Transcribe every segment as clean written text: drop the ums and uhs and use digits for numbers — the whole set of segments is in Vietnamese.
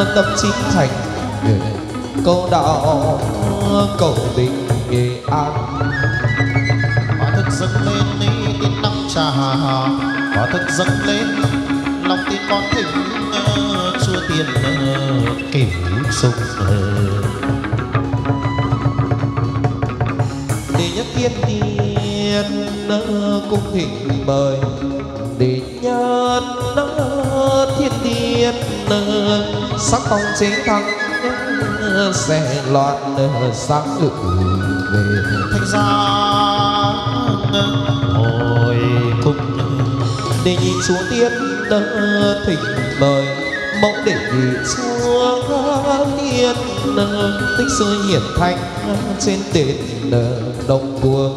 tâm chính thành câu đạo cầu tình nghệ an. Quả thực dâng lên tiếng năm trà, quả thực dâng lên lòng tin con thỉnh chúa tiền kiểu sung. Để nhất tiên tiên cung hình mời, để nhất thiên tiên sắc phong chế thắng sẽ loạn sáng ngự về Thanh ra hồi cung. để nhìn chúa tiên thỉnh mời, mẫu để nhìn chúa tiên tích sư hiển thanh trên đền đông cuồng.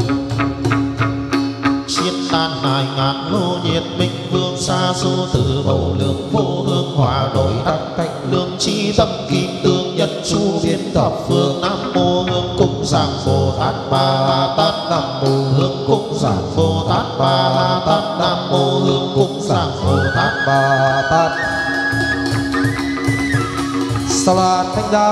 Chiết tan ngài ngàn lô nhiệt minh vương xa du từ bầu lượng vô hương hòa đổi đắc thanh lương chi tâm kim tương nhất chu biến thập phương. Nam mô hương cung giảng Bồ Tát Ma Tát, Nam mô hương cung giảng Bồ Tát Ma Tát, Nam mô hương cung giảng Bồ Tát Ma Tát. Sa la thanh đa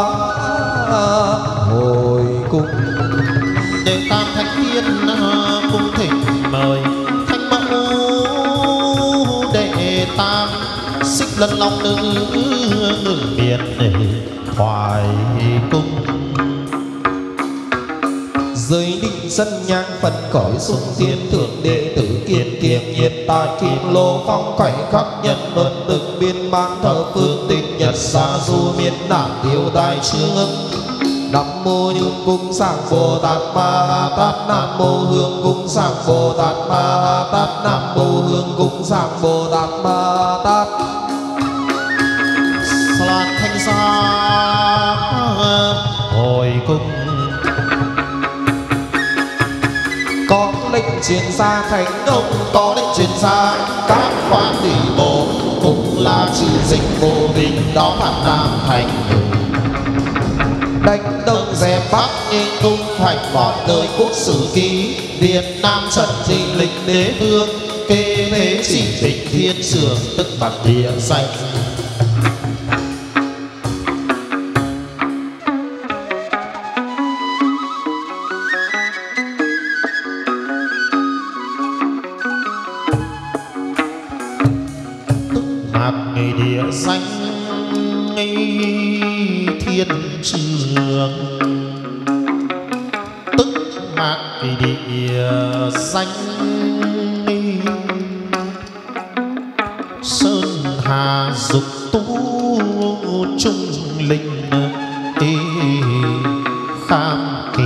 hồi cung, để tam thánh thiên cung thỉnh mời. Thanh mẫu đệ tam xích lân long nữ ngự miền hoài cung. giới định dân nhang phần cõi sung thiên thượng đệ tử kiên kiềm nhiệt tài kim lô phong khoảnh khắc nhân luân từng biên man thờ phương tịnh nhật xa du miền nam tiêu đại trương. Nam mô hương cung giảng Bồ Tát Ma Tát, Nam mô hương cung giảng Bồ Tát Ma Tát, Nam mô hương cung giảng Bồ Tát Ma Tát. Sa la thanh gia hồi cung. Có lệnh truyền ra thành ông, Có lệnh truyền ra các quan thủy bộ, cũng là chữ dịch vô bình đó phản nam thành. đánh đông Dẹp Bắc nhưng tung hoạch bọn đời quốc sử ký. Việt Nam trần trình lịch đế vương, kê thế chỉ tịch thiên trường tức bằng địa danh. Mạc ngày địa danh thiên trường, tức mạc địa danh sơn hà dục tú trung linh kham kỳ.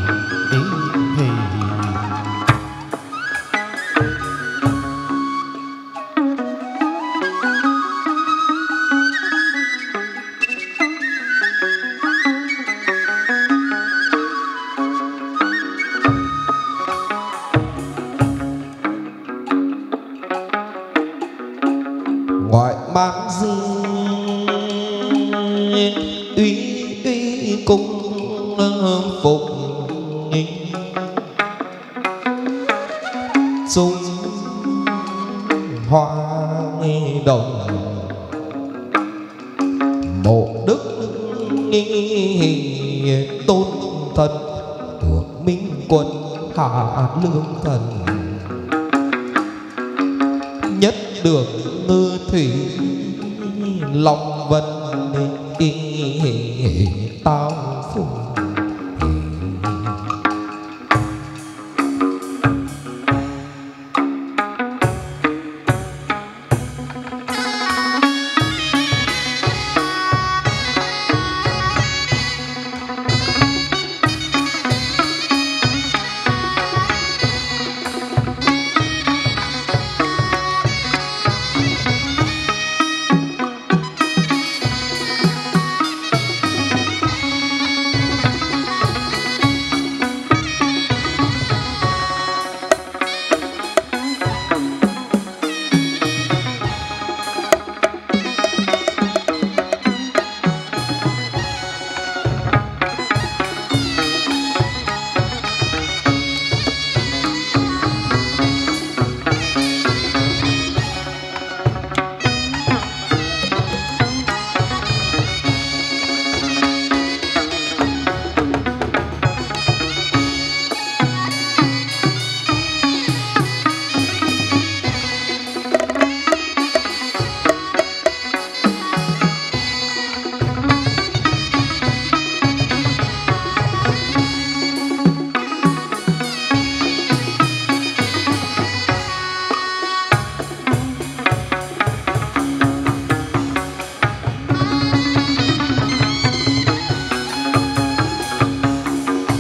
ngoại mang dương uy uy cung phục dung hoa đồng mộ đức tôn thần được minh quân hạ lương thần nhất được ngư thủy long vân tao phùng.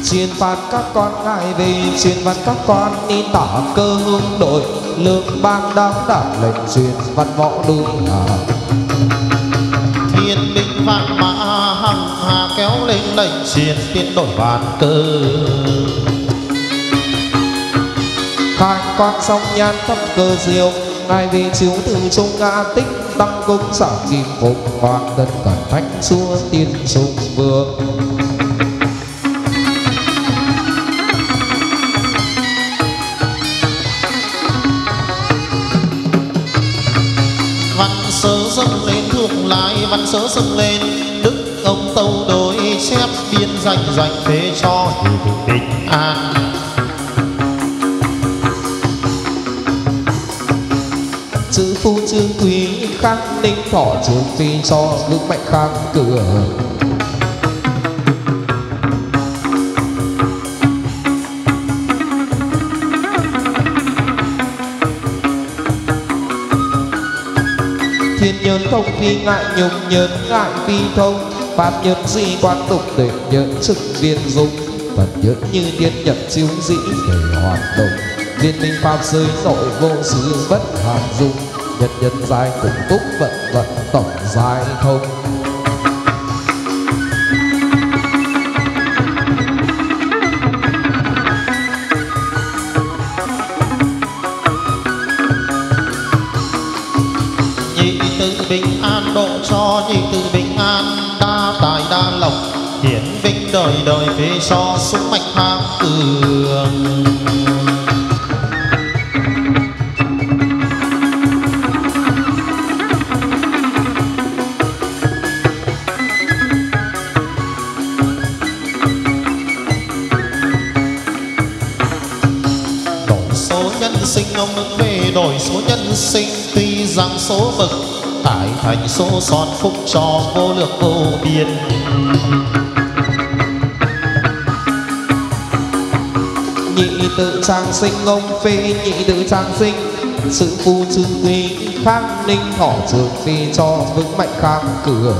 Truyền phạt các con ngài về, truyền phạt các con đi tả cơ hướng đội, lương ban đám đảm lệnh truyền văn võ đuôi hà. Thiên binh vạn mã hằng hà kéo lên lệnh truyền tiến đổi vạn cơ. Khai con sông nhan thắp cơ diệu, ngài về chiếu từ trung ngã tích, tăng cung xả kim phục hoàng tân cẩn thánh chúa tiên sùng vương. Văn sớ dâng lên thượng lại, văn sớ dâng lên đức ông tâu đối chép biên danh dành thế cho bình an. Chữ phu trương quý khang ninh thọ trường phi cho vững mạnh khang cửa. Thiên nhân thông phi ngại nhục nhân ngại phi thông, pháp nhân di quan tục để nhận chức viên dung, phật nhân như tiên nhật chiếu dĩ để hoạt động. Viên minh pháp giới nội vô sứ bất hàm dung, nhân nhân giai cùng túc vận vận tổng giai thông. Nhị tự bình an độ cho nhị tự bình an, đa tài đa lộc hiển vinh đời đời phế cho súng mạch khang cường. Sinh ông ứng về đổi số nhân sinh, tuy rằng số bậc tải thành số son phúc cho vô lượng vô biên. Nhị tự trang sinh ông phê nhị tự trang sinh, sự phu trương quý khang ninh thọ trường phi cho vững mạnh khang cửa.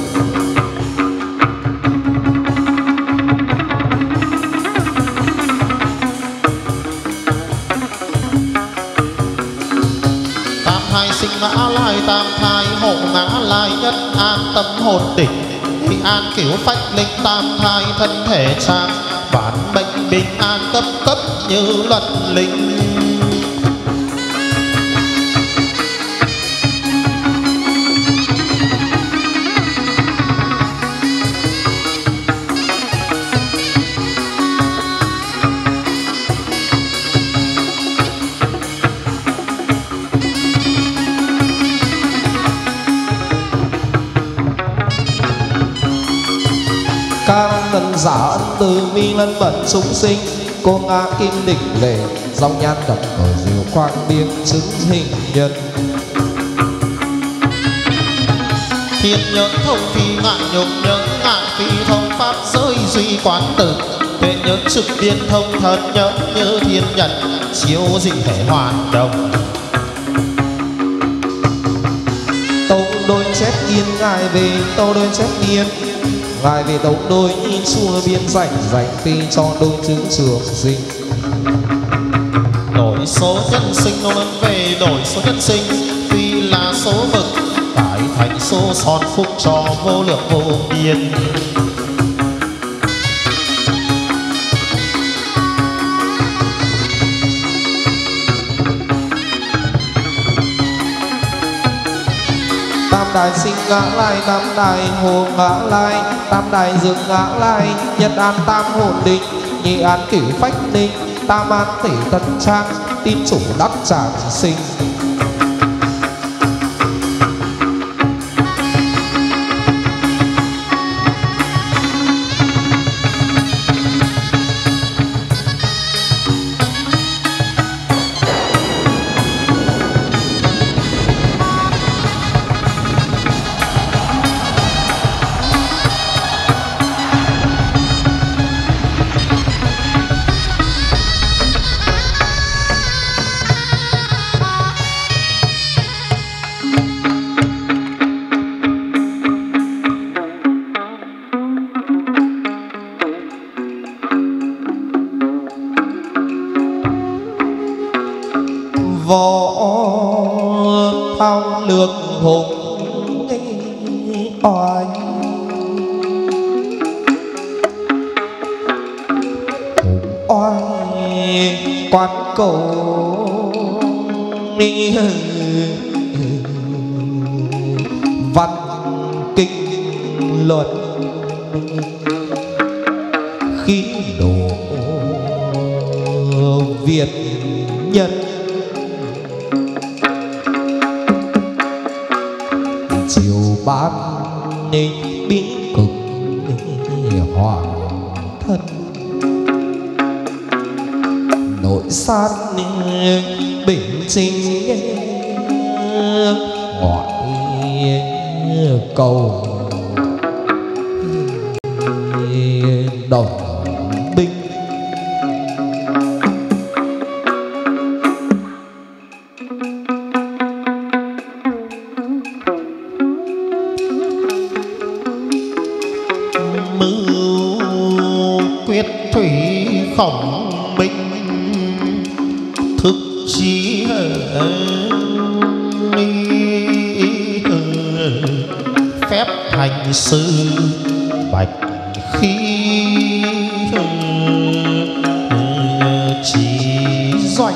Sinh ngã lai tam thai hộ ngã lai nhất an tâm hồn đỉnh, thì an kiểu phách linh tam thai thân thể trang, vạn bệnh bình an cấp cấp như luật linh. Các tân giả ân từ mi lân bẩn chúng sinh, cô ngã kim đỉnh lệ dòng nhan đậm ở diệu quang biên chứng hình nhân. Thiên nhân thông phi ngại nhục nhân ngại phi thông pháp giới duy quán tử, tuệ nhân trực biên thông thân nhân như thiên nhật chiếu dị thể hoàn đồng. Tâu đôi chép yên ngài về tâu đôi chép yên, ngài về tâu đôi chua biên rảnh dành phi cho đôi chứng trường sinh. Đổi số nhân sinh ông về đổi số nhân sinh, tuy là số bậc tải thành số son phúc cho vô lượng vô biên. Tam đại sinh ngã lai, tam đại hồ ngã lai, tam đại dương ngã lai, nhật an tam hồn định, nhị an cửu phách ninh, tam an tỷ tân trang, tin chủ đắc tràng sinh. võ thao lược hùng oai oai quán cầu văn kinh luật khí độ Việt nhân triều ban bí cực hoàng thân nội san bình chính ngoại cầu đồng binh mưu quyết thủy khổng minh thực chí phép hành sự bạch khí chỉ doanh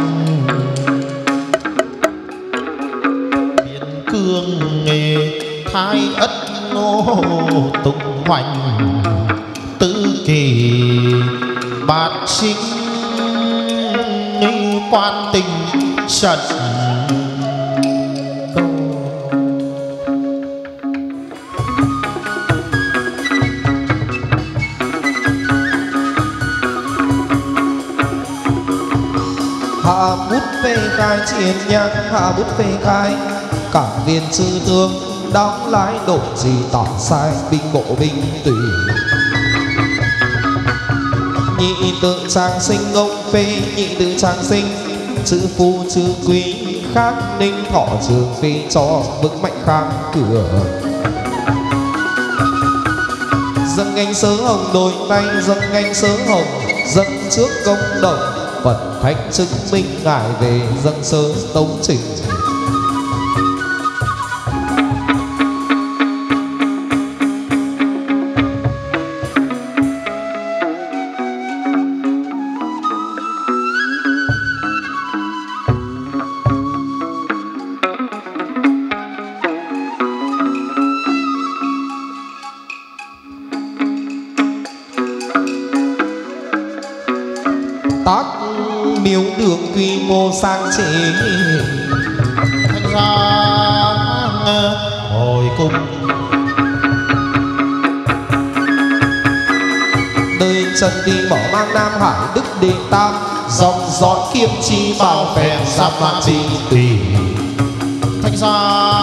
biên cương nghề thái ất ngô tùng hoành tứ kỳ bát chính quan tình trận hạ bút phê khai chiến nhang hạ bút phê khai cả viên sư tướng đóng lái độ gì tỏ sai binh bộ binh tùy nhị tự trang sinh ông phê nhị tự trang sinh chữ phu chữ quý khác ninh thọ trường phi cho vững mạnh khang cửa dâng anh sớ hồng đôi tay dâng anh sớ hồng dâng trước công đồng Phật thánh chứng minh ngài về dâng sớ tống trình tác miếu đường quy mô sang chế thanh gia hồi cung đời trần đi bỏ mang Nam Hải Đức Đệ Tam dòng dõi kiêm chi bảo phèn giáp loạn chi tùy thanh gia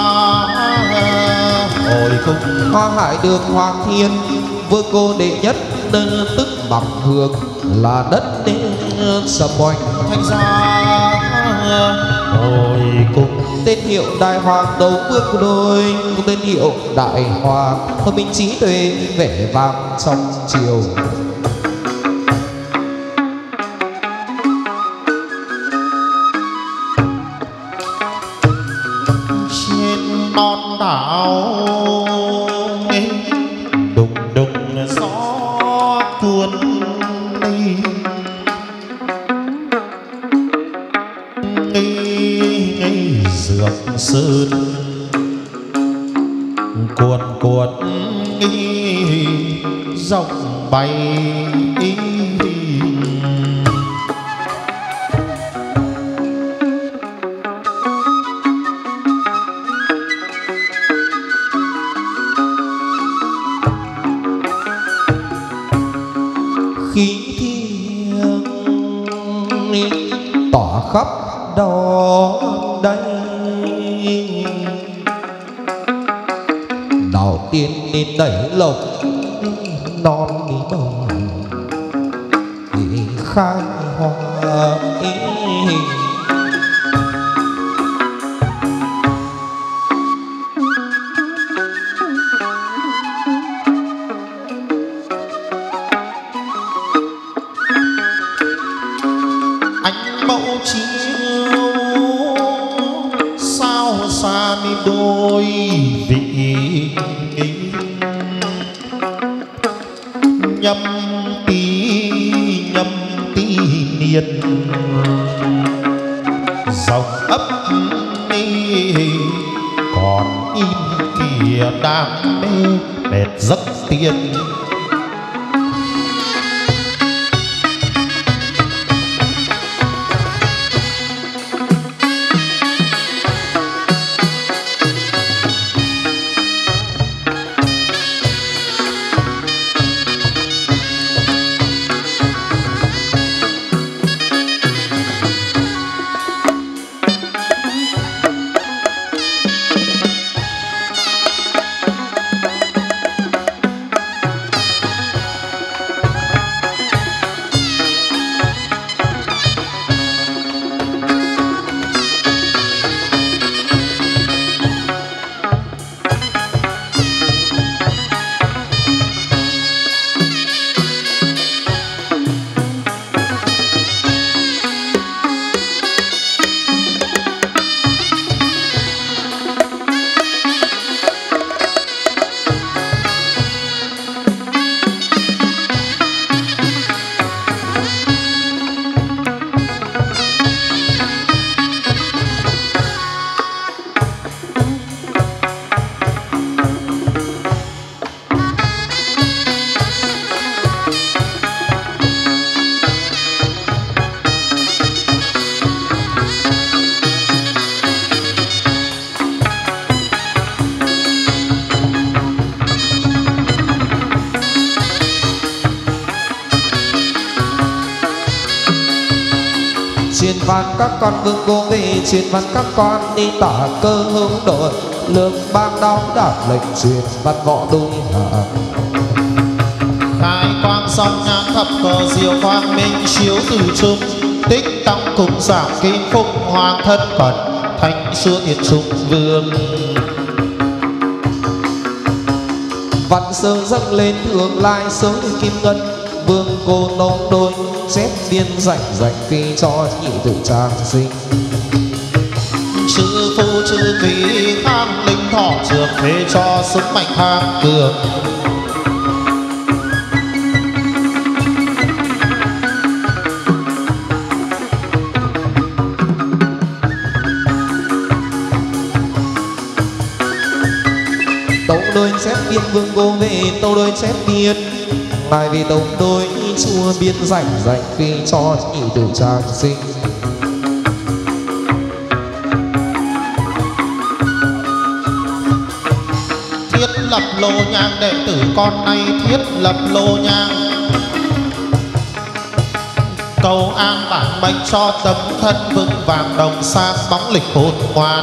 hồi cung Hoa Hải đường Hoàng Thiên vương cô đệ nhất đơn tức mặc hương là đất nên sầm oanh thanh gia hồi cung tên hiệu đại hoàng đấu bước đôi tên hiệu đại hoàng thông minh trí tuệ vẻ vang trong triều trên non đảo đùng đùng gió cuốn đi dược sơn cuộn cuộn dòng bay khí thiêng tỏa khắp đó đây đào tiên nên đẩy lộc non đi bầu khai hoa ánh mẫu chiếu nhâm tí niên dòng ấp còn in kìa đam mê mệt giấc tiên. Truyền văn các con vương cô về, truyền văn các con đi tả cơ hữu đội, lương bang đóng đạt lệnh truyền văn võ đôi hạ. Khai quang song nhãn thập cờ diệu quang minh chiếu từ trung, tích tăng cùng giảm kim phúc hoàng thân cận thành xưa thiệt trung vương. Văn sơ dâng lên thượng lai sới kim ngân, vương cô nông đôi xếp biên dành phi cho nhị tử trang sinh. Chữ phu chữ quý khang linh thọ trường thế cho sức mạnh khang cường. Tấu đôi xếp biên vương cô về, tấu đôi xếp biên ngài vì tấu đôi chua biên dành phi cho nhị tử trang sinh. Thiết lập lô nhang đệ tử con nay thiết lập lô nhang, cầu an bản mệnh cho tấm thân vững vàng đồng sang bóng lịch hồn ngoan.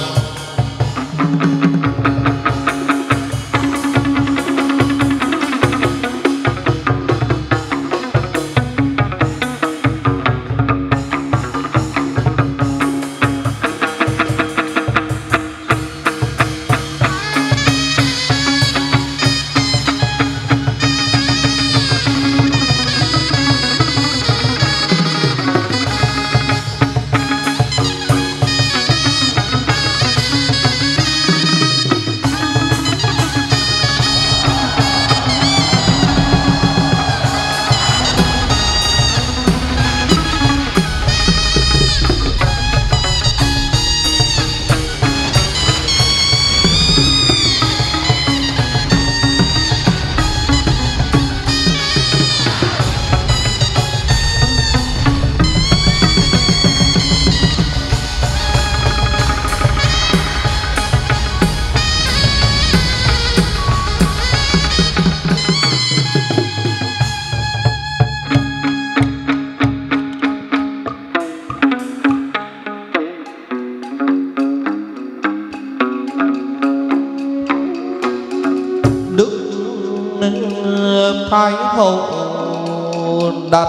Thái hậu đặt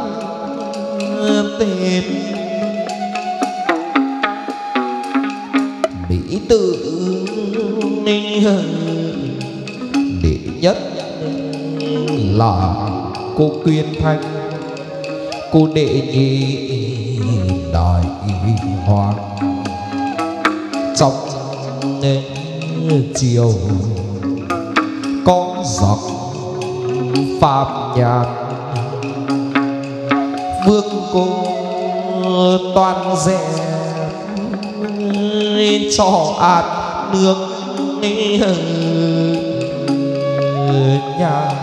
tên mỹ tử đệ nhất là cô Tuyên Thanh, cô đệ nhị đại hoàng. Trong chiều có giặc Pháp nhạc vương cô toàn dẹp cho ạt nước nhà.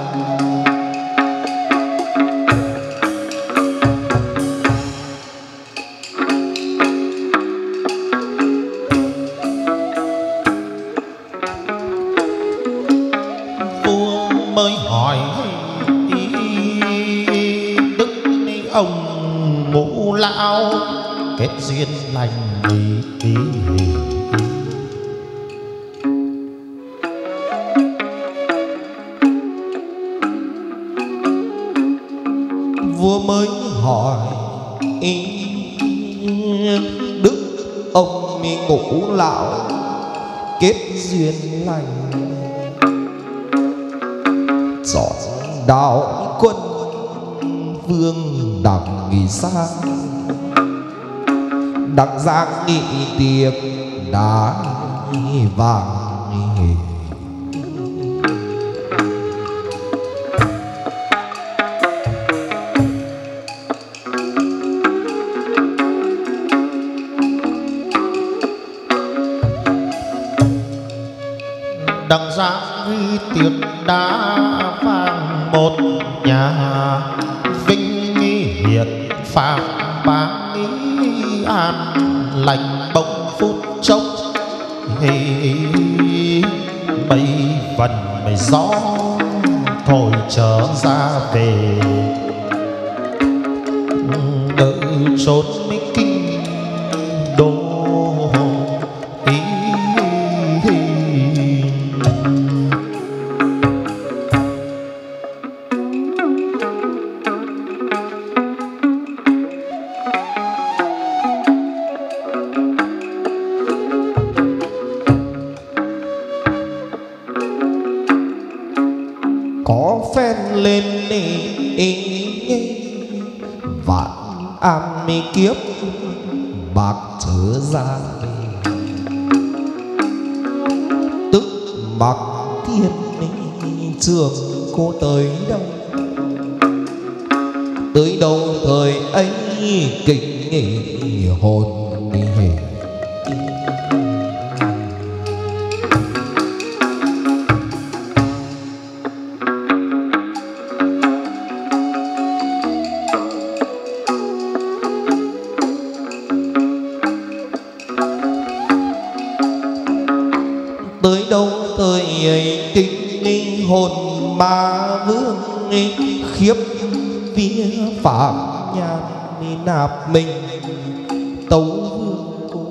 Vua mới hỏi đức ông Ngũ lão kết duyên lành vua mới hỏi đức ông Ngũ lão kết duyên lành dọn đạo quân vương đặng nghỉ xa đặng giang nghị tiệc đá vàng. đặng giang tiệc đá vàng một nhà vinh hiển phạm bá an lành bỗng phút chốc mây vần mây gió thôi trở ra về đợi trốn mấy kinh đô. Có phen lên vạn am mi kiếp bạc trở ra tức bạc thiên trường cô tới đâu thời ấy kịch nghị hồn tới đâu thời ấy kinh linh hồn ma vương khiếp vía phạm nhàn nạp mình tấu vương cô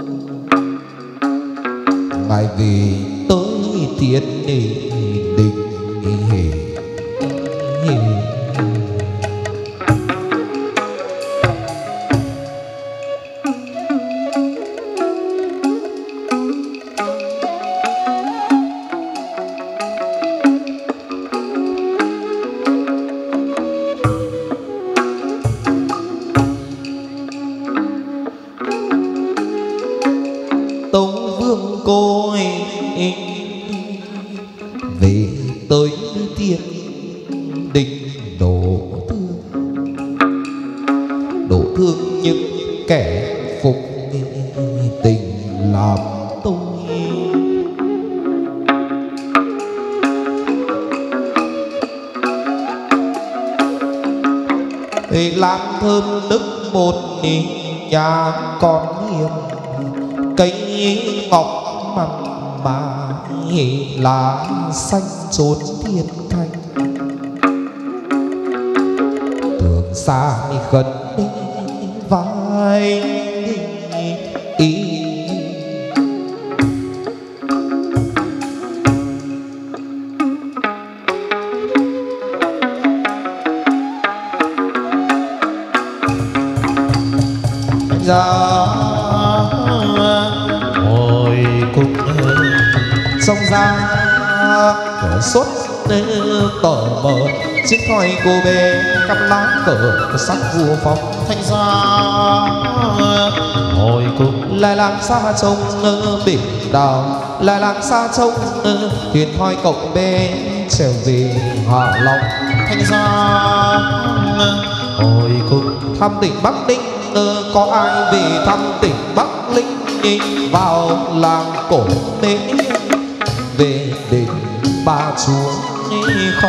ngài vì tới thiên định tấu vương cô về tới thiên định đổ thương những kẻ phục tình làm tôi làm thơm nức một nhà con hiền cây ngọc mầm mà lá xanh trốn thiên thanh thường xa khấn vai ra hồi cung sông ra cờ sốt tờ mờ chiếc thoi cô bê cắm lá cờ sắc vua phong thanh ra hồi cung lại làm xa trông đỉnh đào là làng xa trông thuyền thoi cậu bé trở về Hạ Long. Thanh ra hồi cùng thăm tỉnh Bắc Ninh, có ai về thăm tỉnh Bắc Ninh vào làng cổ Mễ về đền Ba Chúa kho.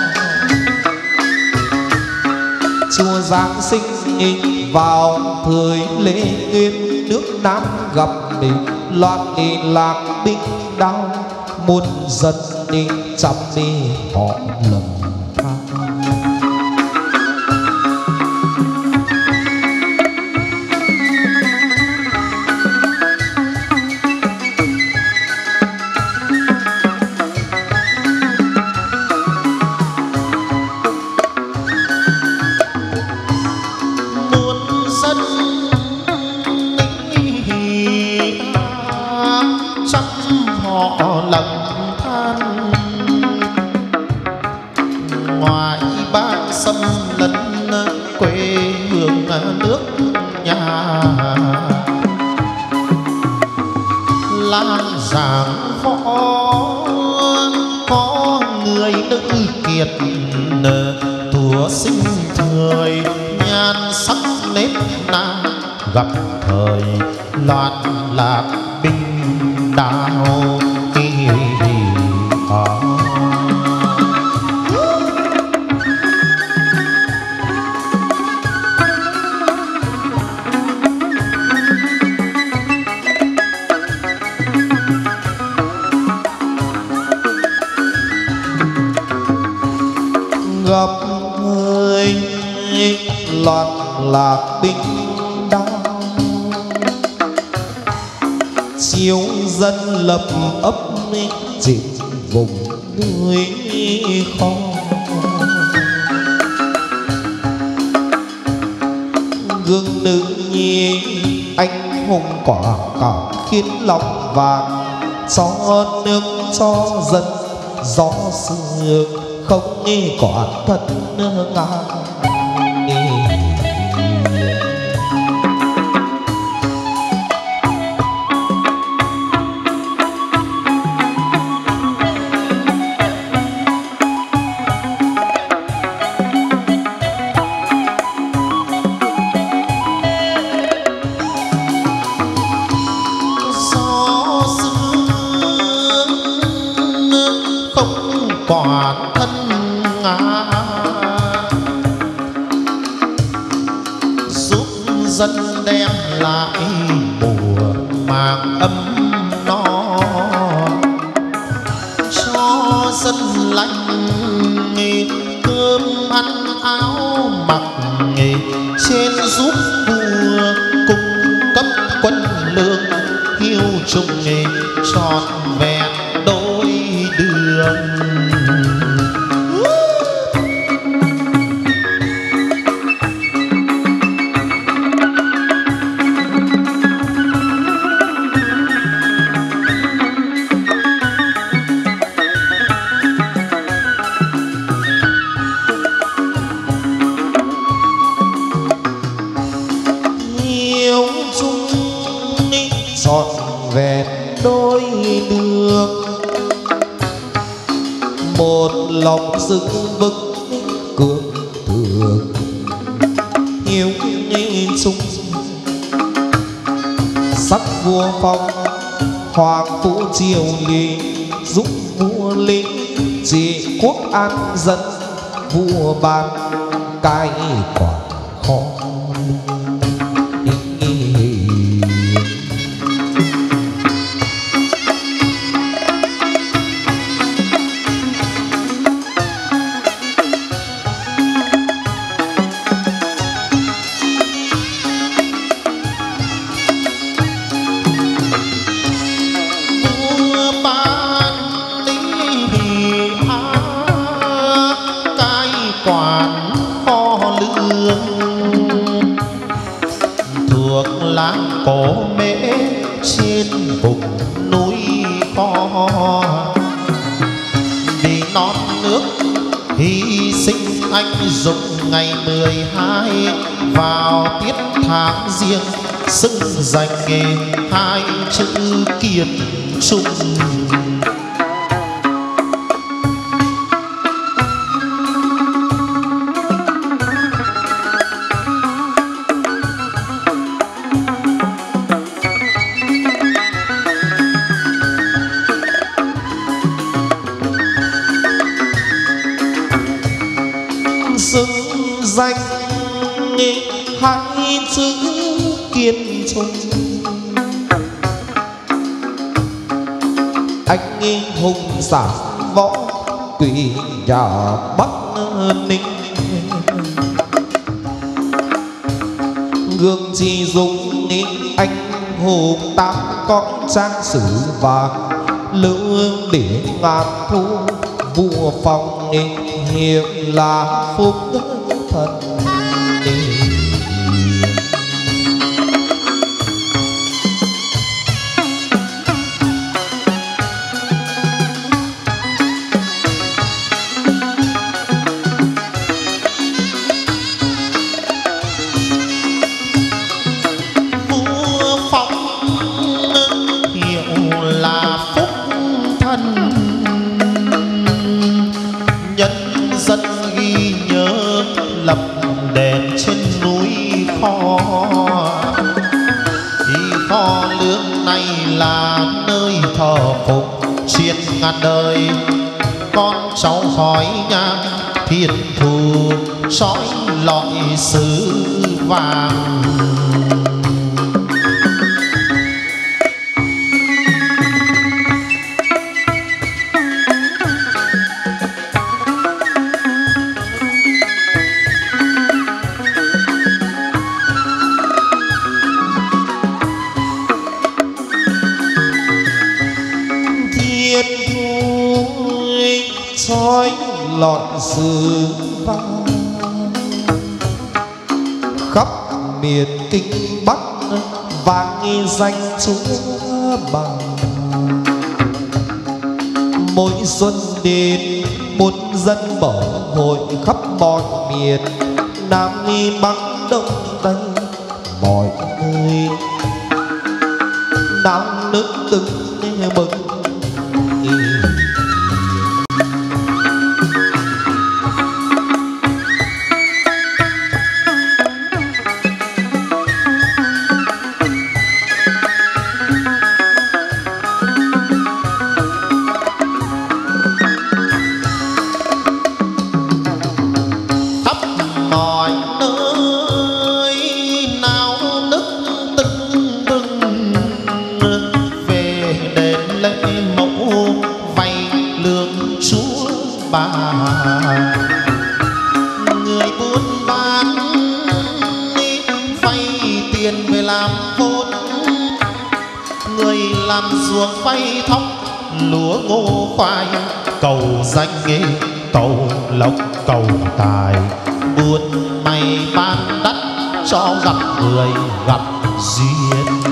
Chùa Giáng sinh vào thời lễ Nguyên, nước Nam gặp loạn lạc binh đau, muôn dân chăm họ lầm than. Nước nhà lan giảng võ có người nữ kiệt thủa sinh thời nhan sắc nếp na, gặp thời loạn lạc binh đao gặp người loạn lạc binh đao, chiếu dân lập ấp trên vùng núi kho. Gương nữ nhi anh hùng quả cảm khiến lòng vàng, cho nước cho dân gió sương không nghe còn thật ngang. Quả thân giúp dân đem lại mùa màng ấm no, cho dân lành cơm ăn áo mặc, trên giúp vua cung cấp quân lương hiếu trung trọn vẹn đôi đường. Trọn vẹn đôi đường, một lòng dựng vững cương thường hiếu chung. Sắc vua phong hoàng vũ triều lý, giúp vua linh trị quốc an dân, vua ban cai quản kho. Quản kho lương thuộc làng cổ Mễ trên vùng núi kho, vì non nước hy sinh anh dũng ngày 12 vào tiết tháng riêng, xưng danh hai chữ kiệt chung. xứng danh hai chữ kiên trung. Anh hùng giả võ tùy nhà Bắc Ninh, gương chi dung anh hùng tám con trang sử vàng, lưu để ngàn thu vua phong hiệp là phúc thần. Ngàn đời con cháu hỏi nhang thiên thù sói lọi xứ vàng. Sói lọi xứ vàng khắp miền Kinh Bắc vang danh Chúa bằng. Mỗi xuân đến muôn dân mở hội khắp mọi miền, Nam Bắc Đông Tây mọi nơi náo nước từng bừng. Người buôn bán vay tiền về làm vốn, người làm ruộng vay thóc lúa ngô khoai, cầu danh nghề cầu lộc cầu tài, buôn may bán đắt cho gặp người gặp duyên.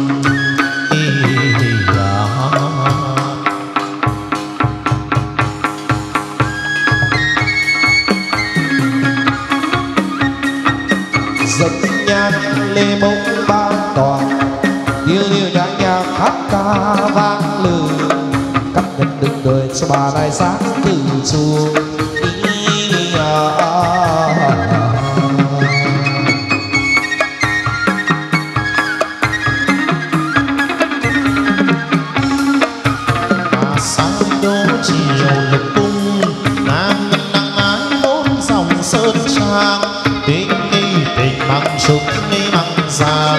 Dập nhang lê mông ba toàn, điêu điêu nhã nhạc hát ca vang lừ, cắt nhật đừng đời cho bà này sáng từ chuông. Bà sáng đô chiều lục cung, ngang ngân nắng ái bốn dòng sơn trang, tình bằng sục bằng giang.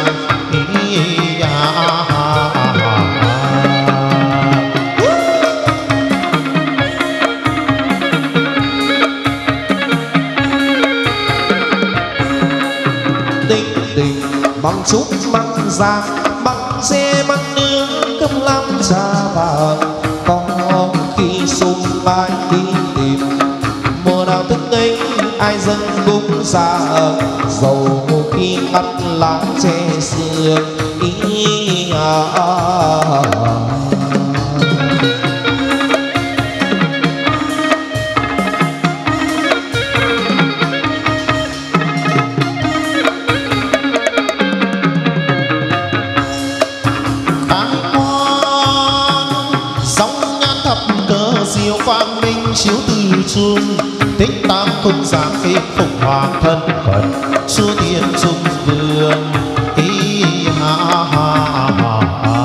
Tình tình bằng chút bằng giang, bằng xe bằng nước cơm lắm trà vàng. Có khi sung ai đi tìm, mùa nào thức ấy ai dân cũng ra, dầu khi ngắt lá tre xưa. chuông tích tam không giáng khi phục hoàng thân phận chúa tiên trung vương ý ha ha ha.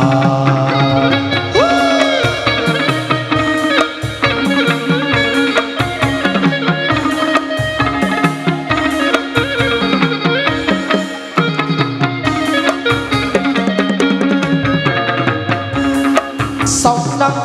Sóng nắng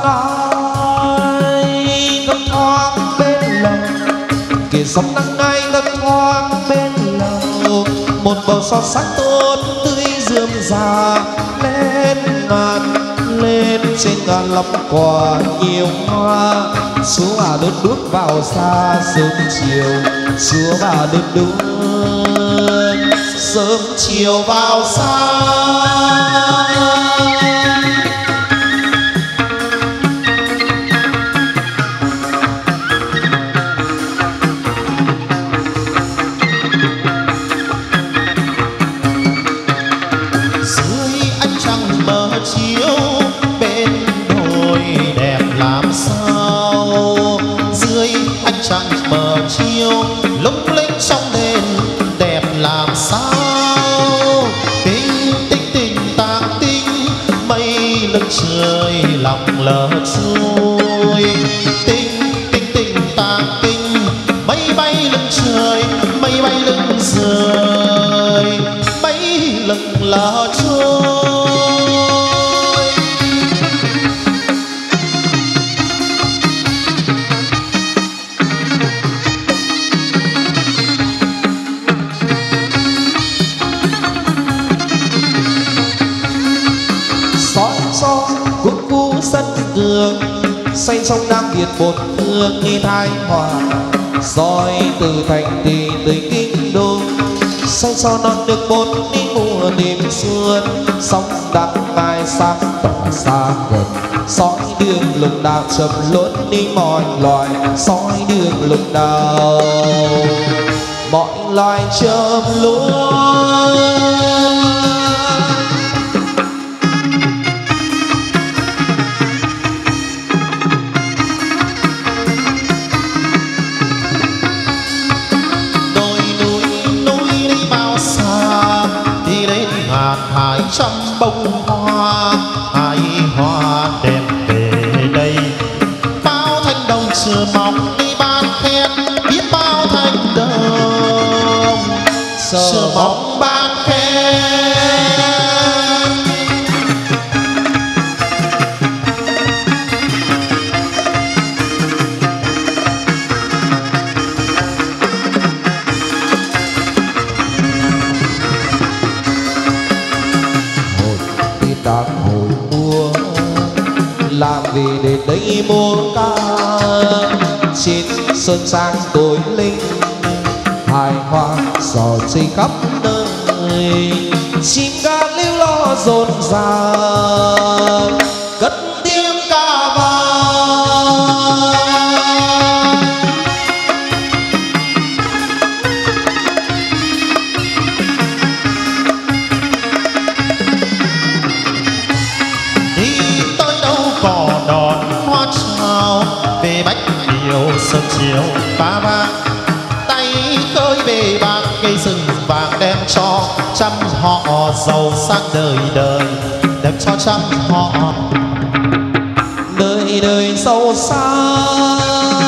ai ngâm thoáng bên lòng, kìa sóng nắng ai ngâm thoáng bên lòng. Một bầu sao sắc tốt tươi rườm rà lên ngàn, lên trên ngàn lắm quả nhiều hoa. Chúa à đốt đuốc vào xa sớm chiều, Chúa à đốt đuốc sớm chiều vào xa. Trăng mờ chiều lung linh trong đền đẹp làm sao. Tinh tinh tinh tàng tinh mây lưng trời lòng lờ trôi. Tinh tinh tinh tàng tinh mây bay lưng trời, mây bay lưng rời, mây lưng lờ trôi. Xanh sông Nam Việt một phương nghi thái hòa, soi từ thành thị tới kinh đô. Xanh son non nước một đi mùa đêm xuân, sóng đặng mai sáng tỏa xa gần. Soi đường lục đạo chậm lối đi mọi loài, soi đường lục đạo mọi loài chậm lối. Hải trăm bông hoa, hai hoa đẹp về đây. Bao thanh đồng chưa mong đi ban khen, biết bao thanh đồng chưa mong ban khen. Làm vì để đây mua ca trên sơn trang tối linh, hài hoa sò chơi khắp nơi. Chim ca lưu lo rộn ràng cất tiếng ca vang. Về bách điều sớm chiều phá vang, tay khơi bề bạc cây rừng vàng đem cho trăm họ giàu sang đời đời, đem cho trăm họ đời đời giàu sang.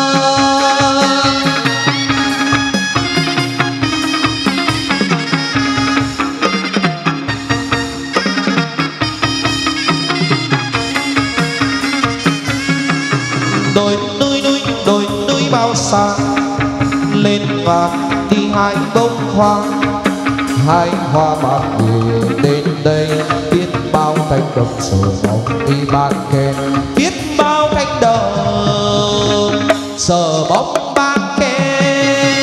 Đồi núi bao xa lên ngàn đi hai bông hoa, hai hoa bạc về đến đây. Biết bao thanh đồng chờ mong đi ban khen, biết bao thanh đồng chờ bóng ban khen.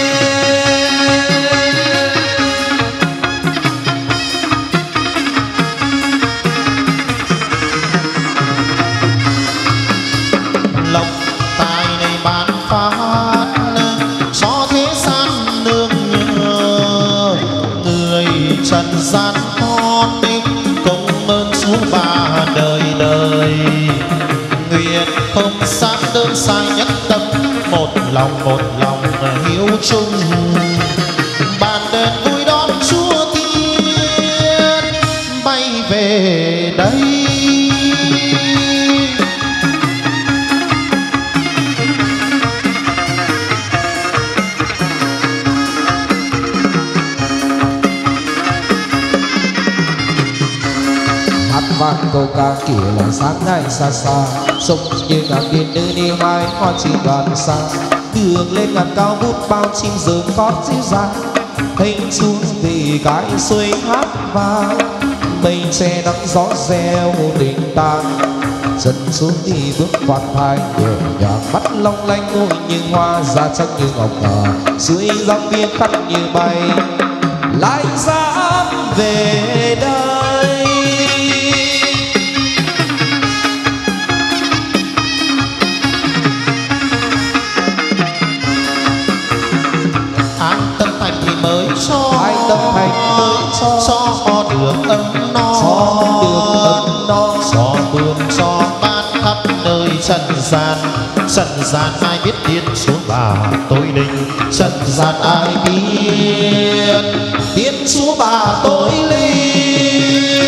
lòng tài này ban phát cho thế gian nương nhờ. Người trần gian con đi công ơn Chúa ba đời đời. Nguyện không sát đơn sai nhất tâm một một lòng hiếu chung. Bàn đèn vui đón Chúa Tiên bay về đây. vang câu ca kể là sáng ngày xa xa, sông như ngàn biển nữ đi mai hoa chỉ đoàn xa. Đường lên ngàn cao vút bao chim rừng có dịu dàng, thanh xuống vì cái xuôi hát vang. Mây che nắng gió reo tình tang, chân xuống đi bước khoan thai nhẹ nhàng, mắt long lanh ngồi như hoa da trắng như ngọc ngà, suối dòng biên khắc như bay lại dám về đây. Ai tâm thành thì mới cho, ai tâm thành mới cho đường ấm no, cho đường ấm no, cho vườn cho ban khắp nơi trần gian. Trần gian ai biết điên xuống bà tôi linh, trần gian ai biết biết Chúa bà tối linh.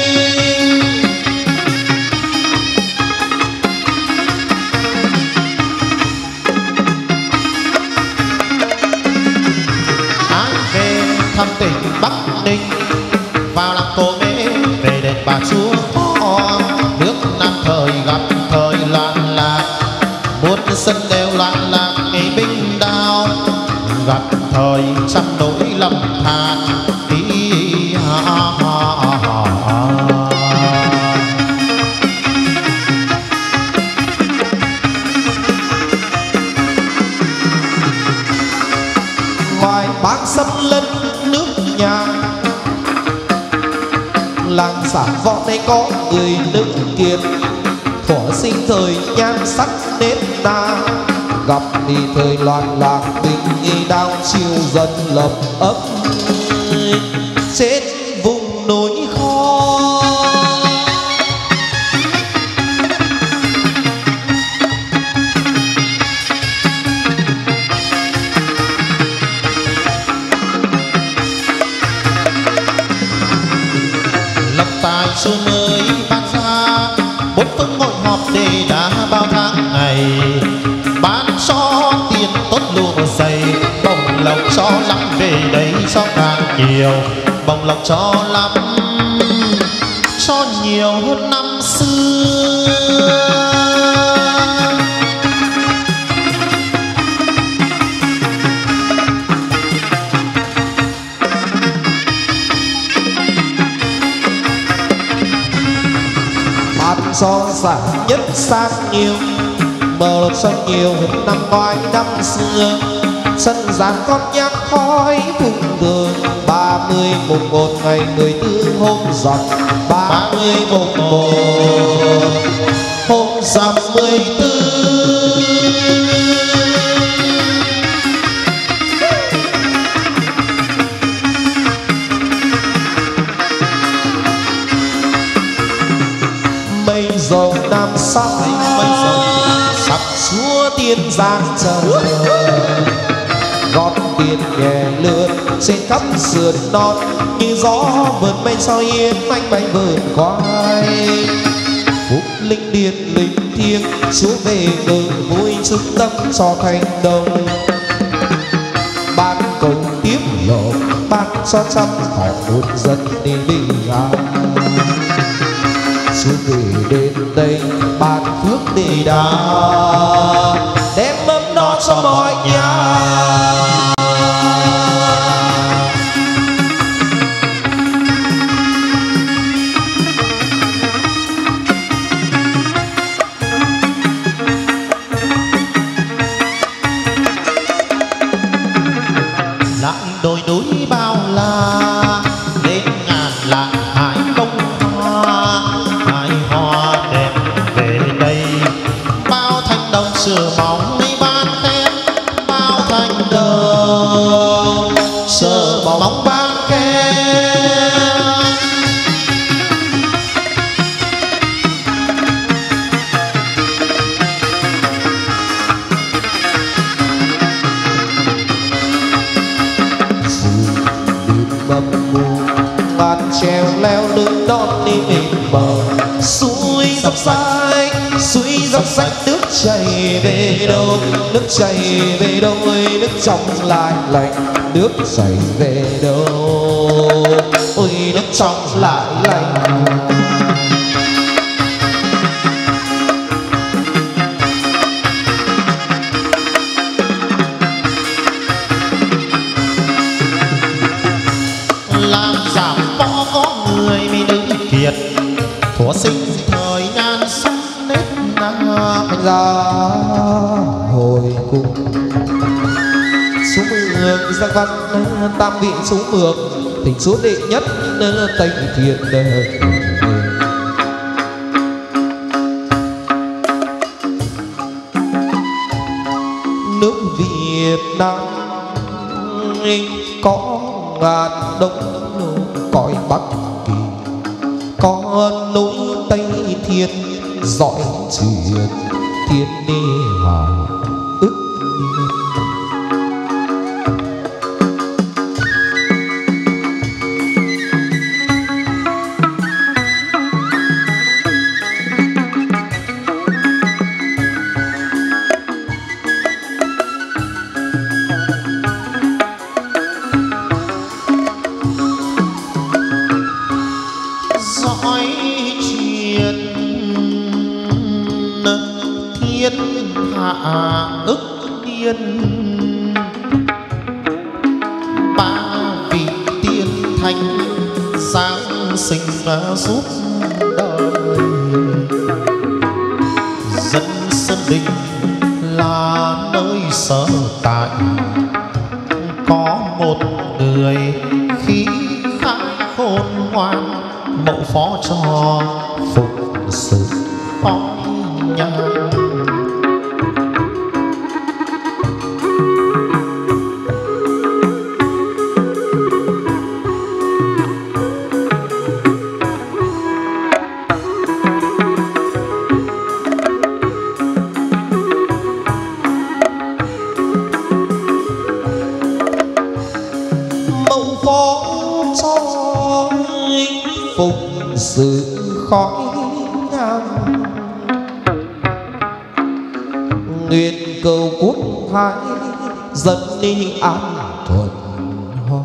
Ai về thăm tỉnh Bắc Ninh, vào làng Cô Mễ về đền Bà Chúa Kho. Nước Nam thời gặp thời loạn lạc, muôn sân đều loạn lạc ngày binh đao. Gặp thời trăm nỗi lầm than ý ha ha. Ngoài bác xâm lấn nước nhà, làng Sản Võ này có người nữ kiệt, thuở sinh thời nhan sắc nết na. Gặp đi thời loạn lạc bình nghi đao chiều dần lập ấp trên vùng núi kho. Lộc tài số mới ban ra, bốn phương hội họp để đã bao tháng ngày. Bán cho tiền tốt lụa dày, bồng lộc cho lắm về đây cho càng nhiều. Bồng lộc cho lắm cho nhiều hơn năm xưa. Bán cho giả nhất sang nhiều, bờ lộc xanh nhiều hơn năm ngoái năm xưa. Sân gian con nhang khói vùng đường, 30 mùng 1 ngày 14 hôm rằm, 30 mùng 1 hôm rằm 14. Mây dầu Nam sắc, Chúa Tiên giang trời, gót tiền nhẹ lướt trên khắp sườn non. Như gió vượt mây sao yên anh bay vượt khoai. Phúc linh điền linh thiêng, Chúa về ngự vui trung tâm cho thành đồng. Ban cầu tiếp lộ, ban cho trăm họ một dân đi bình an. Chúa về đến đây ban phước để đà, đem ấm no cho mọi nhà. Lặng đồi núi bao la, đến ngàn làng hải bông hoa. Hải hoa đẹp về đây, bao thanh đồng sửa bóng ban khen. Bao thanh đồng sửa bóng ban khen. mập mù ngàn treo leo đứng đón đi mịt mờ suối dốc xanh nước chảy về đâu nước chảy về đâu ơi nước trong lại lạnh nước chảy về đâu ôi nước trong lại lạnh. làm giảm võ có người mi nữ kiệt thuở sinh thời nhan sắc nết na Thành ra hồi cung xuống mường giang văn tam vị xuống mường tỉnh số đệ nhất tây thiên nước Việt Nam có ngàn đông cõi Bắc Kỳ có núi Tây Thiên dõi truyền thiên ni hà ức ức niên ba vị tiên thánh giáng sinh giúp đời dân Sơn Đình là nơi sở tại có một người khí khái khôn ngoan mẫu phó cho phục sự phó nhà sự khói nhang nguyện cầu quốc thái dân đi an thuận hoa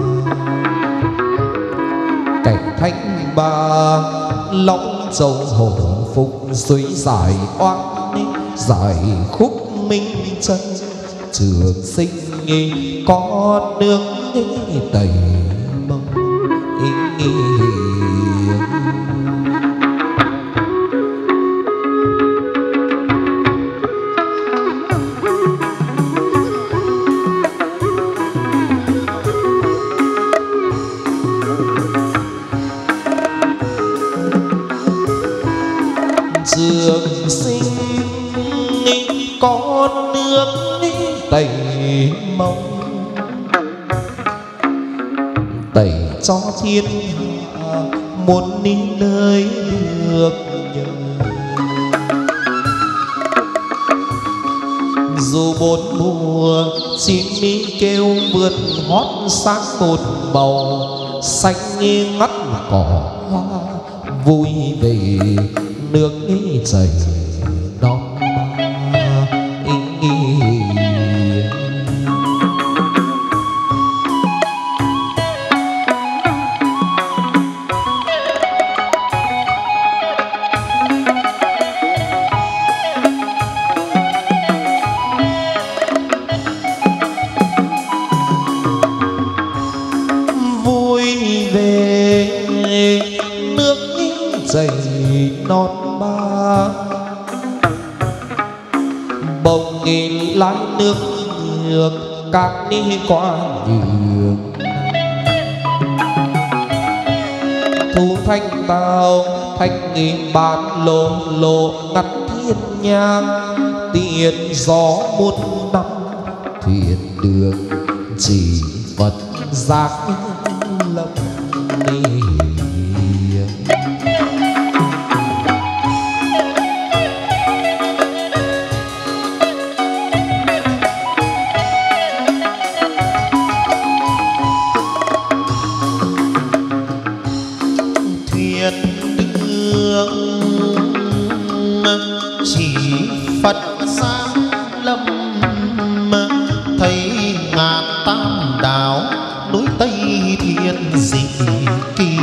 cảnh thanh ba long châu hổ phục suy giải oan giải khúc minh chân trường sinh con nước tây mông trường sinh con nước tây mông tẩy cho thiên hạ muốn đi nơi được nhờ dù bốn mùa chim mi kêu vượt hót sáng một màu xanh ngắt cỏ hoa vui về nước chảy non chảy non ba bồng nghìn lái nước ngược các đi qua đường thu thanh tao thanh nghìn bàn lô lô ngắt thiên nhang tiền gió muôn năm thuyền đường chỉ vật giác lâm đi thấy ngàn tam đảo núi Tây Thiên dị kỳ.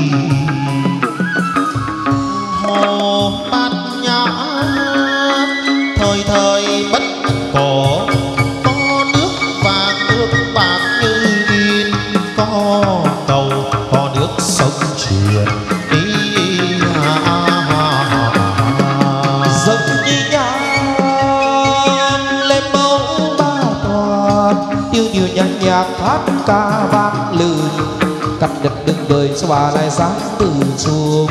Hồ Bát Nhã thời thời bất cổ, có nước vàng nước bạc như in, có cầu có nước sông truyền dâng như nhang lên mẫu ba toàn, tiêu điều nhàn nhạc hát ca vang lừng, cắt nhật đừng đời cho bà lại sáng từ chuông.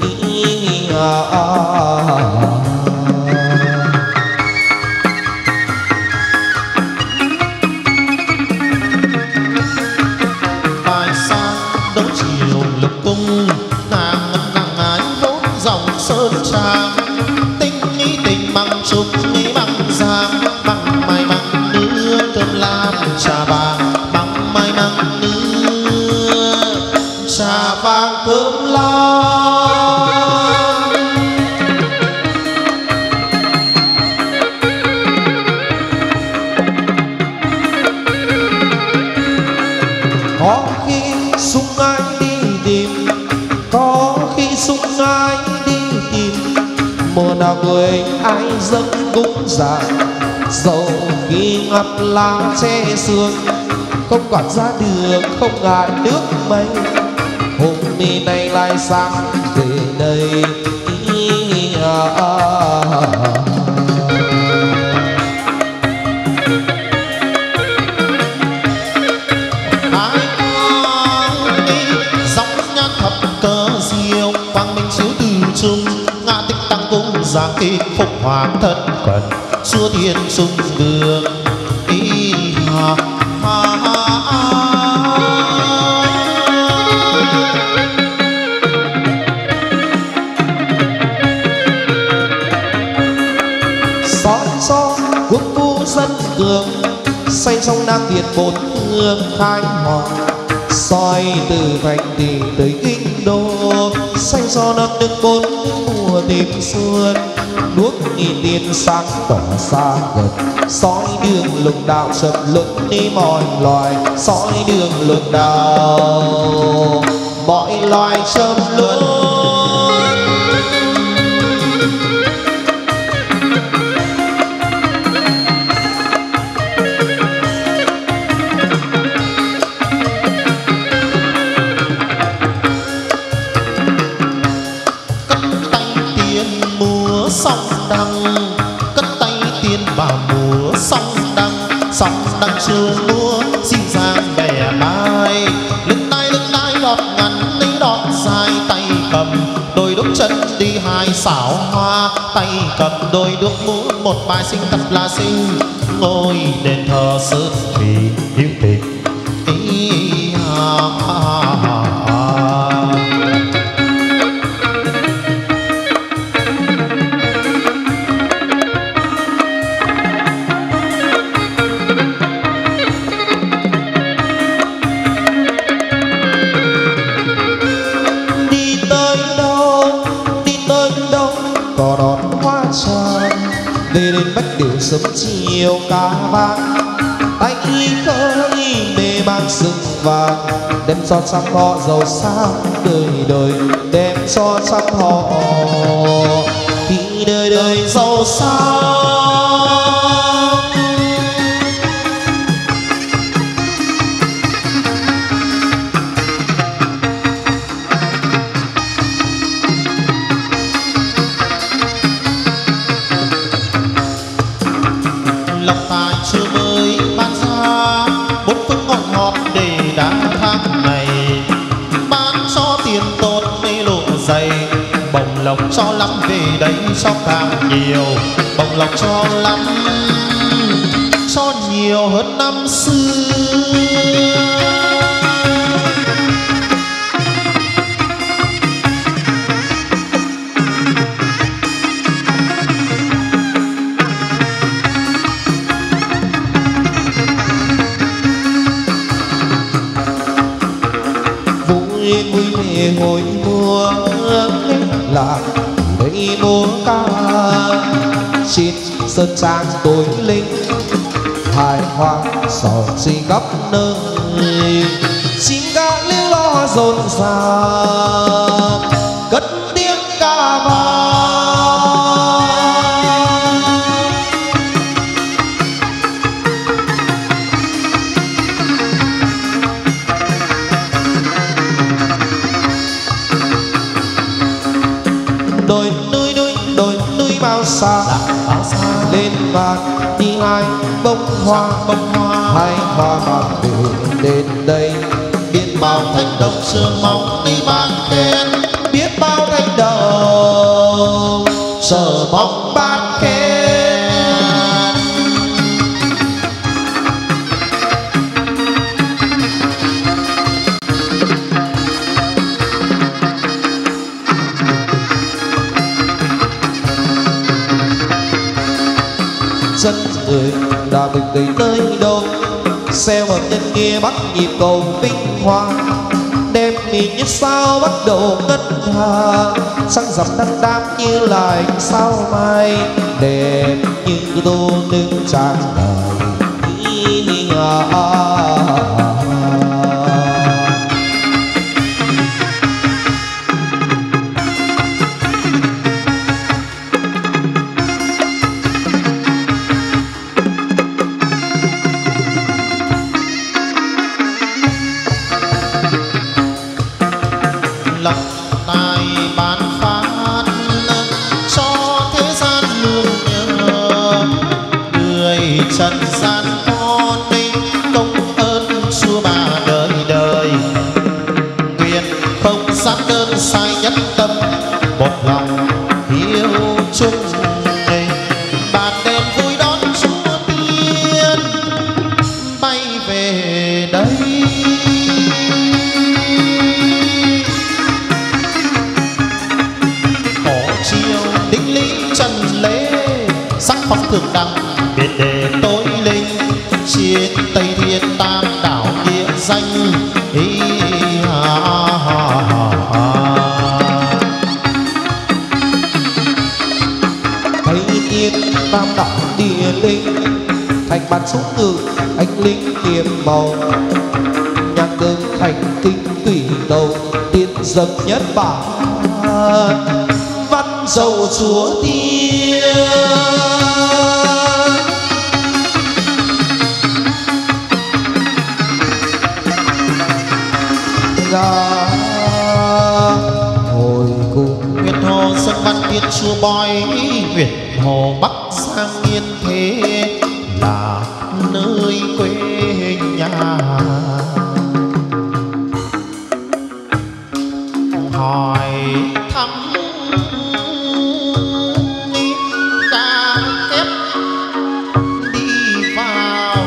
bài sang đấu chiều lục cung, ngàn ngàn ái vốn dòng sơn trang, tinh ý tình bằng trục ý bằng giang, bằng mai bằng nước thơm lam trà vàng, bằng mai bằng nước trà vàng thơm lam. Có khi sung ai đi tìm, có khi sung ai đi tìm, mùa nào người ai dâng cúng dường, dẫu khi ngập lá che sương, không quản ra đường không ngại nước mây, hôm nay lại sang về đây. Quang minh chiếu từ trung, ngã tích tăng cung giáng kỳ phúc hoàng thân quần, xua thiên sung vương ý ha ha ha. Soi son quốc vũ dân cường, say trong nam việt bốn phương khai hoàng, soi từ thành thị tới kinh đô, xanh do năm nước bốn mùa tìm xuân, đuốc nghìn tiền sáng tỏa xa gần, soi đường lục đạo chậm luận đi mọi loài, soi đường lục đạo mọi loài chậm luận. Song đăng cất tay tiên vào múa song đăng chiều múa xin giang bè mai, lưng tay đọt ngắn lấy đọt dài, tay cầm đôi đúc chân đi hai xảo hoa, tay cầm đôi đúc múa một bài xinh thật là xinh, ngôi đền thờ sơn thủy hữu tình ý về đến bách điệu sớm chiều ca vang, tay khơi bề mang sừng vàng, đem cho sắc họ giàu sang đời đời, đem cho sắc họ khi đời đời giàu sang. lộc tài chưa mới ban ra, bốn phương ngọn ngọt để đã tháng ngày, ban cho tiền tốt mê lộ dày, bồng lộc cho lắm về đây cho càng nhiều, bồng lộc cho lắm cho nhiều hơn năm xưa. Vui về hồi mùa lạc đây múa ca trên sơn trang tối linh, hài hòa sầu si khắp nơi, chim ca líu lo rộn ràng cất tiếng ca vang. Đồi núi bao xa lên vạt đi hai bông hoa hai hoa bạc đến đây, biết bao thanh đồng sương mong đi mang khen, biết bao thanh đồng chờ mong ban khen. Chân người đã bừng tới nơi đâu, xeo hợp nhân nghĩa bắt nhịp cầu vinh hoa, đêm mình như sao bắt đầu ngân hà, trăng rằm đăng đám như là ánh sao mai, đẹp như tô nữ trang đời. Lộc tài ban phát cho thế gian nương nhờ, người trần gian con đi công ơn Chúa ba đời đời, nguyện không dám đơn sai nhất tâm, một lòng hiếu chung bàn đêm vui đón Chúa Tiên bay về đây. Đính lý trần lễ sắc phong thường đăng, biệt đề tối linh chiến Tây Thiên tam đảo địa danh. Tây Thiên tam đảo địa linh, thành bắn súng ngự anh lính tiềm màu, nhạc cương thành kinh tùy đầu tiên dập nhất bản văn dầu Chúa Tiên. Ra hồi cùng Nguyệt Hồ sông Văn Tiên Chúa Bói, Nguyệt Hồ Bắc Giang Yên thế là nơi quê nhà. Hỏi thăm ca kép đi vào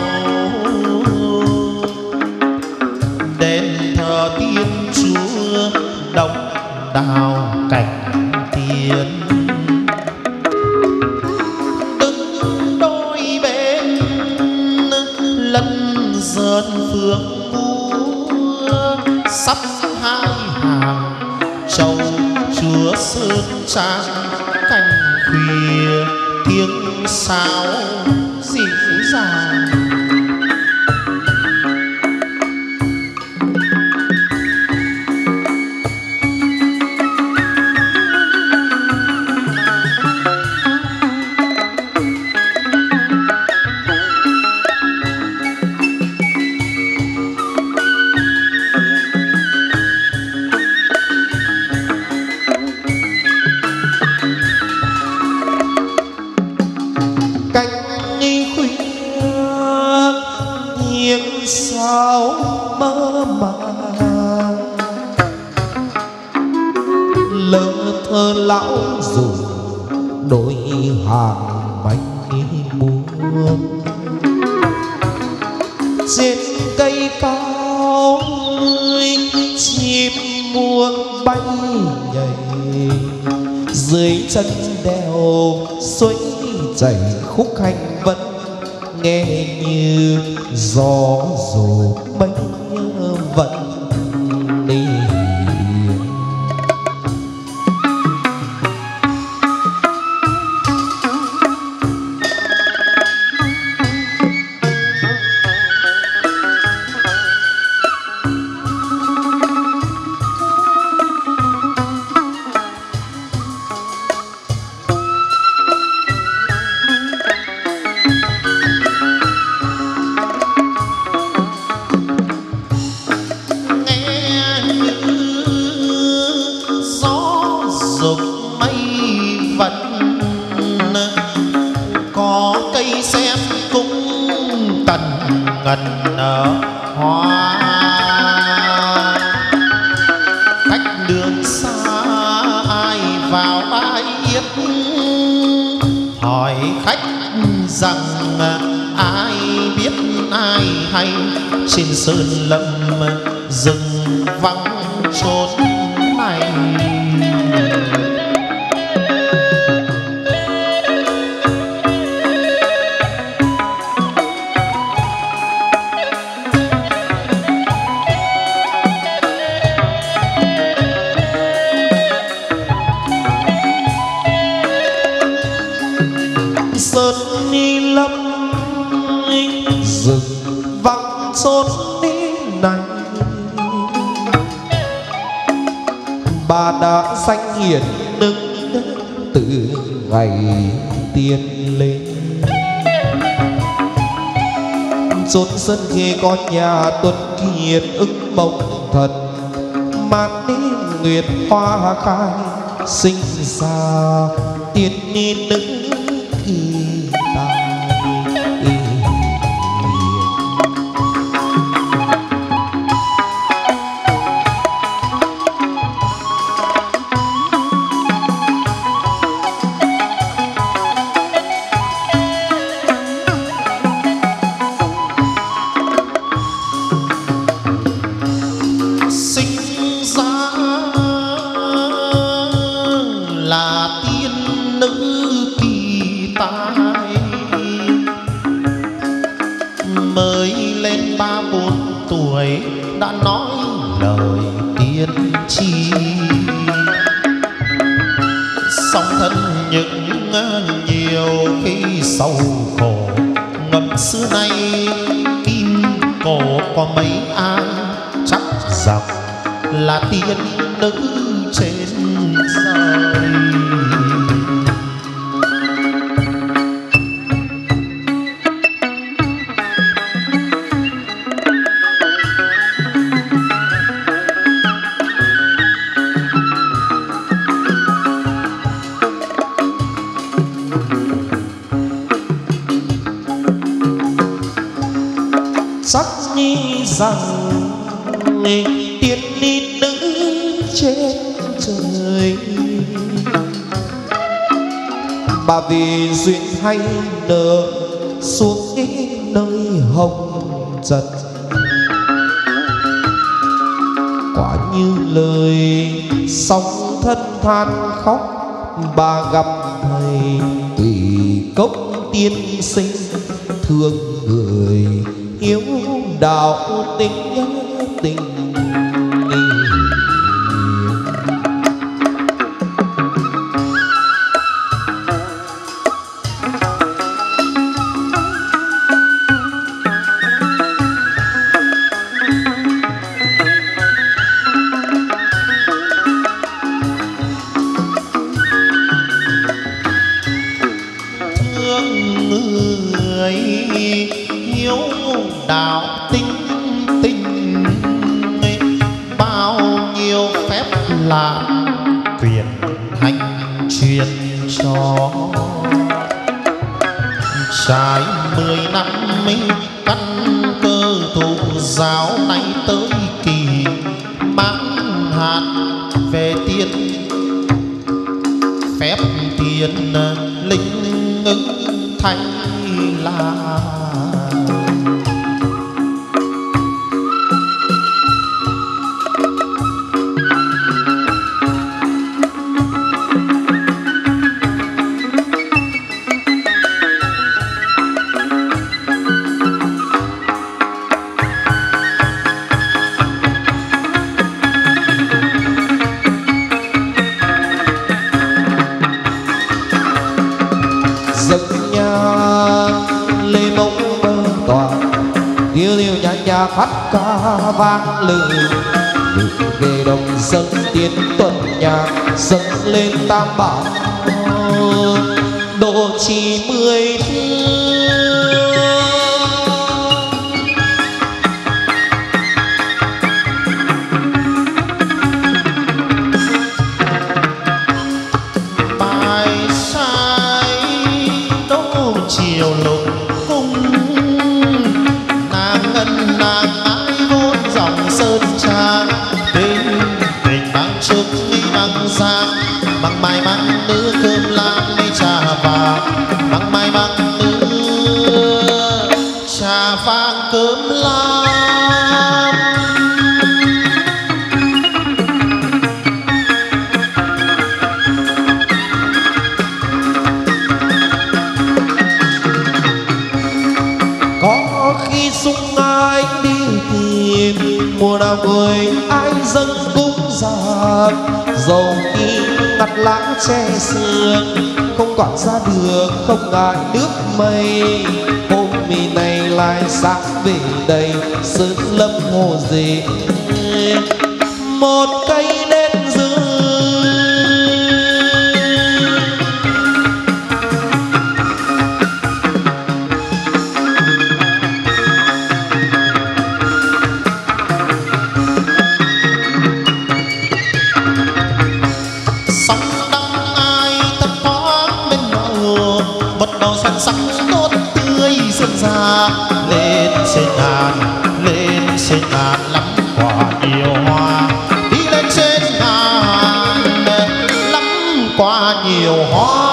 đền thờ Tiên Chúa Đông Đào Cảnh Tiên, đứng đôi bên lân dần phương múa, sắp hai hàng châu Chúa Sơn Trang, cành khuya tiếng sáo dịu dàng. Sao mơ màng lơ thơ lão dù đôi hàng bánh muôn, trên cây cao chim muôn bay nhảy, dưới chân đèo suối chảy khúc hành vân, nghe như gió rồ mây vẫn đi. hoa. Cách đường xa ai vào ai yết, hỏi khách rằng ai biết ai hay. Trên sơn lâm rừng vắng chốn này, sơn ni lâm rừng vắng chốn này. Bà đã danh hiển nâng từ ngày tiên lên. Chốn sân khê có nhà tuấn kiệt ưng mộng thần, mang đến nguyệt hoa khai sinh ra tiên ni nữ kỳ tài. Đã nói lời tiên tri, song thân những nhiều khi sầu khổ. Ngầm xưa nay kim cổ có mấy ai chắc rằng là tiên nữ trên trời. Sắc ni rằng tiên ni nữ trên trời. Bà vì duyên hay nở xuống nơi hồng trần, quả như lời sóng thân than khóc. Bà gặp thầy tùy cốc tiên sinh, thương người hiếu đạo tình tình. Thương người hiếu đạo tinh tinh, bao nhiêu phép lạ quyền hành truyền cho. Trải 10 năm căn cơ thủ giáo nay tới kỳ mãn hạn về tiên. Phép tiên linh ứng thanh là nhà phát ca vang lừng. Về đồng dâng tiến tuần nhạc dâng lên tam bảo độ trì 10 bài sai đô chiều lục cung. Nàng ngân nàng ái sơn trang mình mang trúc mang giang mang mai mang nữ cơm lam lấy trà vàng mang mai mang nữ trà vàng cơm lam. Có khi sung ai đi tìm mùa nào người ai dâng cúng giặc, dầu khi ngặt lãng che sương không quản ra đường không ngại nước mây. Hôm mì này lại sáng về đây sơn lâm hồ gì một cây đen dư. Sắc tốt tươi xuân ra lên trên ngàn lắm quả nhiều hoa đi lên trên ngàn lắm quả nhiều hoa.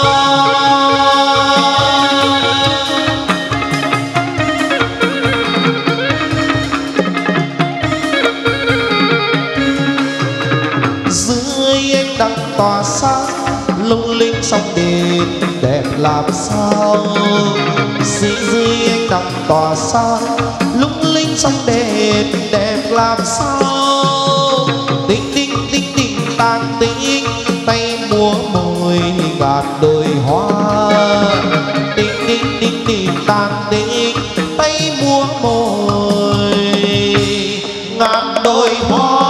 Dưới ánh đăng tỏa sáng lung linh trong đền đẹp làm sao. Dưới ánh đăng tỏa sáng lung linh trong đền đẹp làm sao. Tinh tinh tinh tinh tang tinh tay múa môi gạt đôi hoa. Tinh tinh tinh tinh tang tinh tay múa môi gạt đôi hoa.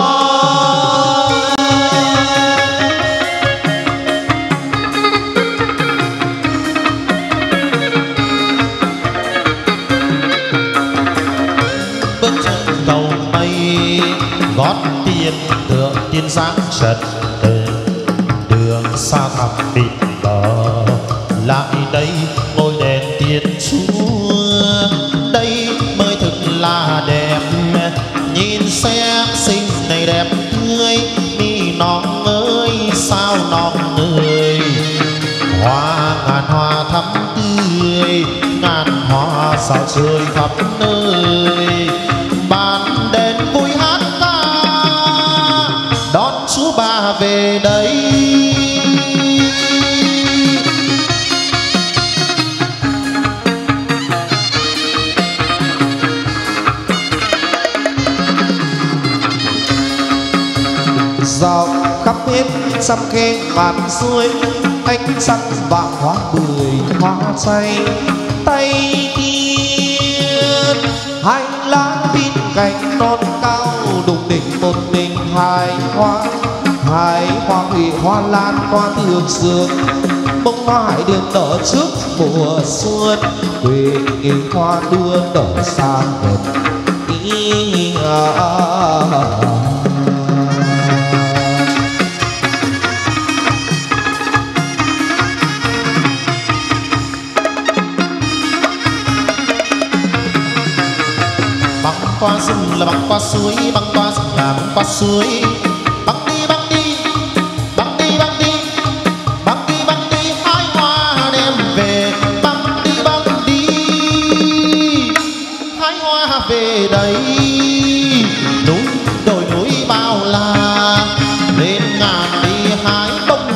gót tiên thượng tiên giáng trần từ đường xa thẳm bịt bờ lại đây ngôi đền tiên chúa đây mới thực là đẹp. Nhìn xem xinh này đẹp tươi mi non ơi sao non người hoa ngàn hoa thắm tươi ngàn hoa sao trời khắp nơi. Bàn đèn vui hát ca đón Chúa Ba về đây. Dạo khắp hết trăm khe ngàn suối ánh sắc vàng hoa bưởi hoa xanh tay tiên hai lá bên cạnh non cao đùng đỉnh một mình hai hoa hủy hoa lan hoa thường sương bông hoa hải đường nở trước mùa xuân quê nghề hoa đưa nở sang gần qua rừng là băng qua suối, băng qua rừng là băng qua suối. Băng đi băng đi băng đi băng đi băng đi băng đi hái hoa đem về. Băng đi hái hoa về đây. Núi đồi núi bao la lên ngàn đi hái bông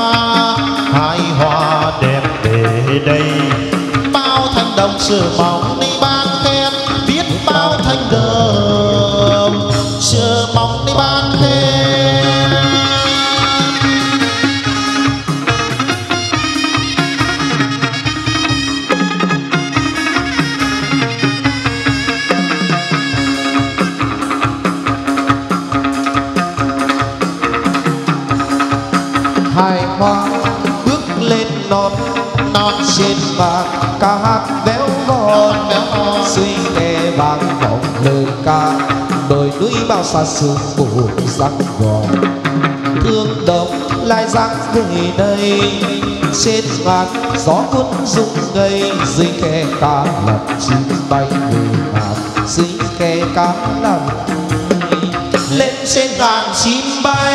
hoa đem về đây. Bao thanh đồng chờ mong đi ban khen viết bao thanh đờm chờ mong đi ban khen. hai hoa bước lên non trên vàng ca hát véo von suy nghe vang vọng lời ca đồi núi bao xa xương buồn rắc gòn thương đồng lại dáng về đây. Trên ngàn gió cuốn rung ngây dưới khe cá lật chim bay về ngàn dưới khe cá lật trên ngàn chim bay.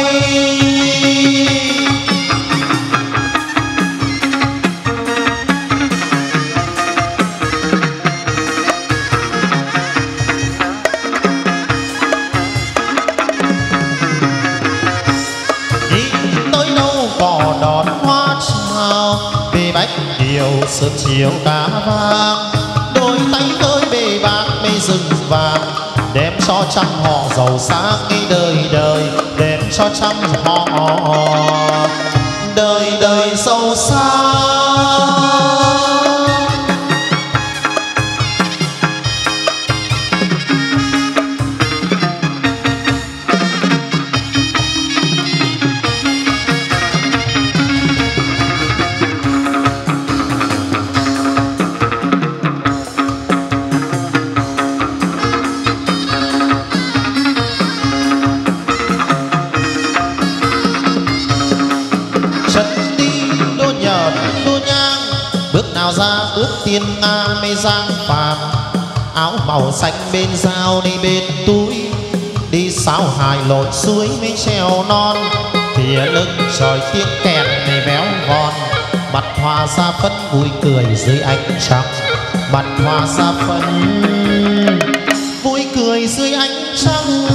Điều sớm chiều cá vàng, đôi tay ơi bề bạc mây rừng vàng, đem cho trăm họ giàu sang ngay đời đời, đem cho trăm họ đời đời giàu sang. Ước tiên nga mây giang phàm, áo màu xanh bên dao đi bên túi, đi sao hài lội suối mấy treo non, thìa lưng trời tiếng kèn này véo von, mặt hoa ra phấn vui cười dưới ánh trăng, mặt hoa ra phấn vui cười dưới ánh trăng.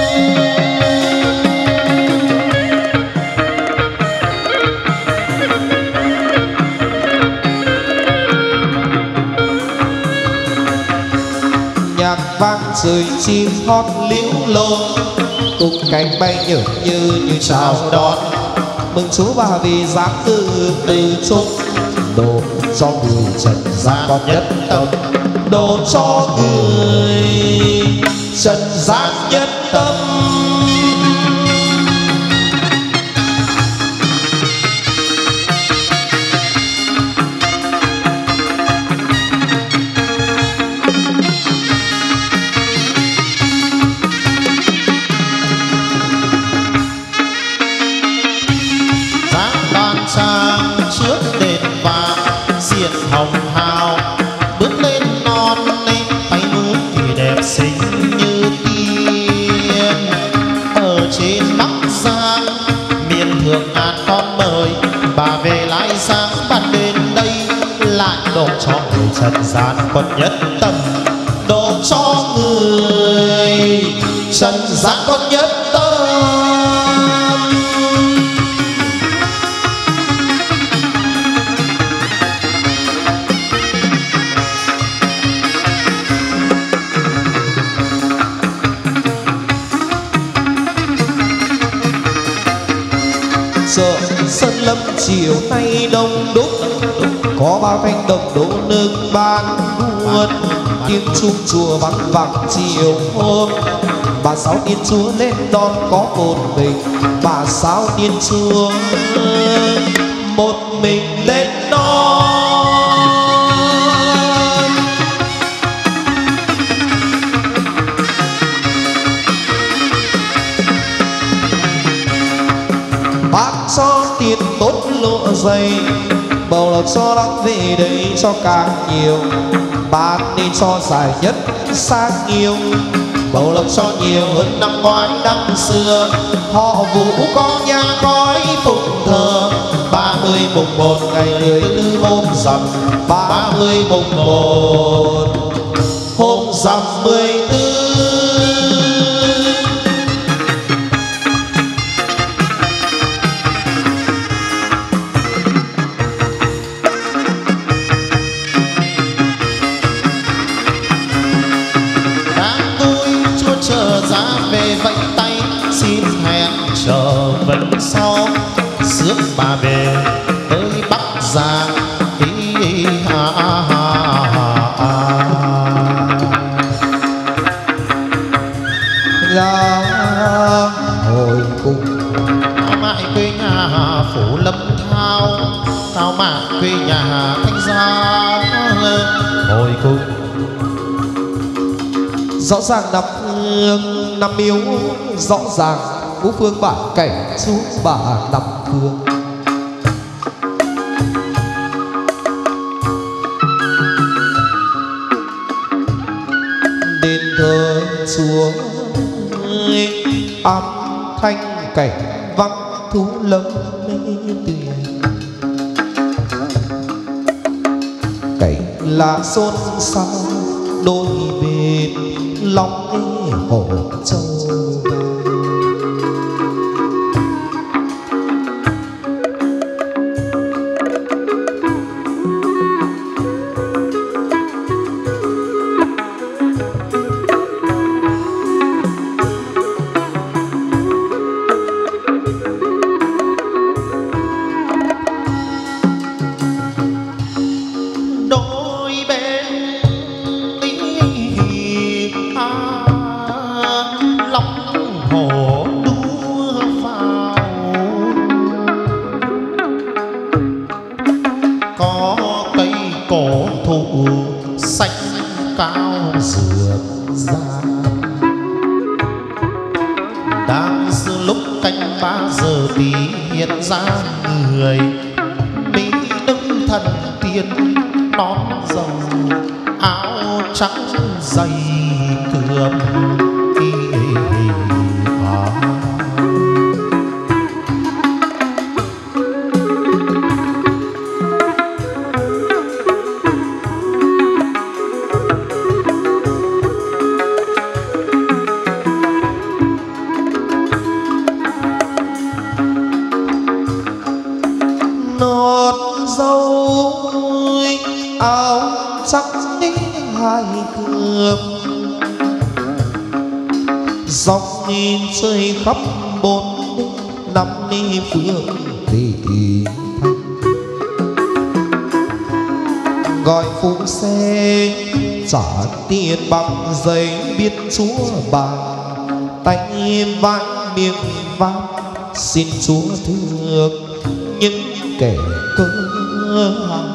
Vang rơi chim hót liễu lo, tung cánh bay nhở như chào đón, mừng Chúa Ba Vì giáng từ từ chung, độ cho người trần gian con nhất tâm, độ cho người trần gian nhất tâm. Hồng hào bước lên non lên tay núi thì đẹp xinh như tiên. Ở trên Bắc Giang miền Thượng ngàn con mời, bà về Lai Giang ban đến đây, lại độ cho người trần gian còn nhất tâm, độ cho người trần gian còn nhất tâm. Sơn lâm chiều nay đông đúc, có bao thanh đồng đỗ nước ban buồn, tiếng chuông chùa vắng vẳng chiều hôm. Bà Sáu Tiên Chúa lên đón có một mình, bà Sáu Tiên Chúa một mình lên đón. Bác cho tiền tốt lụa dày, bầu lộc cho lắm về đây cho càng nhiều, bác nên cho dài nhất sang nhiều, bầu lộc cho nhiều hơn năm ngoái năm xưa. Họ Vũ có nhà khói phụng thờ, 30 mùng 1 ngày 14 hôm rằm, 30 mùng 1 hôm rằm 14. Chờ vẫn sau rước bà về tới Bắc Giang. Ra hồi cùng cao mãi quê nhà Phủ Lâm Thao, cao mãi quê nhà Thanh Gia hồi cùng. Rõ ràng Nam Phương Nam Miếu, rõ ràng Ngũ Phương bản cảnh xuống bà Nam Phương. Đền thờ Chúa âm thanh cảnh vắng thú lâm tuyền. Cảnh lá xôn xao đôi bên long hồ châu. Rơi khắp bốn năm đi phương thị gọi phụ xe trả tiền bằng giấy biết chúa bà tay vãn miệng vang xin chúa thương những kẻ cơ hằng.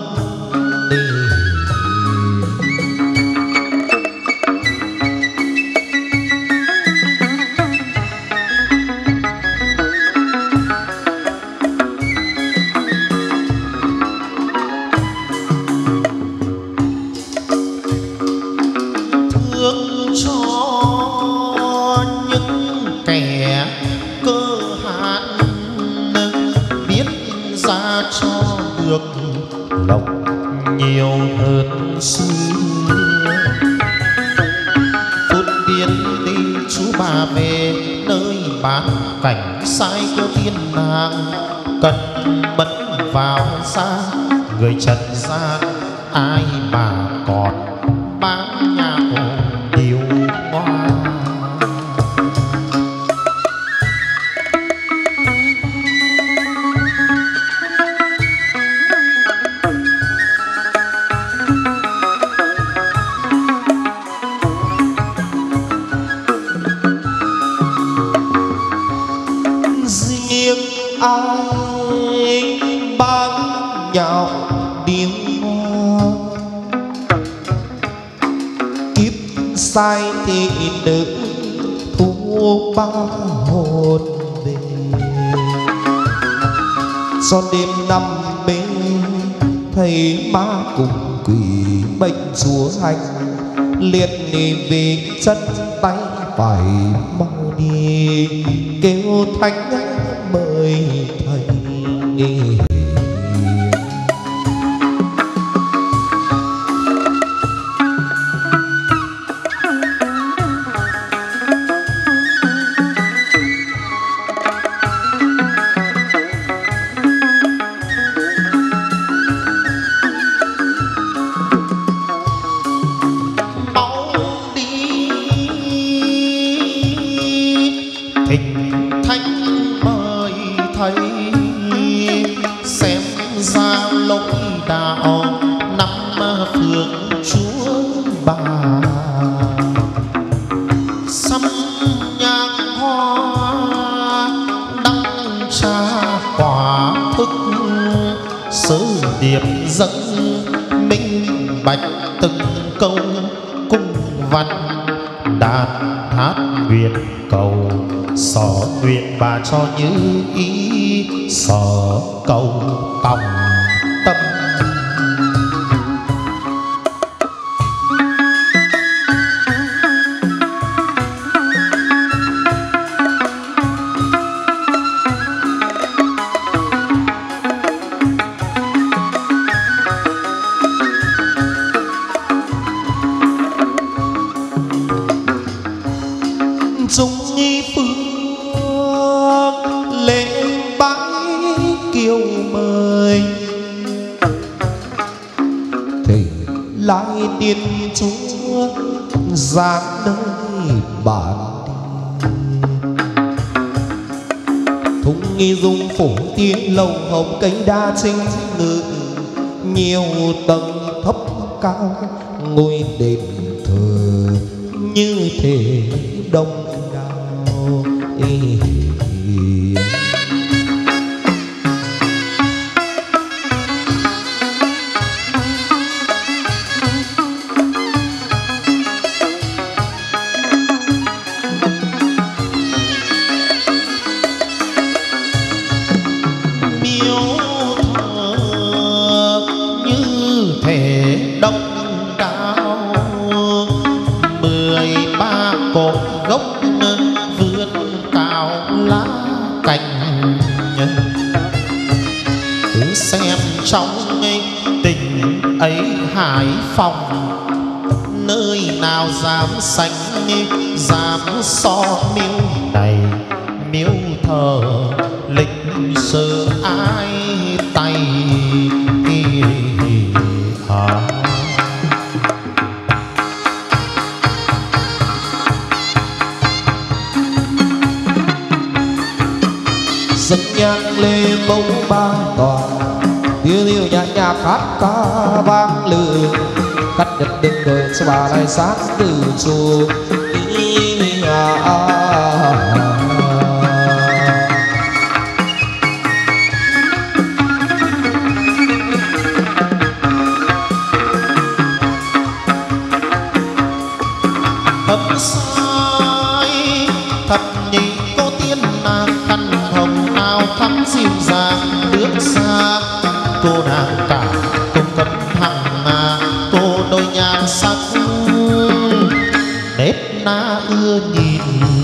Cảnh sai của thiên nàng cần bất vào xa người trần gian ai mà còn bán nhà cổ điều hoa. Ai bán nhau điên hoa kiếp sai thì nữ thu ba hồn về cho đêm năm mê thấy ma cùng quỷ bệnh chúa hành liệt nì vì chân tay phải mau đi kêu thánh mời thầy. Dẫn minh bạch từng câu cung văn đàn hát nguyện cầu sở nguyện bà cho như ý sở cầu tòng tâm. dung nghi phương lễ bái kiều mời thì lại tiên chúa giáng nơi bản thung nghi dung phủ tiên lầu hồng cây đa trinh ngự nhiều tầng thấp cao ngôi đền thờ như thể đông đảo. Trong tình ấy Hải Phòng nơi nào dám sánh dám so miếu này miếu thờ lịch sử ai tay dân nhang lê bông ba tòa tiêu tiêu nhạc nhạc hát ca vang lự cắt nhật đừng đời cho bà lại sáng từ chùa thật sai thật nhị cô tiên nàng khăn hồng áo thắm dịu dàng bước xa cô nàng cả cùng cầm hằng cô đôi nhan sắc nếp na ưa nhìn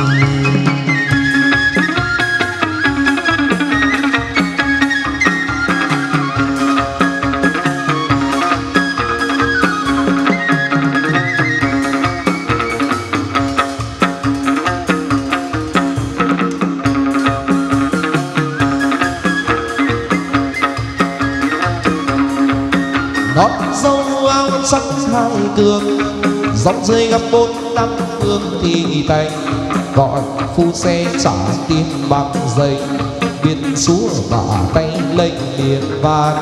sắc hai cường dòng rơi gặp bốn năm phương thì tay gọi phu xe trả tiền bằng giấy biên chúa và tay lệnh điện vàng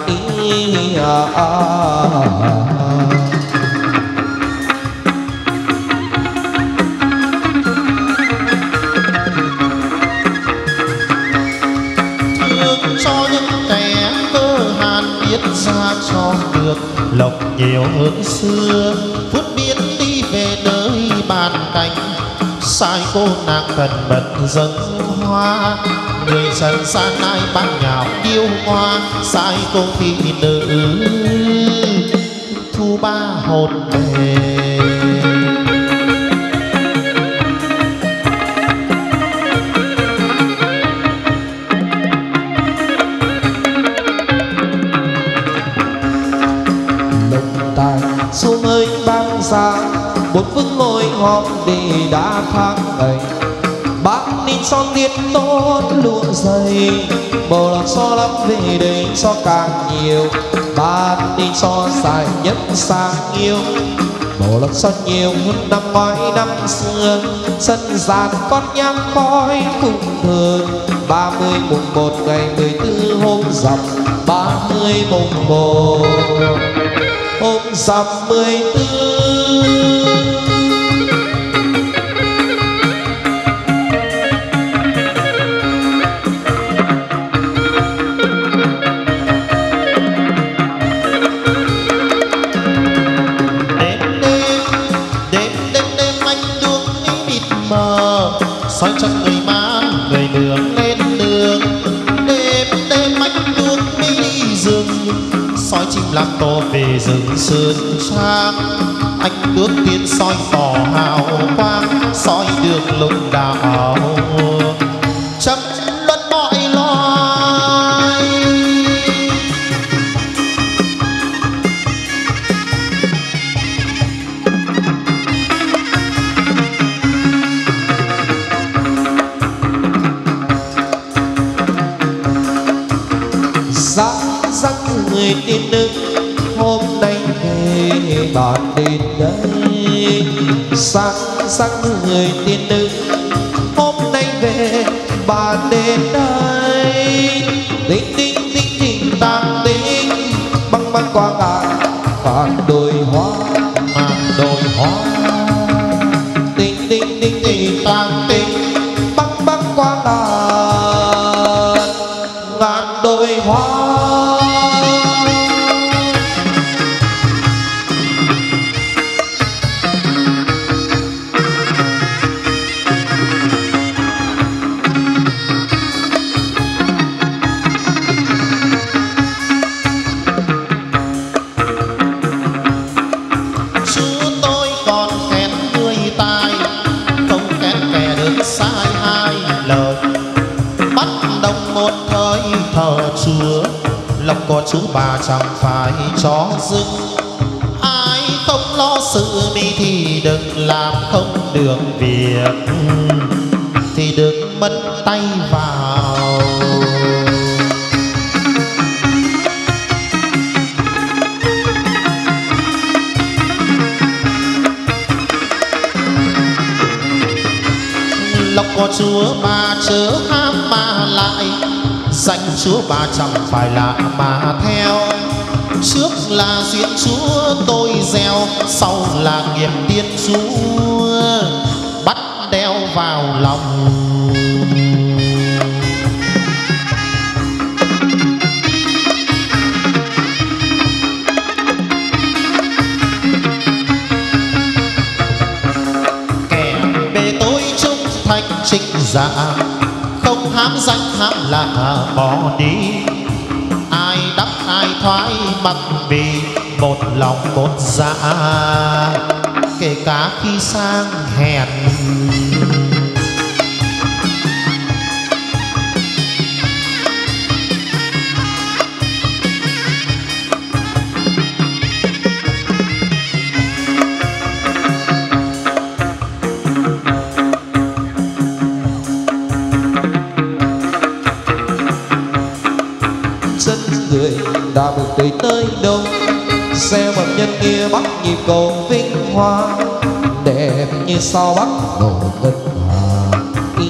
thương cho những kẻ cơ hàn biết ra cho được lộc nhiều hơn xưa phút biến đi về nơi bàn cánh sai cô nàng cần bật dâng hoa người dân gian ai ban nhào điêu hoa sai cô thị nữ thu ba hồn về xuống ơi băng xa một phương ngồi họp để đã tháng ngày bác ninh son tiết tốt lụa dày bầu lòng so lắm về đây so càng nhiều bác ninh so dài nhất sang yêu bầu lòng so nhiều hơn năm ngoái năm xưa sân gian con nhang khói cùng thường 30 mùng 1 ngày 14 hôm rằm 30 mùng 1 hôm rằm 14 đêm anh đuốc mịt mờ soi chân người mang người đường lên đường đêm anh đuốc đi rừng soi chim lạc tô về rừng sơn trang anh đuốc tiên soi tỏ hào quang soi đường lục đạo chấp luận mọi loài người tiên nữ hôm nay về bạn đến đây. Sáng người tiên nữ hôm nay về bạn đến đây. Tinh tinh tinh tinh tang tinh băng băng qua ngàn đồi hoa, đồi hoa. Tinh tinh tinh tinh tang tinh băng băng qua ngàn đồi hoa. Lòng có chú bà chẳng phải cho dưng. Ai không lo sự mi thì đừng làm không được việc, thì đừng mất tay vào. Lòng có chúa bà chớ ham mà lại, danh chúa bà chẳng phải lạ mà theo. Trước là duyên chúa tôi gieo, sau là nghiệp tiên chúa bắt đeo vào lòng. Kẻ bề tôi trung thành trinh dạ, không hám danh hám là bỏ đi. Ai đắp ai thoái mặc vì một lòng một dạ, kể cả khi sang hèn. Người đã bước tới nơi đâu, xe bằng nhân kia bắt nhịp cầu vinh hoa, đẹp như sao bắc nổ ngân hà.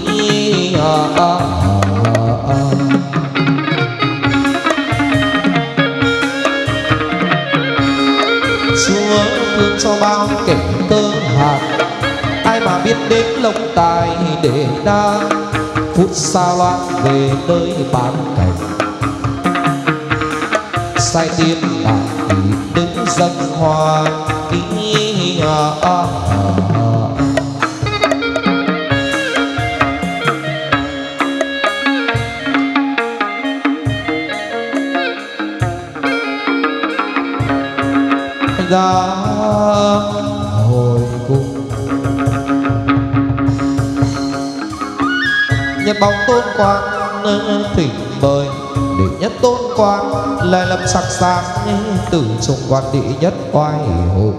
Chúa thương cho bao kẻ cơ hạt, ai mà biết đến lông tài để đa phút xa loạn về nơi bán cảnh. Sai tiên đại thì đứng dâng hoa ra hồi cung. Nhật bóng tôn quang thỉnh mời, để nhất tôn quan lại lâm sắc sáng từ trung quan đệ nhất oai hùng.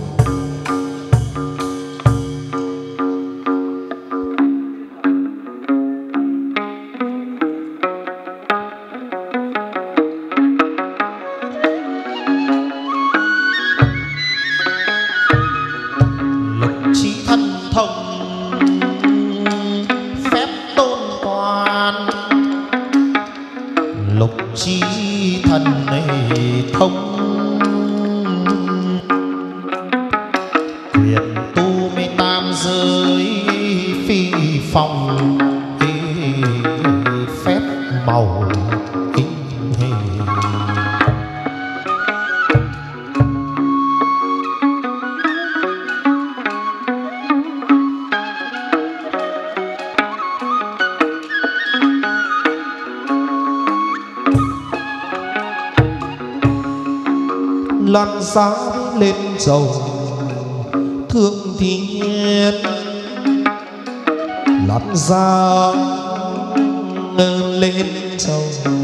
Lục trí thân thông phép tôn quan, lục trí thân này thông quyền tu mê tam giới phi phong, phép màu kinh hề. Loan giá lên dầu thương thiên, loan giá lên dầu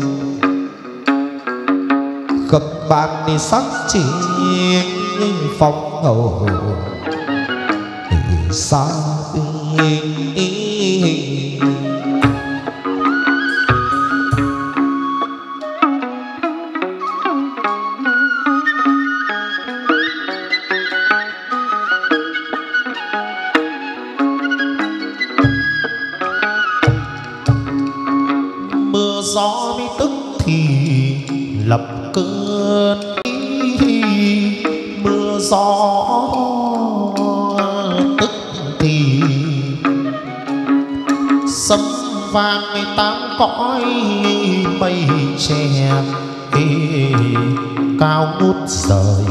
khập bàn đi sắc chỉ phong hầu xa sấm vang tám cõi mây che cao ngút trời.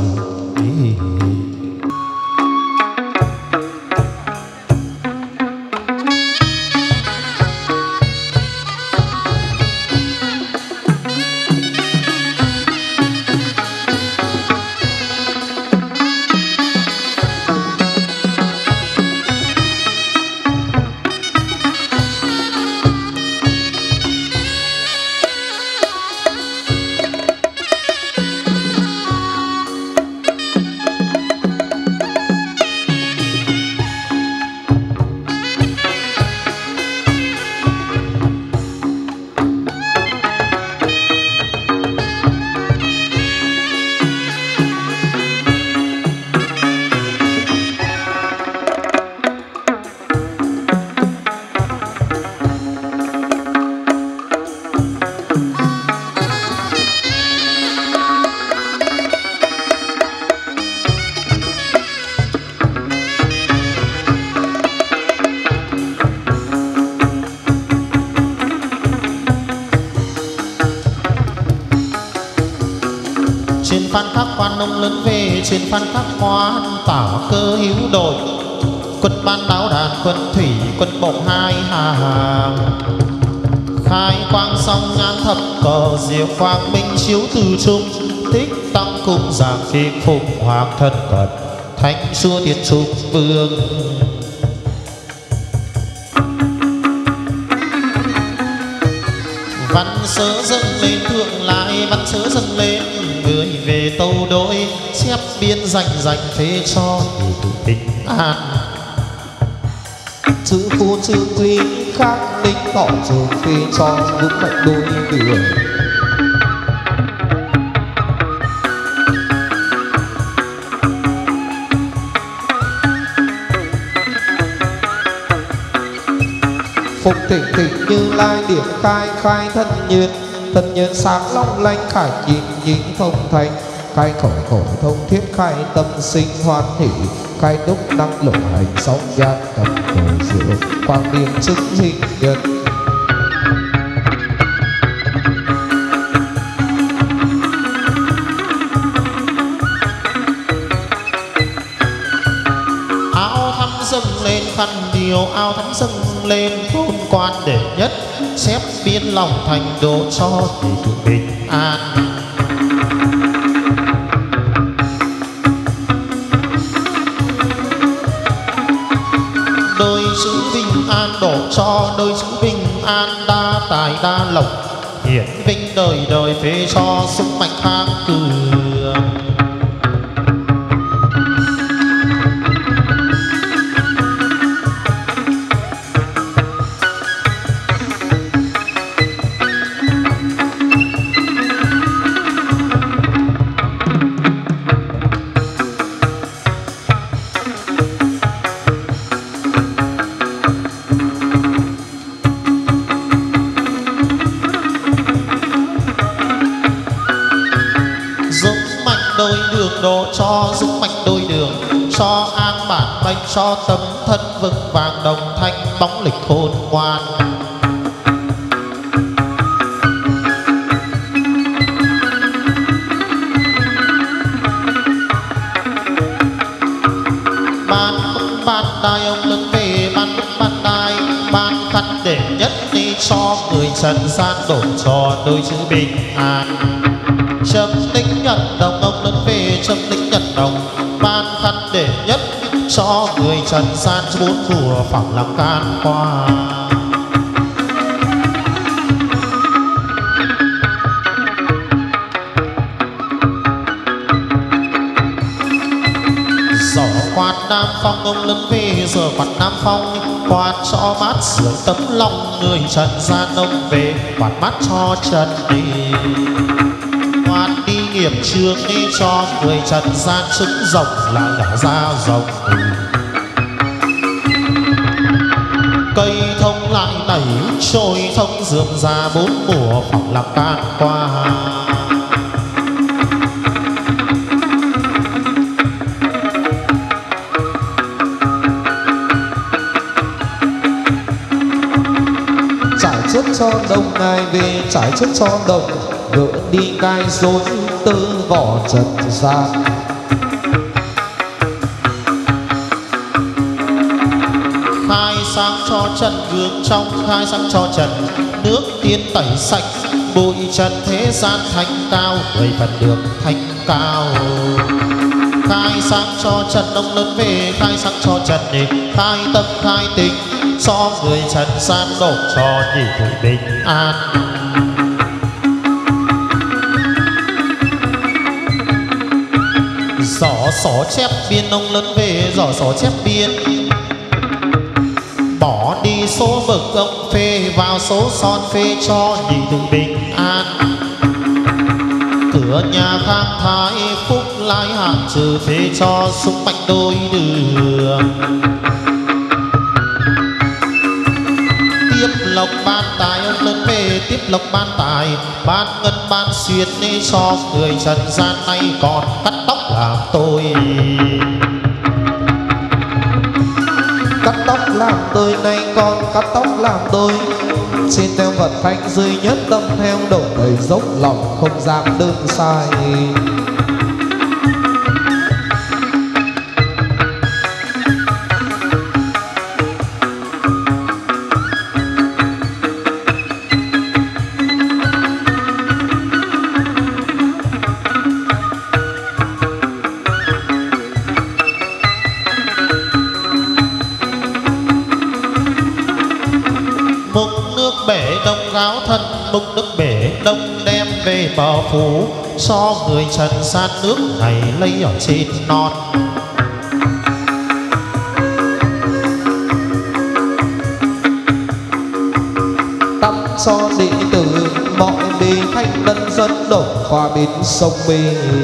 Phan Khắc quan ông lớn về trên Phan Khắc quan tảo cơ hữu đội, quân ban đáo đàn quân thủy quân bộ hai hàng, khai quang song ngàn thập cờ diệu quang minh chiếu từ trung, tích tăng cung giảng kim phục hoàng thân cận thánh xua thiên trục vương. Văn sớ dâng lên thượng lại, văn sớ dâng lên người về tâu đối, xếp biên dành phế cho tự bình an. Chữ phu chữ quý khác linh tỏ trường phê cho vững mạnh đôi đường. Phục thịnh thịnh Như Lai điểm khai khai thân nhiên sáng long lanh khải nhị thông thành, khai khẩu khẩu thông thiết khai tâm sinh hoan hỷ, khai đúc năng lộ hành song giác tập cầu diệu quang niệm chứng hình nhân. Áo thắm dâng lên khăn điều, áo thắm dâng lên tôn quan đệ nhất, xếp biên lòng thành độ cho để tự bình an. Đôi chữ bình an đổ cho, đôi chữ bình an đa tài đa lộc, hiển vinh đời đời phế cho sức mạnh khang cường. Độ cho dũng mạnh đôi đường, cho an bản mệnh, cho tấm thân vững vàng đồng thanh bóng lịch khôn ngoan. Ban đai ông lớn về ban đai, ban khăn để nhất đi cho người trần gian đổ cho đôi chữ bình an. Châm tính nhận đồng ông lớn về châm tính nhận đồng, ban khăn để nhất cho người trần gian bốn mùa phẳng làm can qua. Giỏ quạt Nam Phong ông lớn về giờ quạt Nam Phong, quạt cho mát sưởi tấm lòng người trần gian ông về, quạt mát cho trần đi. Hoan đi nghiệp trường đi cho người trần gian trứng rộng lại là ra rộng. Cây thông lại nảy trôi thông dườm ra bốn mùa phẳng làm can qua. cho đồng ngài về trải trước cho đồng gỡ đi gai rối tư vỏ trần gian. Khai sáng cho trần gương trong, khai sáng cho trần nước tiên tẩy sạch bụi trần thế gian thanh cao, người Phật được thanh cao. Khai sáng cho trần đông lớn về, khai sáng cho trần để khai tâm khai tình cho người trần gian độ cho nhị thủy bình an. Giỏ sổ chép biên ông lớn về, giỏ sổ chép biên bỏ đi số bậc ông phê vào số son phê cho nhị thủy bình an. Cửa nhà khang thái phúc lai hạn trừ phê cho sung mạnh đôi đường. Tiếp lộc ban tài ông lớn về, tiếp lộc ban tài ban ngân ban xuyên đi cho người trần gian nay còn cắt tóc làm tôi. Cắt tóc làm tôi nay con cắt tóc làm tôi. Xin theo Phật thanh duy nhất tâm theo độ đầy dốc lòng không dám đơn sai. Gáo thân múc nước bể đông đem về bờ phủ cho người trần gian nước này lấy ở trên non. Tắm cho đệ tử mọi bề thanh tân dân đổ qua bên sông bê,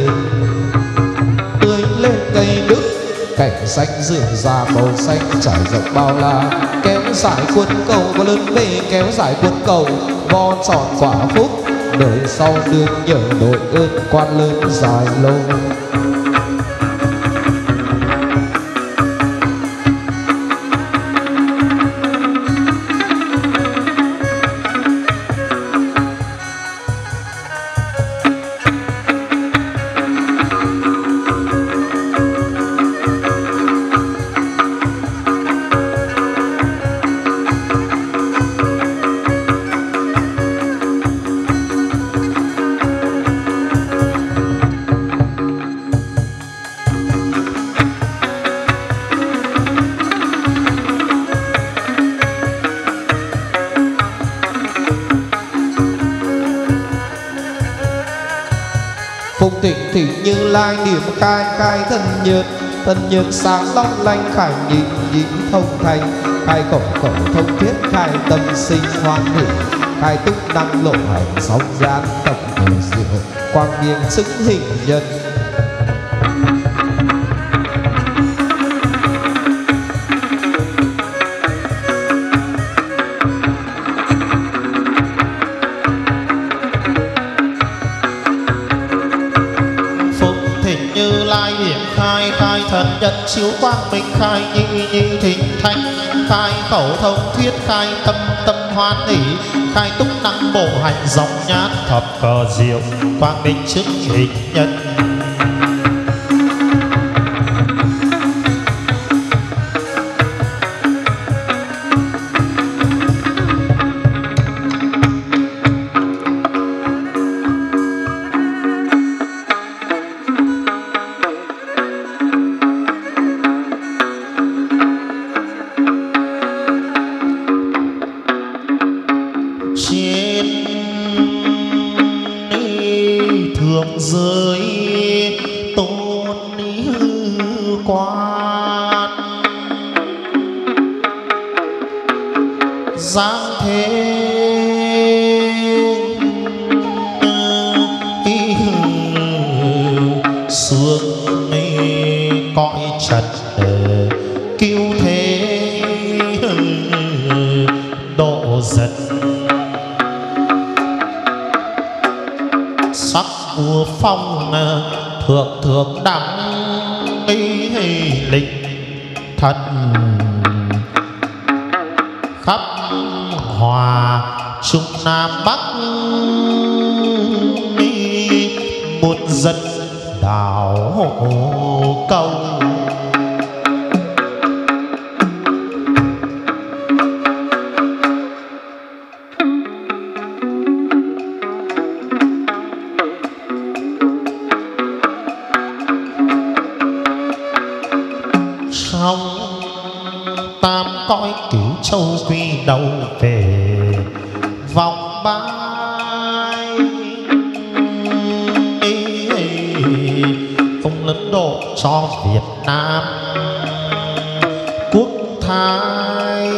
tươi lên cây đức cảnh xanh rửa ra màu xanh trải rộng bao la. Kéo dài quân cầu và lớn bề kéo dài quân cầu vo tròn quả phúc đời sau đương nhờ đội ơn quan lớn dài lâu. Phụng thịnh thị Như Lai niệm khai khai thân nhật sáng long lanh khải nhị nhị thông thành khai khẩu khẩu thông thiết khai tâm sinh hoan hỷ khai túc năng lộ hành sóng gian tập thể diệu quang niên xứng hình nhân. Thần nhật chiếu quang minh khai nhị nhị thịnh thanh khai khẩu thông thuyết khai tâm tâm hoan hỷ khai túc năng bộ hành dòng nhát thập cờ diệu quang minh trước hình nhân. Thượng thượng đẳng lịch thần khắp hòa Trung Nam Bắc một dân đảo công. Trong tam cõi cửu châu quy đầu về vòng bãi, ông lớn độ cho Việt Nam quốc thái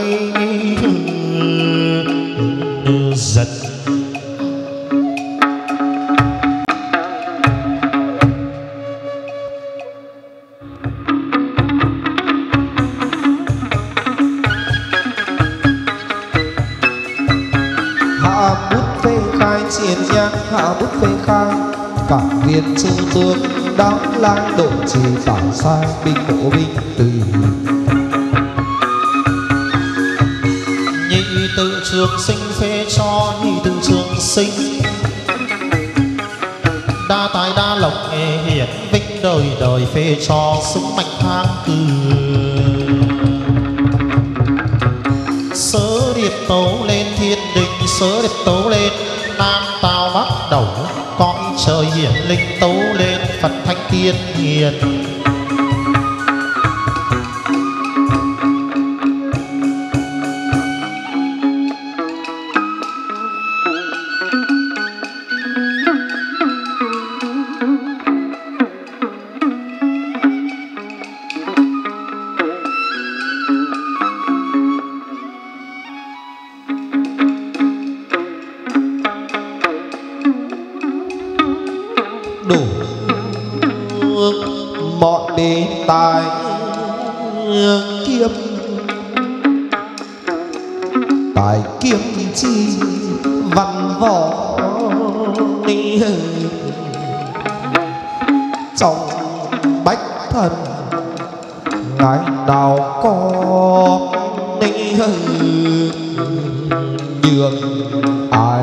dân. Chiến nhang hạ bút phê khai cả viên chư tướng đáng lang độ trì tải sai binh bộ binh tùy. Nhị tự trường sinh phê cho nhị tự trường sinh, đa tài đa lộc nghệ hiển vinh đời đời phê cho súng mạnh thang cử. Sớ điệp tấu lên thiên đình, sớ điệp tấu lên Nam Tào Bắc Đầu, cõi trời hiển linh tấu lên Phật thanh tiên hiền. Mọi đề tài kiếm, tài kiếm chi văn võ trong bách thần ngày nào có nhường ai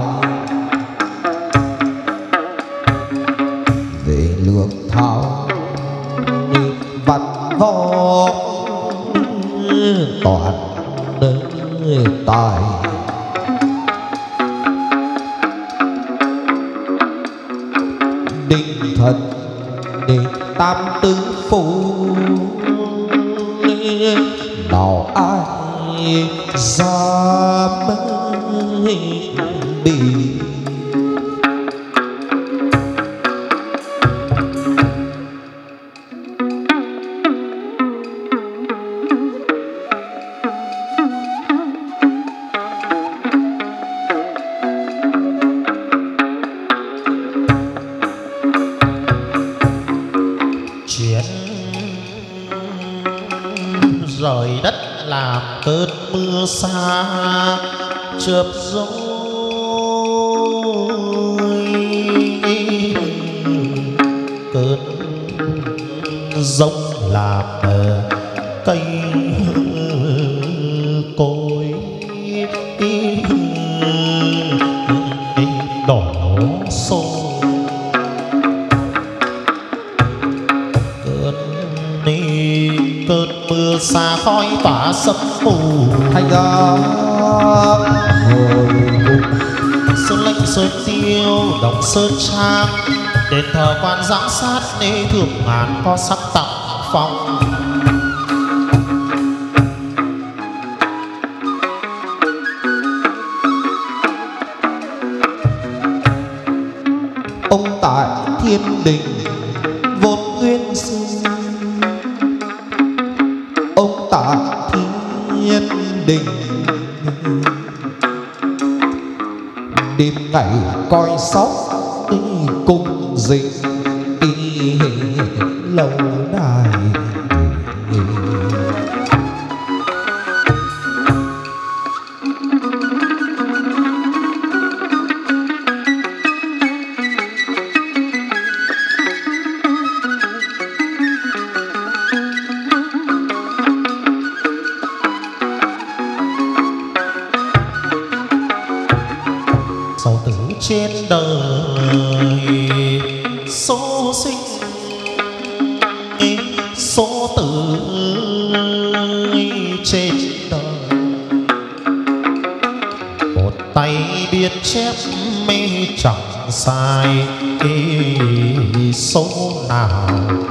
về lương thảo văn võ toàn tài. Định thần định tam tứ phủ nào ai dám bị. Rời đất làm cơn mưa xa chớp dối, cơn giông làm cây cối đổ xô. Cơn mưa xa khói tỏa sấm mù thành ra hồi sơn lệnh sơn tiêu đồng sơn trang, đền thờ quan giám sát nê thượng ngàn có sắc tặng phong. ông tại thiên đình vốn nguyên sinh, ông tại thiên đình đêm ngày coi sóc cung dinh lâu đài. trên đời số sinh số tử trên đời, một tay biết chép mê chẳng sai số nào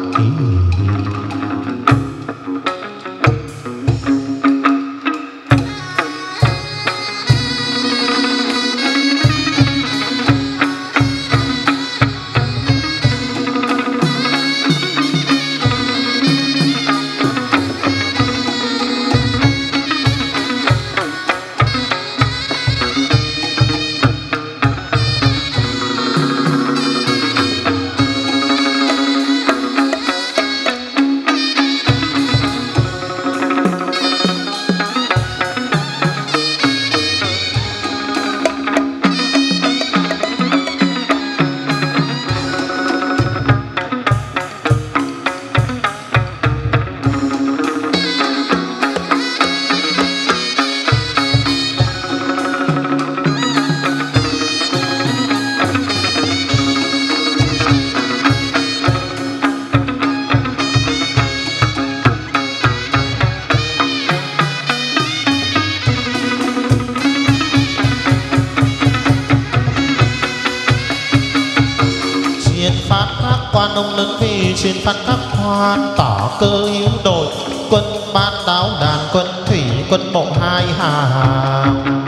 ông lớn về truyền phát các quan tỏ cơ yếu đội quân ban đáo đàn quân thủy quân bộ hai hàng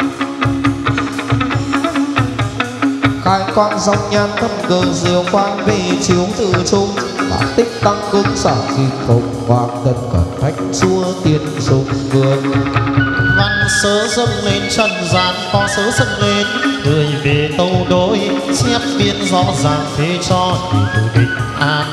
khai quang dòng nhan thâm cờ diệu quang về chiếu tự trung và tích tăng cứng sở kỳ phục hoàng tân cẩn thách xua tiên sùng vương văn sớ dâng lên trần gian có sớ dâng lên người về tâu đối chép biên rõ ràng thế cho thì bình an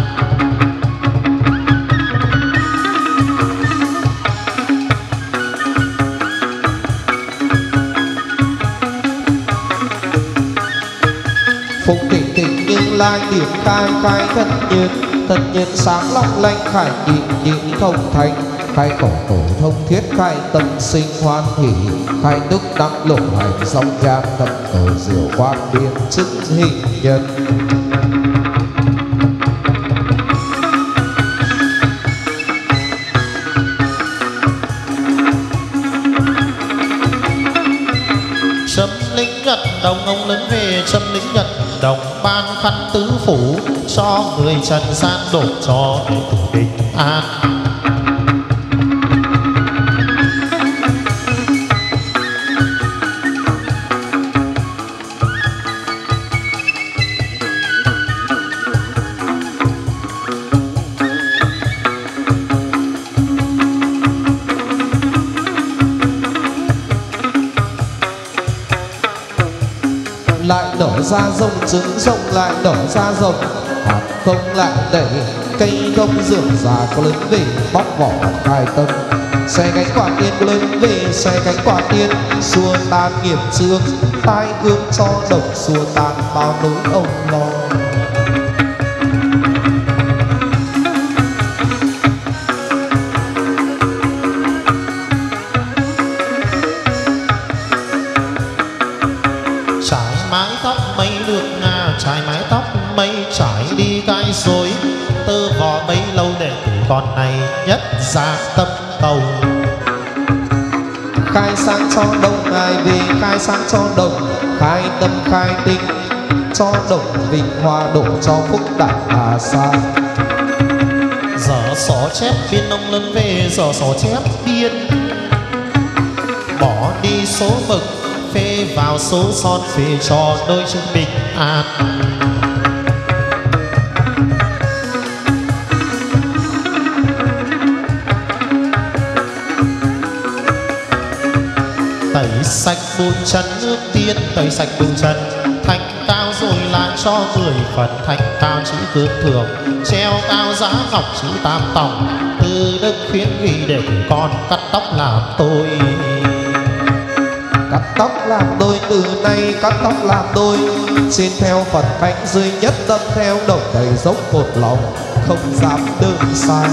phục tỉnh tỉnh nhưng lai điểm khai khai thân nhiên sáng long lanh khải nhịn không thành khai cổ thông thiết khai tâm sinh hoan hỷ khai đức đăng lộ hành song giang tâm cầu diệu quang biên chức hình nhân chấm lính Nhật Đồng ông lớn về chấm lính Nhật Đồng ban khăn tứ phủ cho người trần gian đổ cho để tử bình an lại nở ra rồng trứng rồng lại nở ra rồng hạt không lại đẩy cây thông dưỡng già có lớn về bóc vỏ khai tâm xe cánh quả tiên có lớn về xe cánh quả tiên xua tan nghiệp chướng tai ương cho độc xua tan bao nỗi âu lo mái tóc mây nước nga trải mái tóc mây trải đi gai rối tơ vò bấy lâu để tử con này nhất ra tâm cầu khai sáng cho đông ngài về khai sáng cho đồng khai tâm khai tinh cho đồng vinh hoa độ cho phúc đại hà sa giờ xó chép biên ông lớn về giờ xó chép biên bỏ đi số mực phê vào số son phê cho đôi chân bình an tẩy sạch bụi trần nước tiên tẩy sạch bụi trần thanh cao rồi lại cho người phần thanh cao chữ cương thường treo cao giá ngọc chữ tam tòng từ đức khuyến ghi để con cắt tóc làm tôi cắt tóc làm đôi từ nay cắt tóc làm đôi xin theo Phật thánh duy nhất tâm theo đồng đầy dốc một lòng không dám đương sai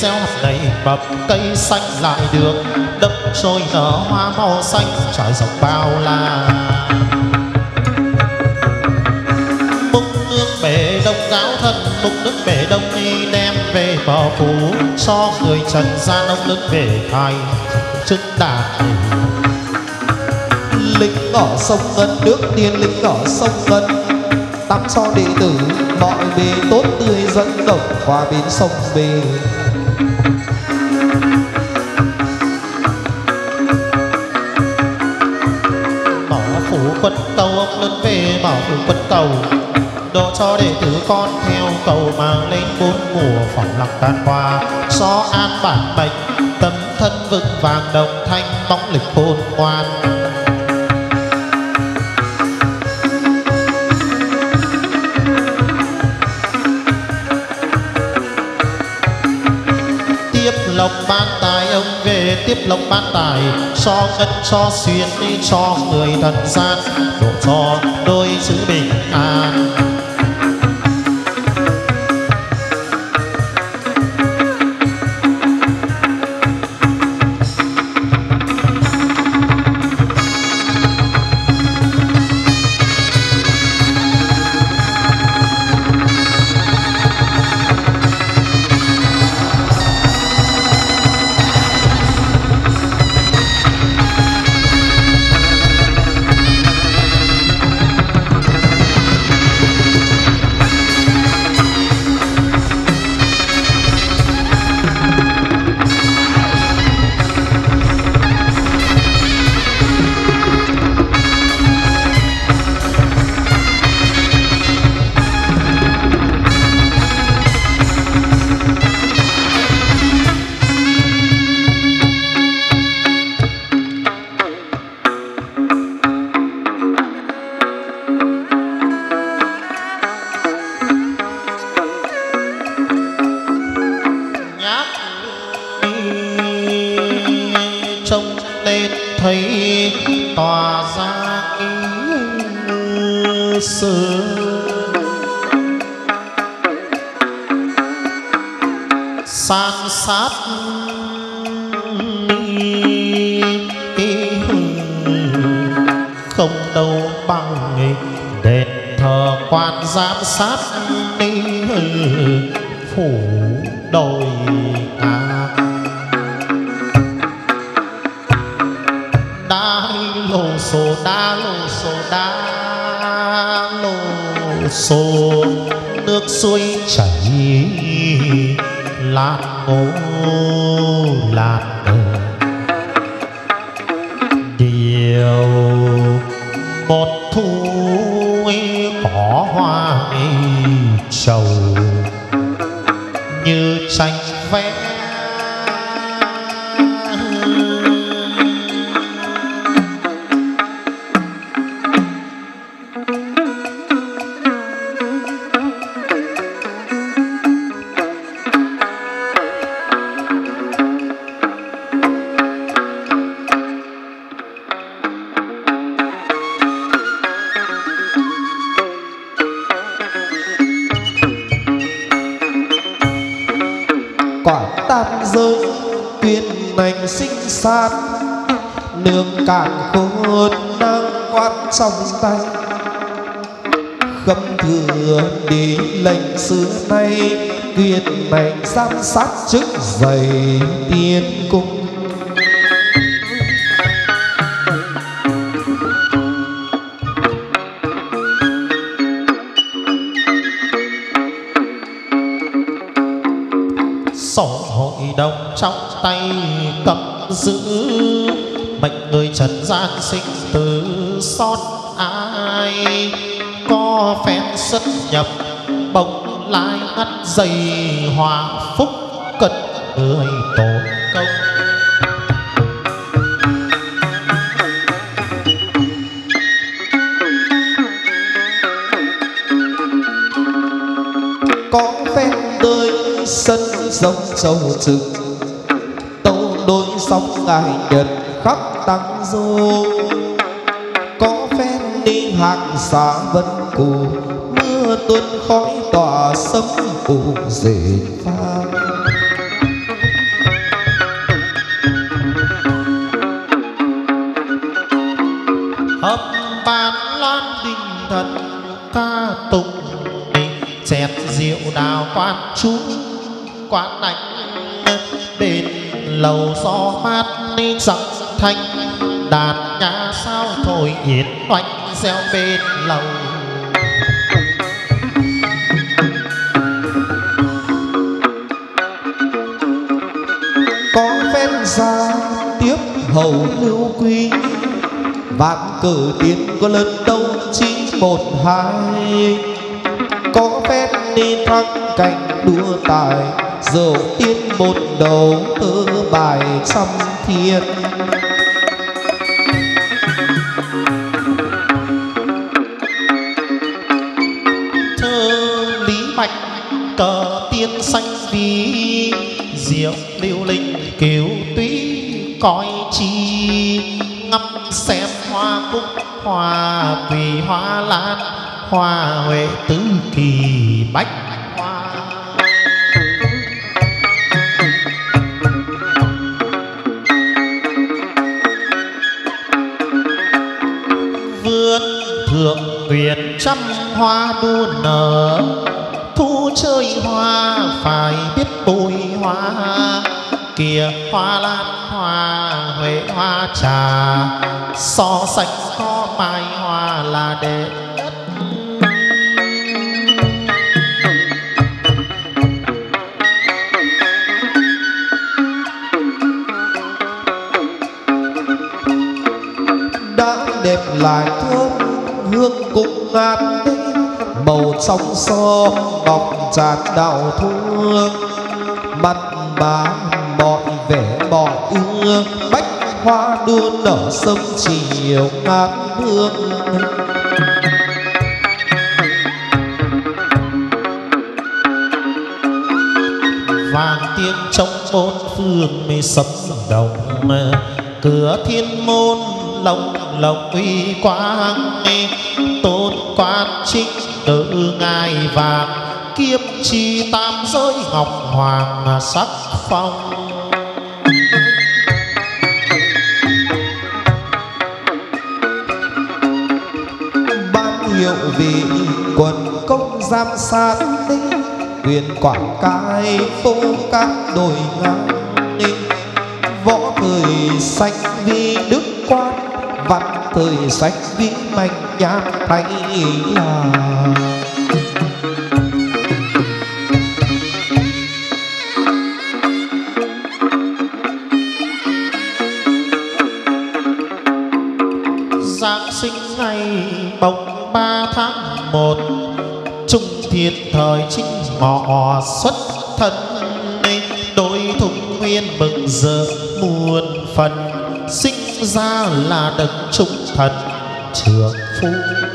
gieo hạt nảy mầm, cây xanh lại được đâm trôi nở hoa màu xanh trải rộng bao la. Múc nước bể đông giáo thân, múc nước bể đông đi đem về bờ phủ cho người trần gian ông nước về khai chức đạt. Lính ở sông Ngân nước tiên lính ở sông Ngân, tắm cho đệ tử mọi bề tốt tươi dẫn động qua bến sông về. Mở phủ quân cầu ông lớn về mở phủ quân cầu, độ cho đệ tử con theo cầu mang lên bốn mùa phòng lặng tan qua. Xó an bản mệnh tấm thân vững vàng đồng thanh bóng lịch khôn ngoan. Lộc ban tài ông về tiếp lộc ban tài, cho ngân cho xuyên đi cho người thần gian, độ cho đôi chữ bình an. San sát không đâu bằng đền thờ quan giám sát đi phủ đồi đá lô xô đá lô xô đá lô xô nước suối chảy lạt ngô lạt điều một thu có hoa trầu như tranh vẽ. Sinh sát nương cạn khôn đang quát trong tay, khâm thừa đi lệnh xưa nay quyền này giám sát chức dày tiên cung. Sổ hội đồng trong tay cầm giữ, mệnh người trần gian sinh tử xót ai, có phép xuất nhập bỗng lai ngắt dây hòa phúc cật người tổn công. Có phép tới sân rộng châu trực, tâu đôi sóng ngài nhật khắp tăng du. Có phép đi hàng xa vân cù, mưa tuôn khói tỏa sấm phủ dệt pha. hợp ban loan đình thần ca tụng chẹt rượu đào quan chú quán đánh đền lầu gió mát nên giọng thanh đàn nhã sao thổi yến oanh reo bên lầu. Có phen ra tiếp hầu lưu quý, vạn cử tiến có lần đâu chỉ một hai. Có phép đi thắng cảnh đua tài, rượu tiên một đầu tứ bài trăm thiên. Thơ Lý Bạch cờ tiên xanh ví, diệu lưu linh kiều túy coi chi. Ngắm xem hoa cúc hoa quỳ hoa lan, hoa huệ tứ kỳ bách hoa. Vườn thượng uyển trăm hoa đua nở, thu chơi hoa phải biết bồi hoa. Kìa hoa lan hoa huệ hoa trà, so sánh có mai hoa là đệ nhất. Đã đẹp lại thơm hương cũng ngát, màu trong so ngọc tràn đào thương. Mặt má mọi vẻ mọi ưa, bách hoa đua nở sớm chiều ngát hương. Vàng tiếng trong bốn phương mê sấm đồng, cửa thiên môn lồng lộng uy quang. Tôn quan trích nữ ngai vàng, kiếp chi tam giới ngọc hoàng sắc phong. Ban hiệu vị quần công giám sát, tuyên quảng cai phố các đồi ngang. Võ thời sách vi đức quan, văn thời sách vi mạnh nhãn hay là. Giáng sinh ngày bồng 3 tháng 1, trung thiên thời chính ngọ xuất thân. Đôi thùng nguyên mừng giờ muôn phần, sinh ra là đấng trung thần trường phu.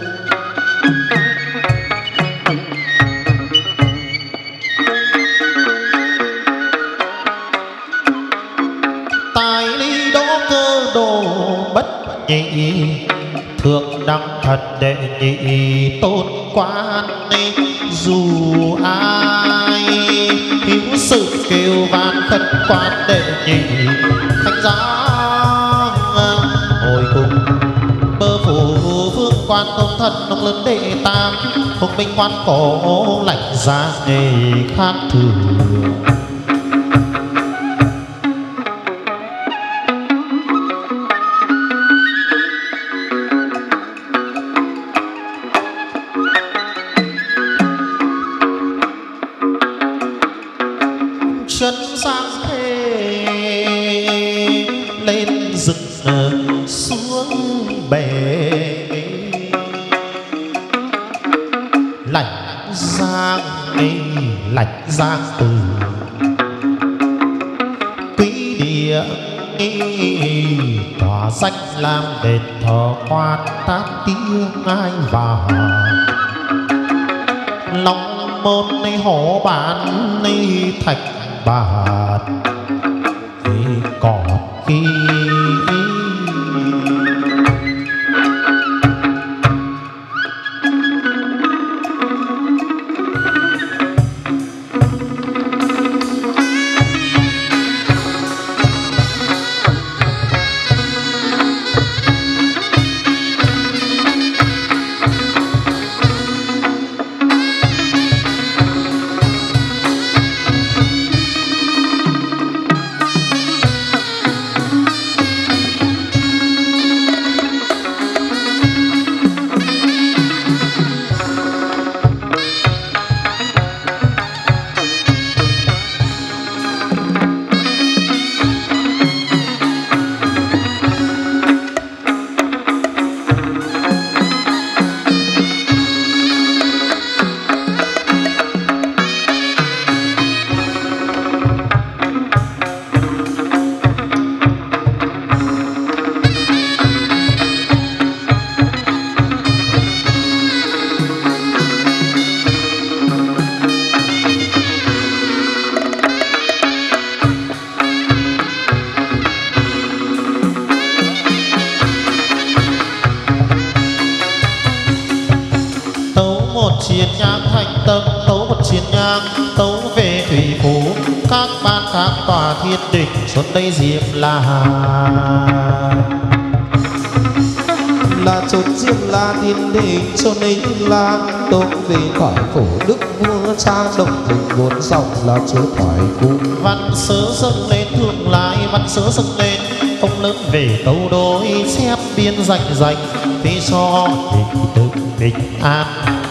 Tài ly đỗ cơ đồ bất nhị, thượng đẳng thật đệ nhị tôn quan. Dù ai hữu sự kêu van khất quan đệ nhị, thánh giá hồi cùng bơ phủ vương quan tôn thần ông lớn đệ tam. Hùng binh quan cổ lạnh giá nghề khác thường. Chân sang thế lên rực xuống bể, lạnh giang từ quý địa. Tòa danh làm đền thờ quan tát tiếng ai vào, long môn này hổ bản này thạch bạt có khi. chiến nhang thành tâm, tấu một chiến nhang tấu về thủy phủ. Các ban các tòa thiên đình xuống đây diệm là chốn diêm la thiên đình, chốn ấy là tông về thoại phổ đức vua cha đồng tình vốn dòng là chúa thoại cung. Văn sớ dâng lên thượng lại, văn sớ dâng lên ông lớn về tấu đối xếp biên rành rành thế cho định tự bình an.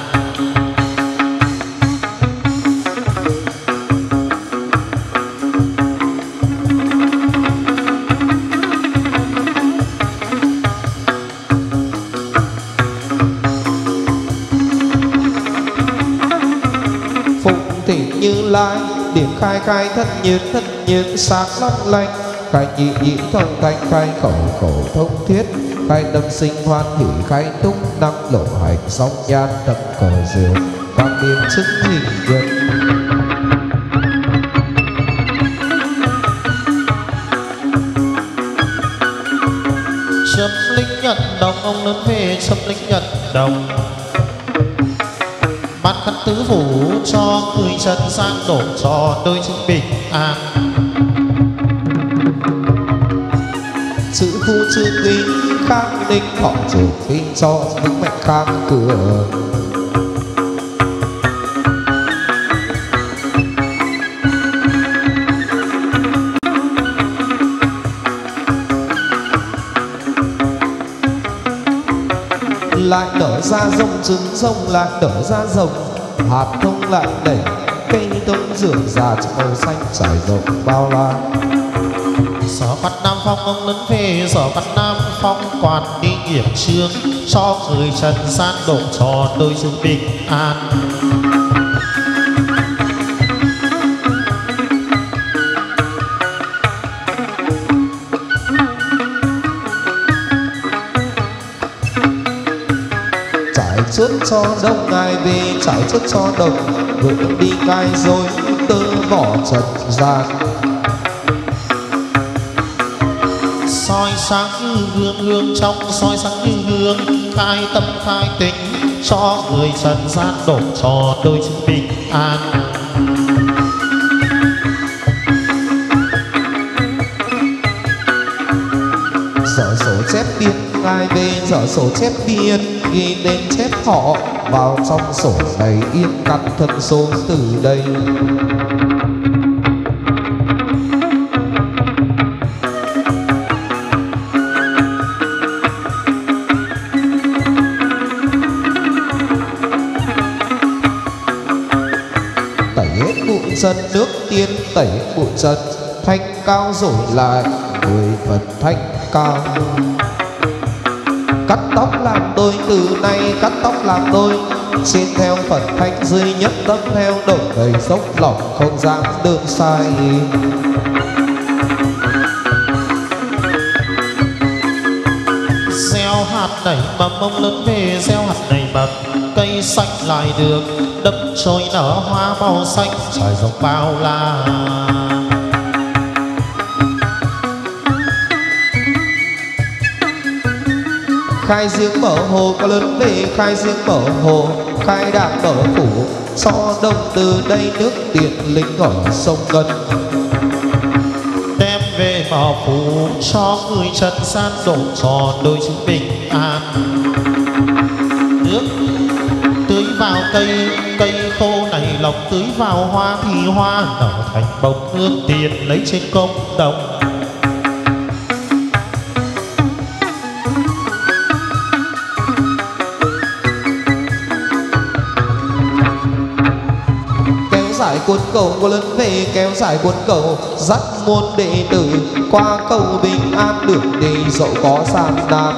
Như lai điểm khai khai thân nhiệt sáng long lanh, khai nhị nhị thông thanh khai khẩu khẩu thông thiết, khai tâm sinh hoan hỷ khai túc năm lộ hành song nhan tâm cờ diệu quang niệm chứng hình nhân. Chấm linh nhận đồng ông lớn về chấm linh nhận đồng. Ban khăn tứ phủ cho người trần gian đổ cho đôi chữ bình an. Chữ phu chữ kính khang ninh họ chủ kinh cho những mẹ khang cửa. Lại nở ra rồng trứng rồng lại nở ra rồng, hạt thông lại đẩy cây thông rửa già màu xanh trải rộng bao la. Sở Văn Nam Phong ông lớn về Sở Văn Nam Phong quản đi nghiệp trương cho người trần gian độ cho đôi sự bình an. Chút cho đông ngài về trải chút cho đồng, vượt đi cai rồi tơ vỏ trần gian. Soi sáng như gương gương trong soi sáng như gương, khai tâm khai tính cho người trần gian đổ cho đôi sự bình an. Dở sổ chép biên ngài về dở sổ chép biên, ghi tên chép họ vào trong sổ này yên căn thân số từ đây. Tẩy hết bụi chân nước tiên, tẩy hết bụi chân thanh cao rồi lại 10 phần thanh cao. Cắt tóc làm đôi từ nay cắt tóc làm đôi, xin theo Phật thanh duy nhất tâm theo độ đầy dốc lòng không dám đường sai. Gieo hạt nảy mầm ông lớn về gieo hạt nảy mầm, cây xanh lại được đâm trôi nở hoa màu xanh trải rộng bao la. Khai giếng mở hồ có lớn về khai giếng mở hồ, khai đạm mở phủ cho đông từ đây nước điện lính ở sông Ngân. Đem về mở phủ cho người trần gian đổ cho đôi chữ bình an. Nước tưới vào cây, cây khô này lọc tưới vào hoa thì hoa nở thành bông nước tiền lấy trên công đồng. Giải cuốn cầu có lớn về kéo dài cuốn cầu, dắt môn đệ tử qua cầu bình an, đường đi dẫu có gian nan.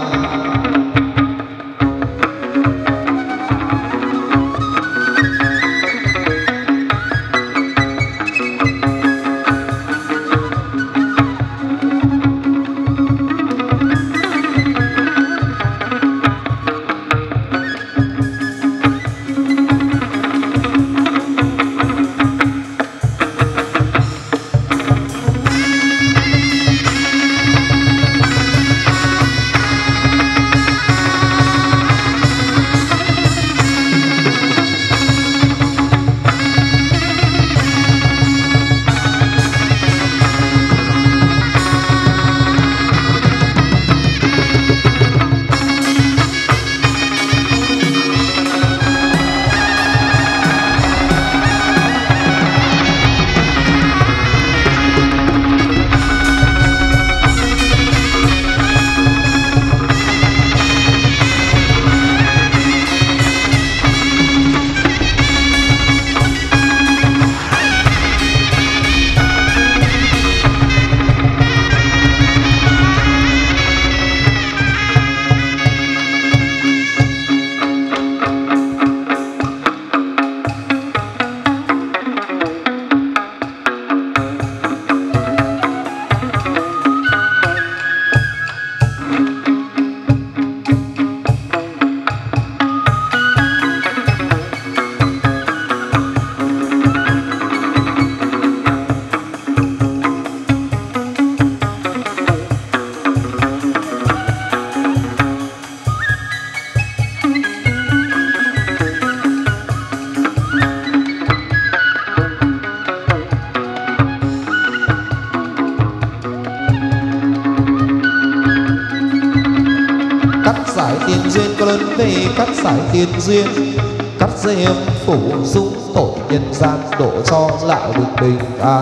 giải tiền duyên có lớn về cắt giải tiền duyên, cắt dây âm phủ dung tội nhân gian, độ cho lại được bình an.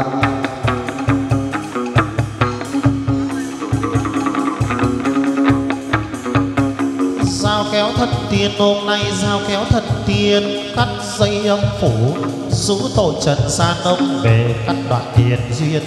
Giao kéo thần tiên hôm nay giao kéo thần tiên, cắt dây âm phủ rũ tội trần gian, ông về cắt đoạn tiền duyên.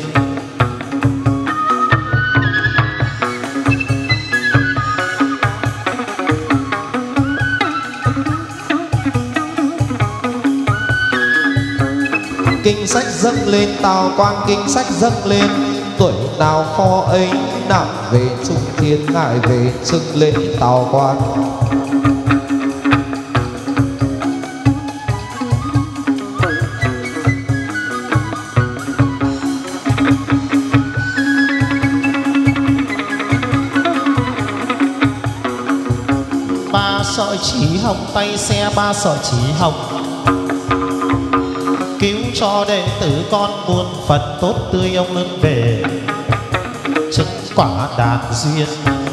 Kinh sách dâng lên tào quan, kinh sách dâng lên, tuổi nào kho ấy nặng về trung thiên, ngại về trưng lễ tào quan. Ba sợi chỉ hồng tay xe, ba sợi chỉ hồng cứu cho đệ tử con muôn phần tốt tươi, ông lớn về chứng quả đàn duyên.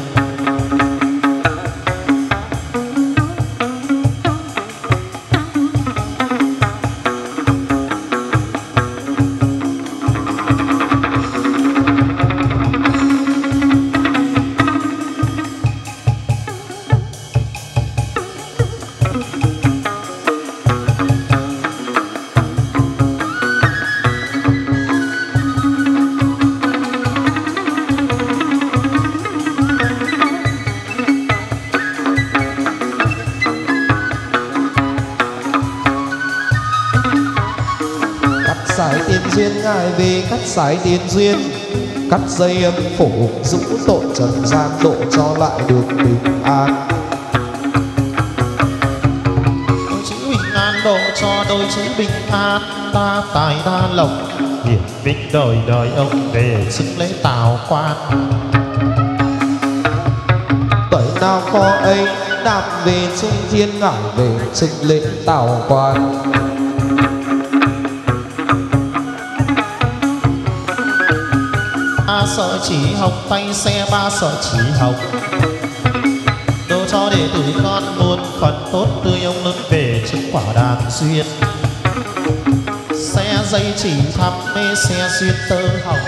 Giải tiền duyên ngài về cắt giải tiền duyên, cắt dây âm phủ rũ tội trần gian, độ cho lại được bình an. Đôi chữ bình an độ cho đôi chữ bình an, ta tài đa lộc hiển vinh đời đời, ông về xưng lễ tào quan. Tuổi nào kho ấy đạp về trung thiên, ngải về xưng lễ tào quan. Ba sợi chỉ hồng tay xe, ba sợi chỉ hồng độ cho đệ tử con muôn phần tốt tươi, ông lớn về chứng quả đàn duyên. Xe dây chỉ thăm mê xe duyên tơ hồng,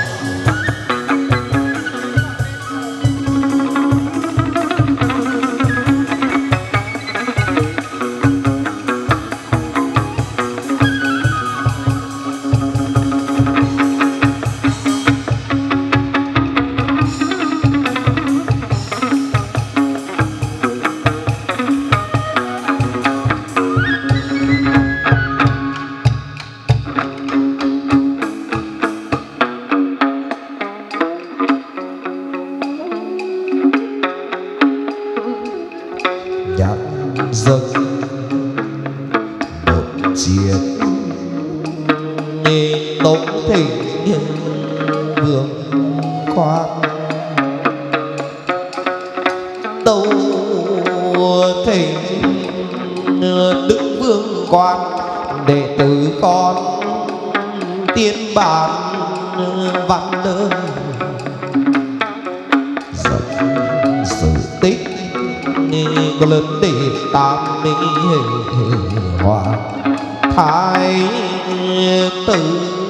dâng một chiến nên tống thịnh vương quan, tâu thịnh đức vương quan, đệ tử con tiên bản văn đơn sự tích có lớn để tam mỹ hoàng thái tử.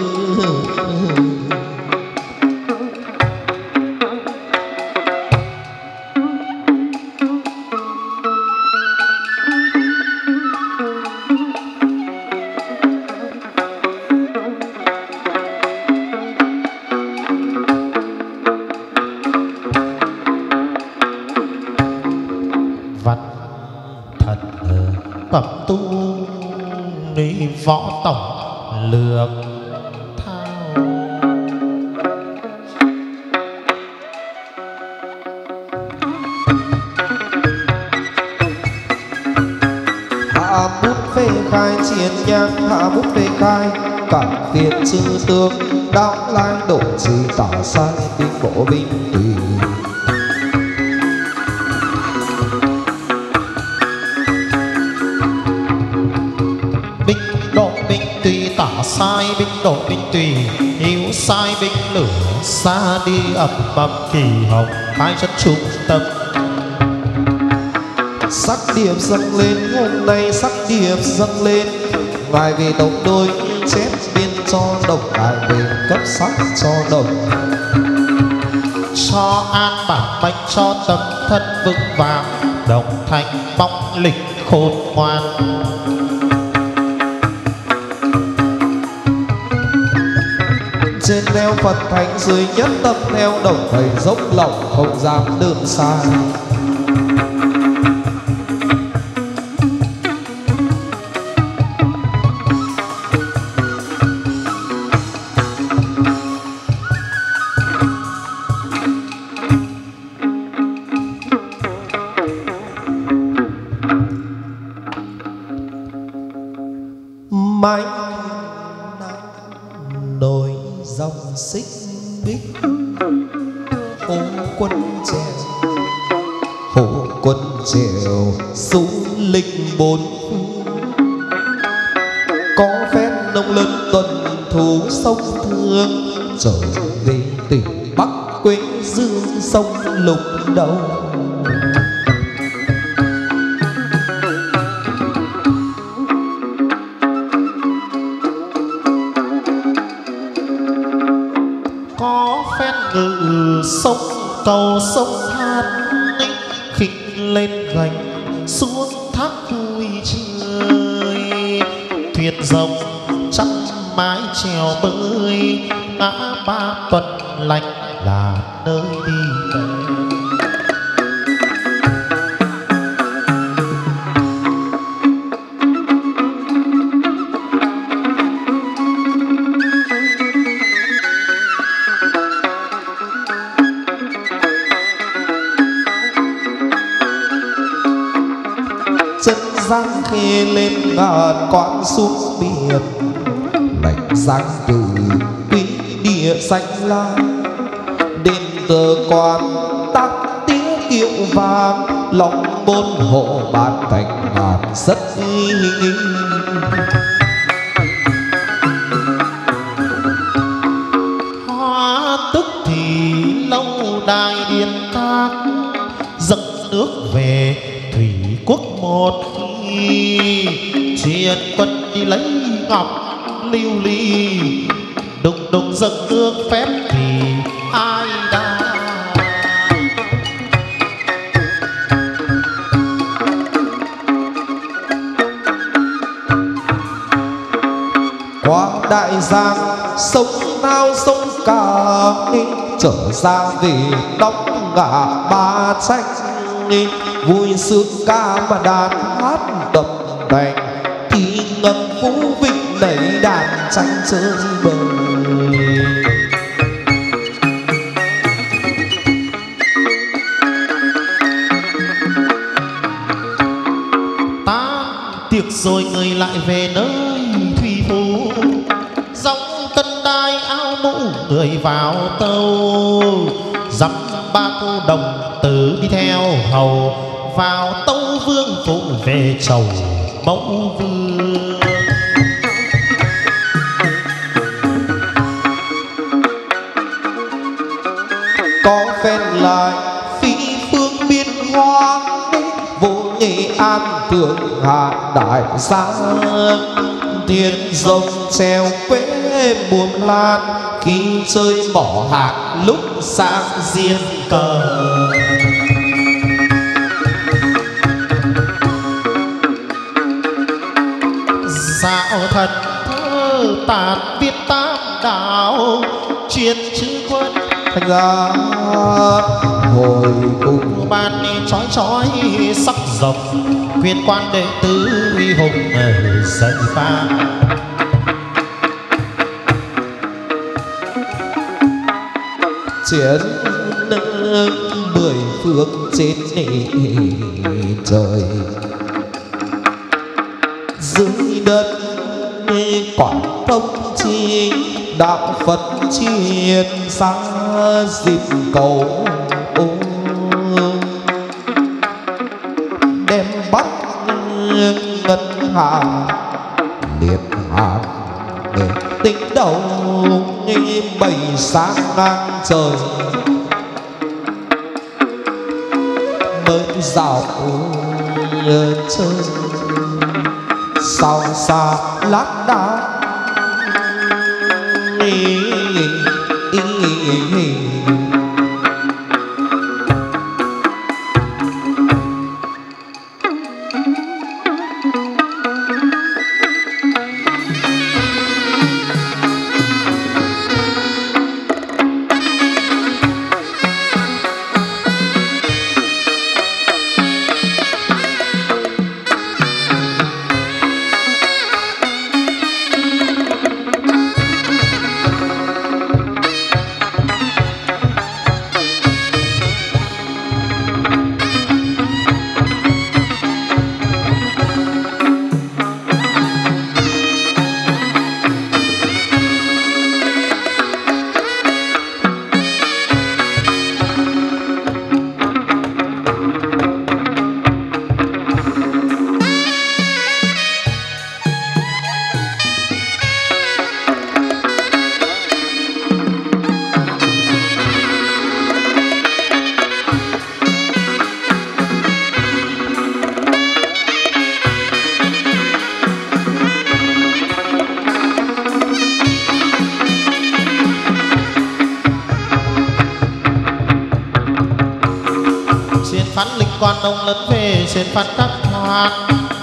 Phẩm tu ni võ tổng lược thao, hạ bút phê khai chiến nhang, hạ bút phê khai cản phiền chư tướng, đạo lai độ trì tả sai binh bộ binh tùy. Tả sai binh độ binh tùy, yếu sai binh lửa xa đi ập ập kỳ hồng, hai chất trung tâm. Sắc điệp dâng lên, hôm nay sắc điệp dâng lên. Ngài về tộc đôi chép biên cho đồng, ngài về cấp sắc cho đồng. Cho an bảo mệnh cho tâm thân vững vàng, đồng thành bóng lịch khôn ngoan. Trên theo Phật thánh, dưới nhất tâm theo đồng, thầy dốc lòng không dám đơn xa. Mãi nổi dòng xích bích, hồ quân trèo, hồ quân trèo xuống lịch 4. Có phép nông lớn tuần thú sông Thương, trở về tỉnh Bắc quê dương sông Lục Đầu. Có phép ngự sông cầu sông hát, khinh lên gành xuống thác vui chơi. Thuyền rồng trăm mái chèo bơi, ngã Ba Tuần lạnh là nơi đi về. Giang khê lên ngàn quán xuống biển, lạnh giang từ quý địa xanh la. Đền thờ quan tác tiếng kiệu vàng, lòng bốn hộ ban thành ngàn rất nghi. Hoa tức thì lâu đài điện các, dâng nước về thủy quốc một khi. Triền quân đi lấy ngọc lưu ly, đùng đùng dâng nước phép thì ai đã. Qua đại giang sông Thao sông Cả, trở ra về đóng ngã Ba Tranh. Vui sướng ca mà đàn hát đập đành, thì ngân phú vinh đẩy đàn tranh chơi bời. Tan tiệc rồi người lại về nơi thủy phủ, dòng tân đai áo mũ người vào tâu. Dăm ba cô đồng tử đi theo hầu, vào tâu vương phụ về chầu mẫu vương. Có phen lại phi phương biên hoa, vô Nghệ An thượng hạ đại giang. Thiên rồng treo quê buồm lan, khi chơi bỏ hạt lúc sang diên cờ. Dạo thần thơ tàn viết tam đạo, truyền chữ quân thành ra hồi cùng ban chói chói sắc rồng. Khuyên quan đệ tử uy hùng dậy vang. chiến mười phương trên trời, dưới đất quảng thông chi đạo Phật triệt xa dịp cầu đem bắt ngân hàng liệt hạt để tính đầu bảy sáng ngang trời mới dạo chân sau xa lát đá quan ông lớn về trên phát các hoan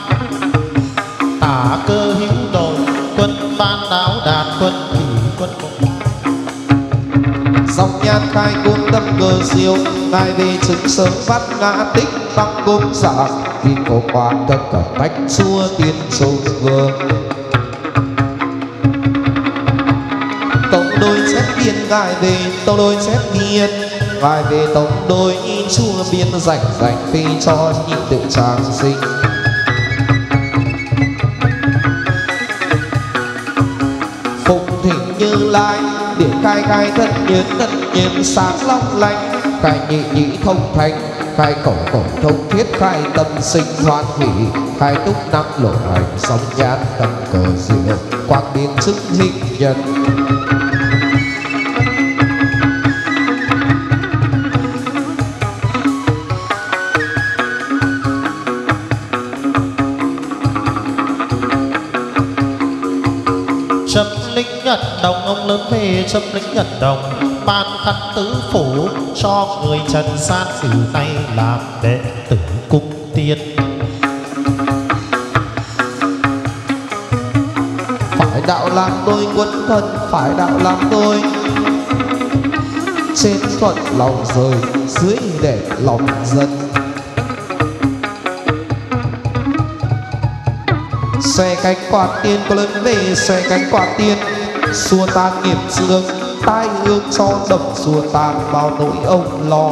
tả cơ hữu đội quân ban đáo đạt quân thủy quân dòng nhan khai cung tâm cơ siêu ngài về chứng sớm phát ngã tích tăng cung giả vì cổ quan tất cả bách xua tiên sâu vương tổng đôi xét biên ngài về tổng đôi xét biên ngài về tổng đôi chua biên rảnh phi cho nhị tự trang sinh phụng thỉnh Như Lai điện khai thân nhiên sáng long lanh khai nhị thông thánh khai khẩu thông thiết khai tâm sinh hoan hỷ khai túc năng lộ hành sóng nhãn tâm cờ diệu quang biến chứng hình nhân Nhật đồng ông lớn về châm lính Nhật đồng ban khăn tứ phủ cho người trần gian từ nay làm đệ tử cung tiên phải đạo làm đôi quân thân phải đạo làm đôi trên thuận lòng rời dưới để lòng dân xe cánh quạt tiên có lớn về xe cánh quạt tiên xua tan nghiệp dương tai hương cho đồng xua tan bao nỗi ông lo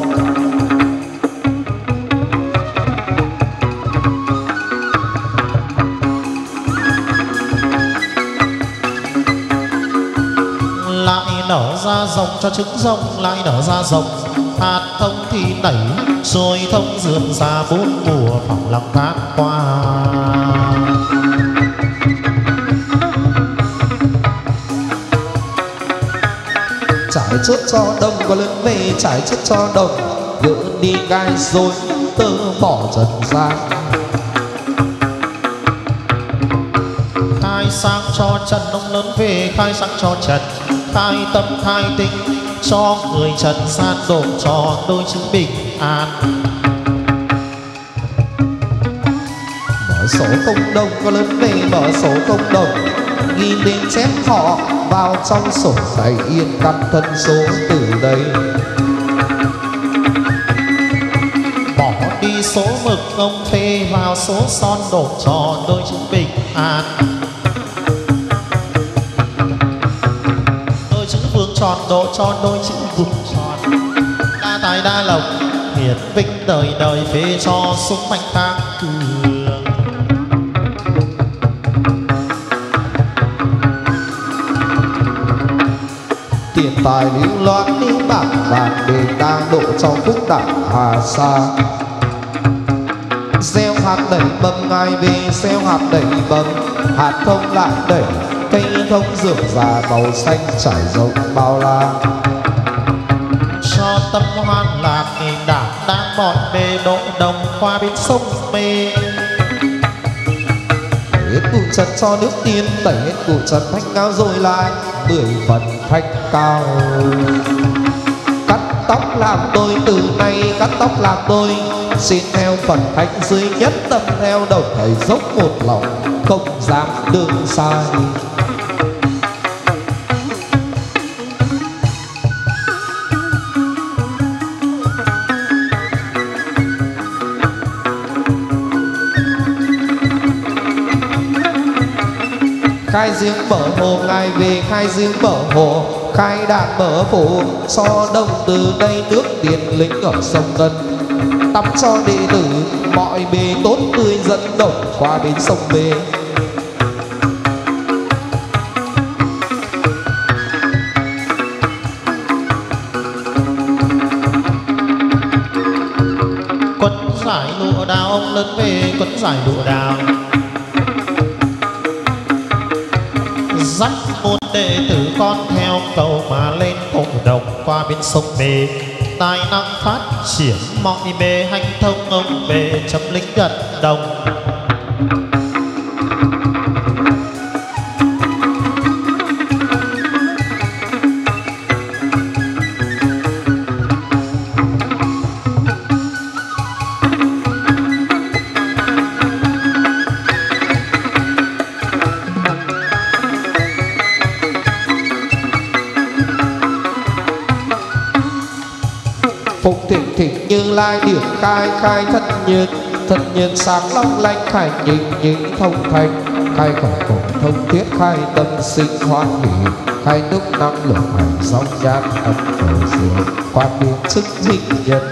lại nở ra rồng cho trứng rồng lại nở ra rồng hạt thông thì nảy rồi thông dườm ra bốn mùa phẳng lòng cát qua trải trước cho đông có lớn về trải trước cho đông gỡ đi gai rồi tơ bỏ trần gian khai sáng cho trần ông lớn về khai sáng cho trần khai tâm khai tinh cho người trần gian độ cho đôi chữ bình an mở sổ công đồng có lớn về mở sổ công đồng ghi đến chép họ vào trong sổ tay yên căn thân số từ đây bỏ đi số mực ông phê vào số son đổ cho đôi chữ bình an đôi chữ vương tròn đổ cho đôi chữ vùng tròn đa tài đa lộc hiển vinh đời đời phê cho súng mạnh khang cường tiền tài lưu loạn đi bạc vàng để ta độ cho phúc đẳng hà sa gieo hạt đẩy bầm ngài về gieo hạt đẩy bầm hạt thông lại đẩy cây thông rượu già màu xanh trải rộng bao la cho tâm hoan lạc đảng đang mỏi mê đổ đồng qua bên sông mê. Hết bụi trần cho nước tiên, tẩy hết bụi trần thanh cao rồi lại 10 phần thanh cao. Cắt tóc làm tôi từ nay, cắt tóc làm tôi, xin theo phần thanh dưới nhất tâm theo đồng thầy dốc một lòng, không dám đường sai. Khai giếng mở hồ ngài về, khai giếng mở hồ, khai đàn mở phủ, so đông từ đây nước tiền lính ở sông Ngân, tắm cho đệ tử mọi bề tốt tươi dẫn đồng qua bên sông Bê. Quấn giải lụa đào ông lớn về, quấn giải lụa đào dắt một đệ tử con theo cầu mà lên cổ đồng qua bên sông Bê. Tài năng phát triển mọi bề hành thông ông bề chấm lính Nhật Đồng. Phục thịnh thịnh Như Lai điểm khai, khai thân nhân sáng long lanh, khai nhỉnh thông thanh, khai khẩu khổng thông thiết, khai tâm sinh hoan hỷ, khai đức năng lượng hành song giác âm phổ diệu, quan biến sức thịnh nhân.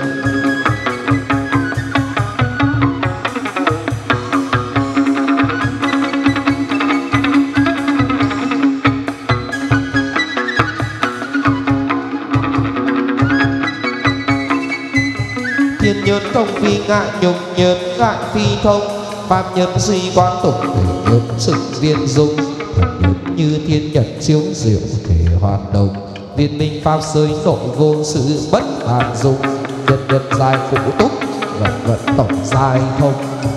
Thiên nhân không phi ngại nhục nhân, ngại phi thông pháp nhân suy quan tục, thể nhân sự viên dung, thần nhân như thiên nhật chiếu diệu thể hoạt động, viên minh pháp giới nội vô sự bất hạn dung, nhân nhân dài phụ túc vận tổng dài thông.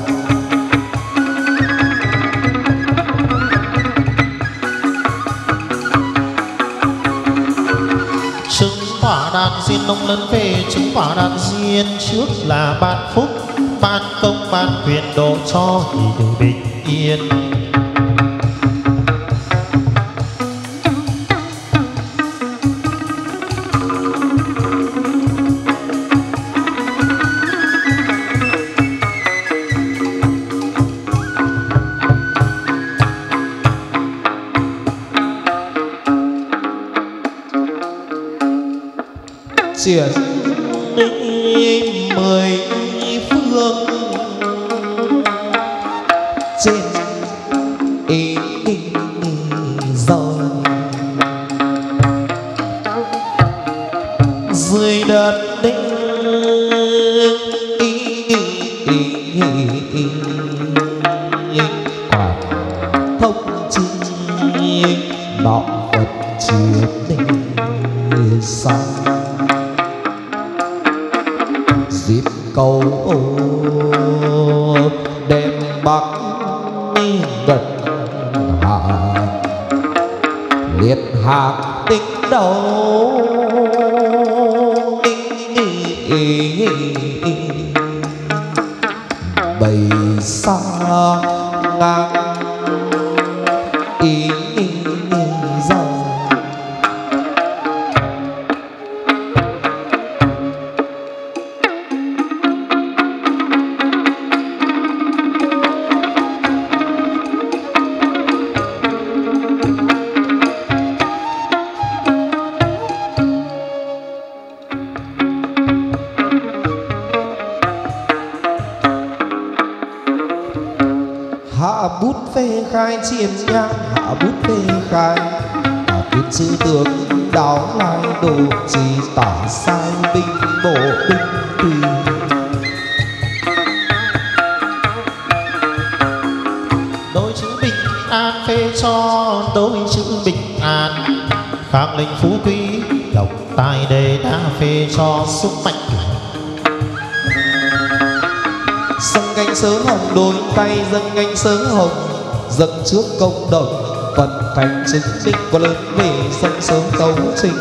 Quả đàn diên ông lớn về, chứng quả đàn diên trước là ban phúc, ban công, ban quyền độ cho thì được bình yên. Triển mười phương trên rồi dưới đất quả thông chi nọ vật chiến sang dịp cầu đem bắc gần hạ liệt hạc đích đầu bầy xa ngang dòng. Hạ bút phê khai chiêm nhang, hạ bút phê khai tuyết sư tướng đáo lai đồ chỉ tả sai binh bộ binh tùy. Đôi chữ bình an phê cho đôi chữ bình an, khang linh phú quý độc tài đề đa phê cho sức mạnh. dâng cánh sớ hồng đôi tay, dâng cánh sớ hồng dâng trước công đồng, phần thành chứng minh có lớn về dâng sớm tấu trình.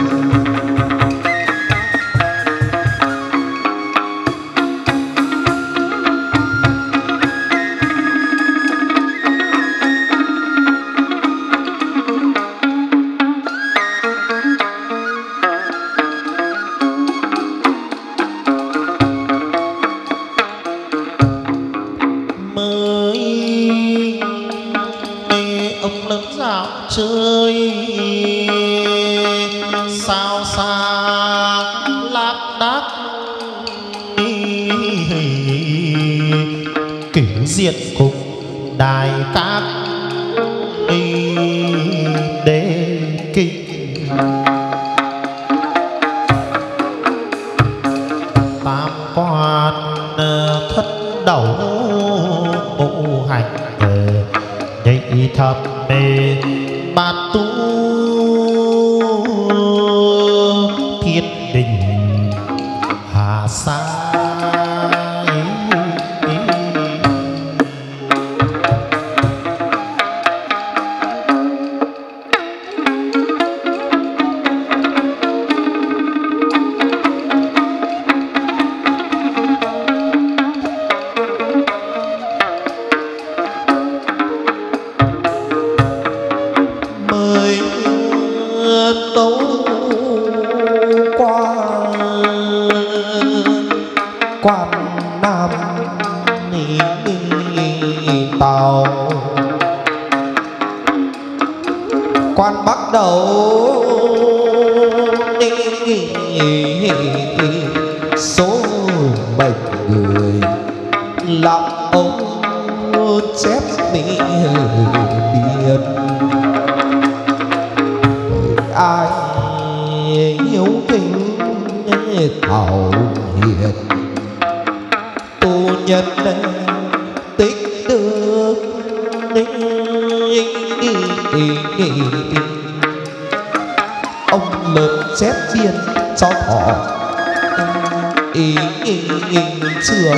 Diện cùng đài các đế kinh, tam quan thất đầu ngũ hành nhị thập bát tú thiên đình hà sa. Quan bắt đầu số mệnh người làm ông chép biết ai hiếu kính thảo hiền tu nhân tích đức ông lớn chép biên cho thọ trường.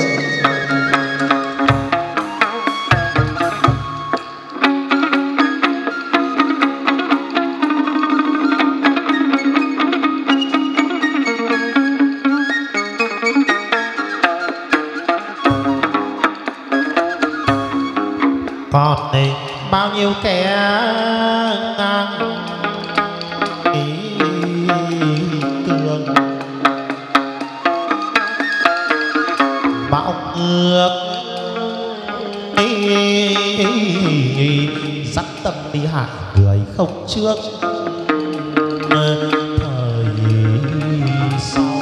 Còn này bao nhiêu kẻ ngang tường bão ngược dắt tâm đi hại người không trước thời sau.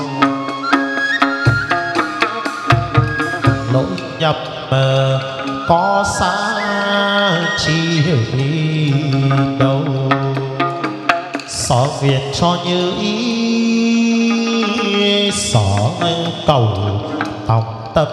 Lỗi nhập có xa chi đâu, xỏ việc cho như ý xỏ cầu tòng tâm.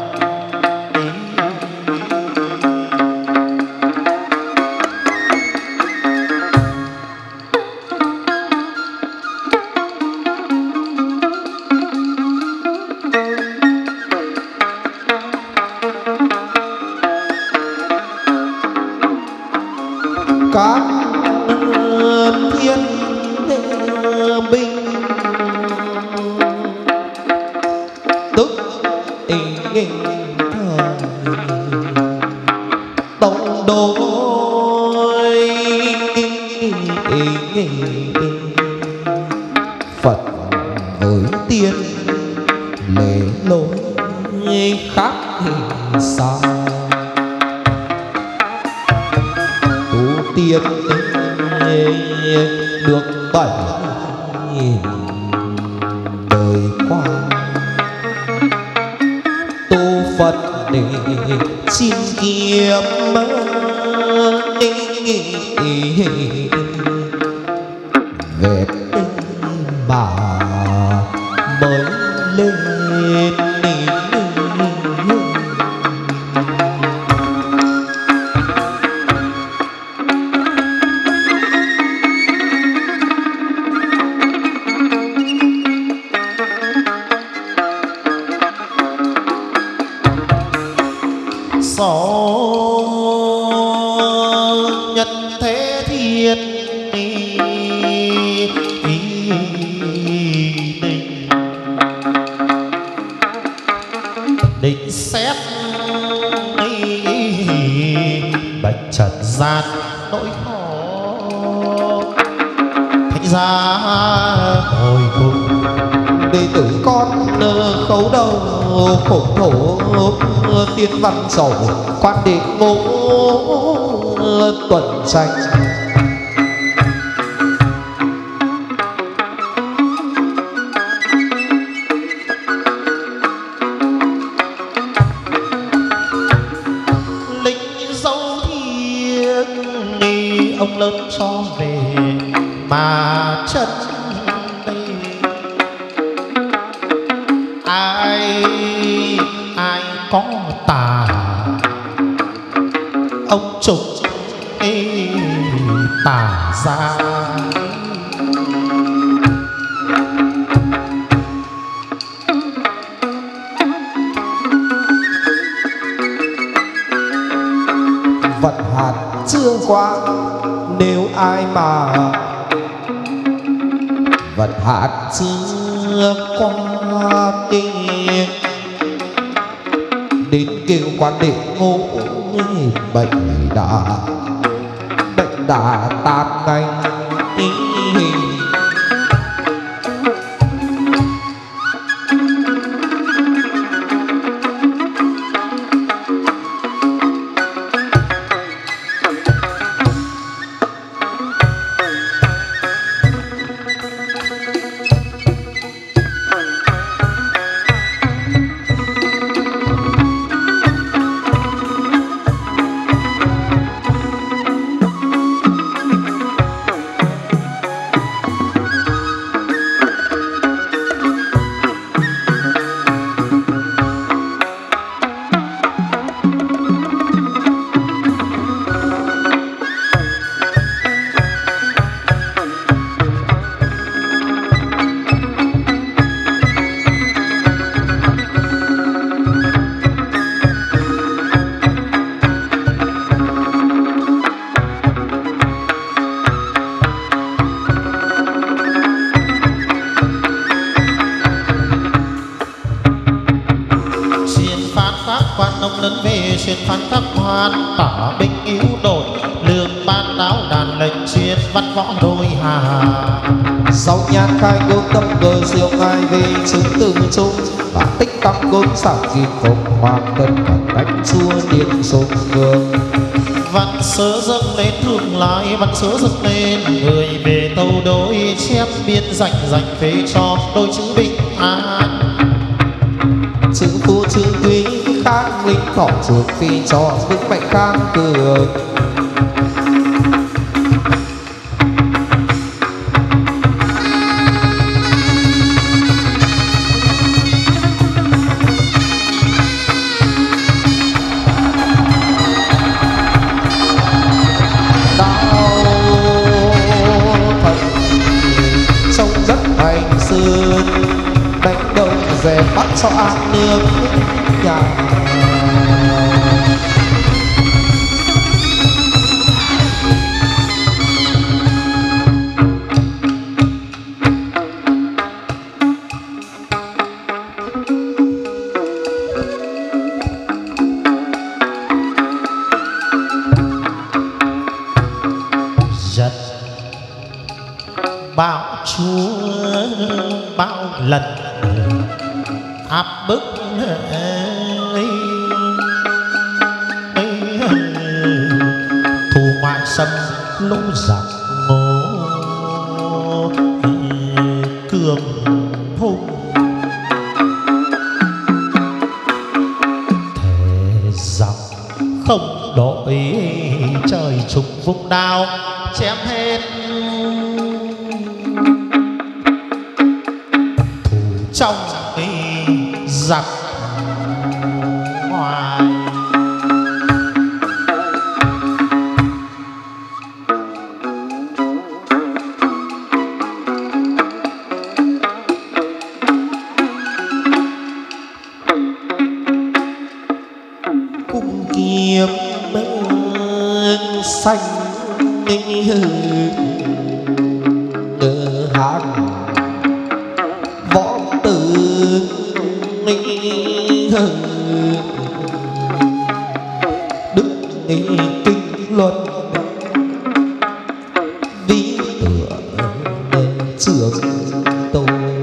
Các thiên binh tức thời tông đôi Phật với tiên lễ lối khác sao tiên được bảy đời qua tu Phật để xin kiếm về bà mới lên. gió nhân thế thiên định xét bạch trần gian nỗi khổ thành ra hồi cùng đệ tử con khấu đầu khổ thổ tiên văn sầu quan đệ ngũ tuần tranh lính dấu thiêng ông lớn cho về mà chân ai có tà ông trục tà ra vận hạt chưa qua nếu ai mà vận hạt chưa qua đến kêu quan đệ ngũ bệnh đã tan nhanh truyền phán các hoan tỏ binh yếu đội lương ban đáo đàn lệnh truyền văn võ đôi hà sau nhan khai gương tâm cờ diệu ngài về chứng từ trung và tích tăng gốm sạc kim phục hoàng tân và đánh xua điện sông hương văn sớ dâng lên thương lại văn sớ dâng lên người về tâu đối chép biên dành phế cho đôi chữ bình an chữ phu chữ quý khác linh thọ trường phi cho vững mạnh khang cường đánh đông về bắt cho an nương nhà giật bao chúa bao lần áp bức thù ngoại xâm lũ giặc ngô cường hùng thể dọc không đội trời trục vùng đao chém hết trong giặc ngoài cung kiếm xanh hàng võ tử đức kinh luận ví tựa trường tô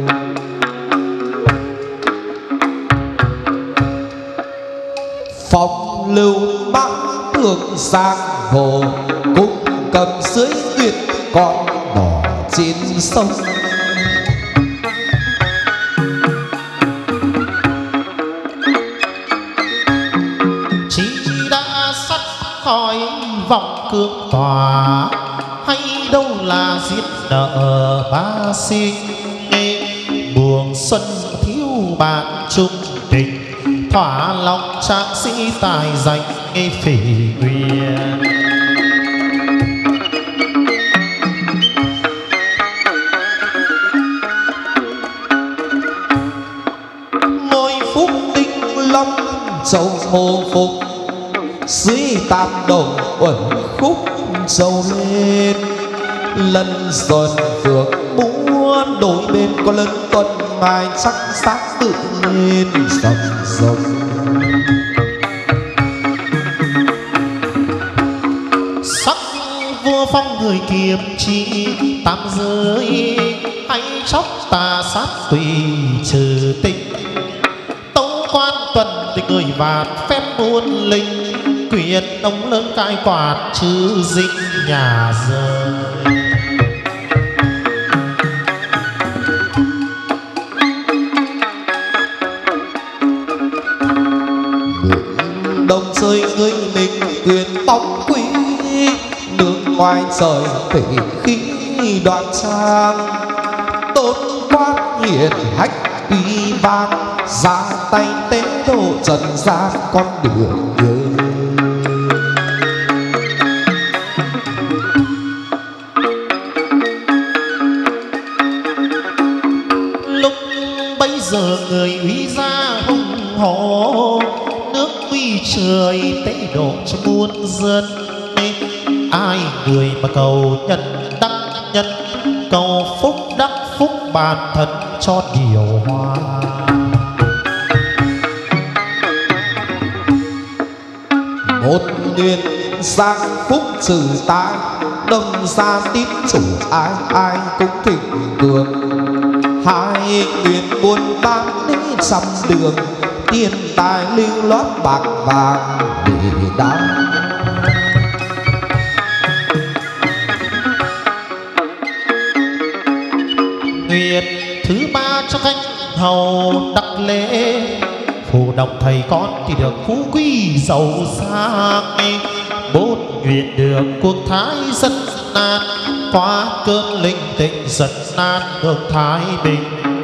phong lưu bắc thượng giang hồ cung cầm dưới tuyệt con đỏ trên sông chỉ đã sắt khỏi vòng cương tòa hay đâu là giết nợ ba sinh buồn xuân thiếu bạn chung tình thỏa lòng tráng sĩ tài danh phỉ nguyện ngôi phúc tinh long châu hồ phục dưới tam đồng uẩn khúc châu lên lần xuân phượng muốn đổi bên có lần tuần mai sắc sắc tự lên rầm rầm sắc vua phong người kiềm chi tam giới hãy chóc tà sát tùy trừ tinh tấu quan tuần tình người vạt phép muôn linh quyền ông lớn cai quạt chứ dinh nhà rơi đồng rơi người mình quyền bóng quý nước ngoài trời thủy khí đoạn trang tôn quát hiển hách uy vang ra tay tế độ trần gian con đường nhớ lúc bấy giờ người uy gia hùng hổ nước uy trời tế độ cho muôn dân ai người mà cầu nhân đắc nhân cầu phúc đắc phúc bản thân cho điều hòa một nguyện giang phúc trừ tai đông gia tín chủ ai ai cũng thịnh cường hai nguyện buôn bán đến trăm đường tiền tài lưu lót bạc vàng để đau nguyện thứ ba cho khách hầu đắc lễ phù đồng thầy con thì được phú quý giàu sang bốn nguyện được quốc thái dân an qua cơn linh tịnh dần an được thái bình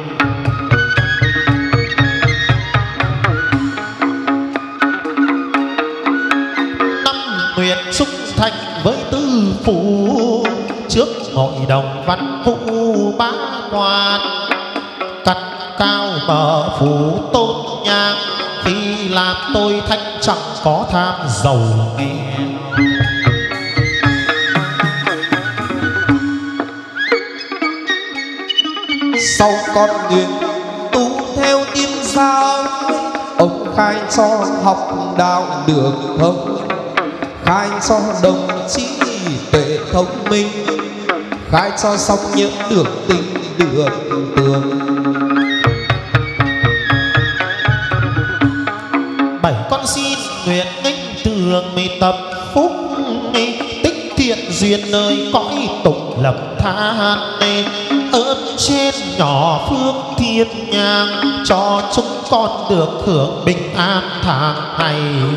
năm nguyện xúc thành với tư phủ trước hội đồng văn vũ bá quan cắt cao mở phủ tôn nhang khi làm tôi thanh chẳng có tham giàu nghèo sau con nguyện tu theo tiên giáo ông khai cho học đạo đường thông khai cho đồng chí tuệ thông minh khai cho song nhiễm được tình được tường bảy con xin nguyện nghênh tường mi tập phúc mi tích thiện duyên nơi cõi tục lập than ơn trên nhỏ phước thiên nhang cho chúng con được hưởng bình an tháng ngày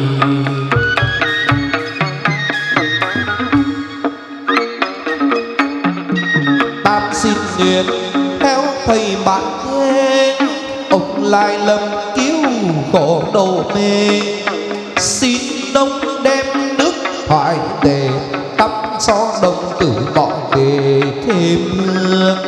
tam xin nguyện theo thầy bạn thế ông lai lâm cứu khổ độ mê xin đông đem nước thoại tề tắm cho đồng tử mọi nghề thêm hương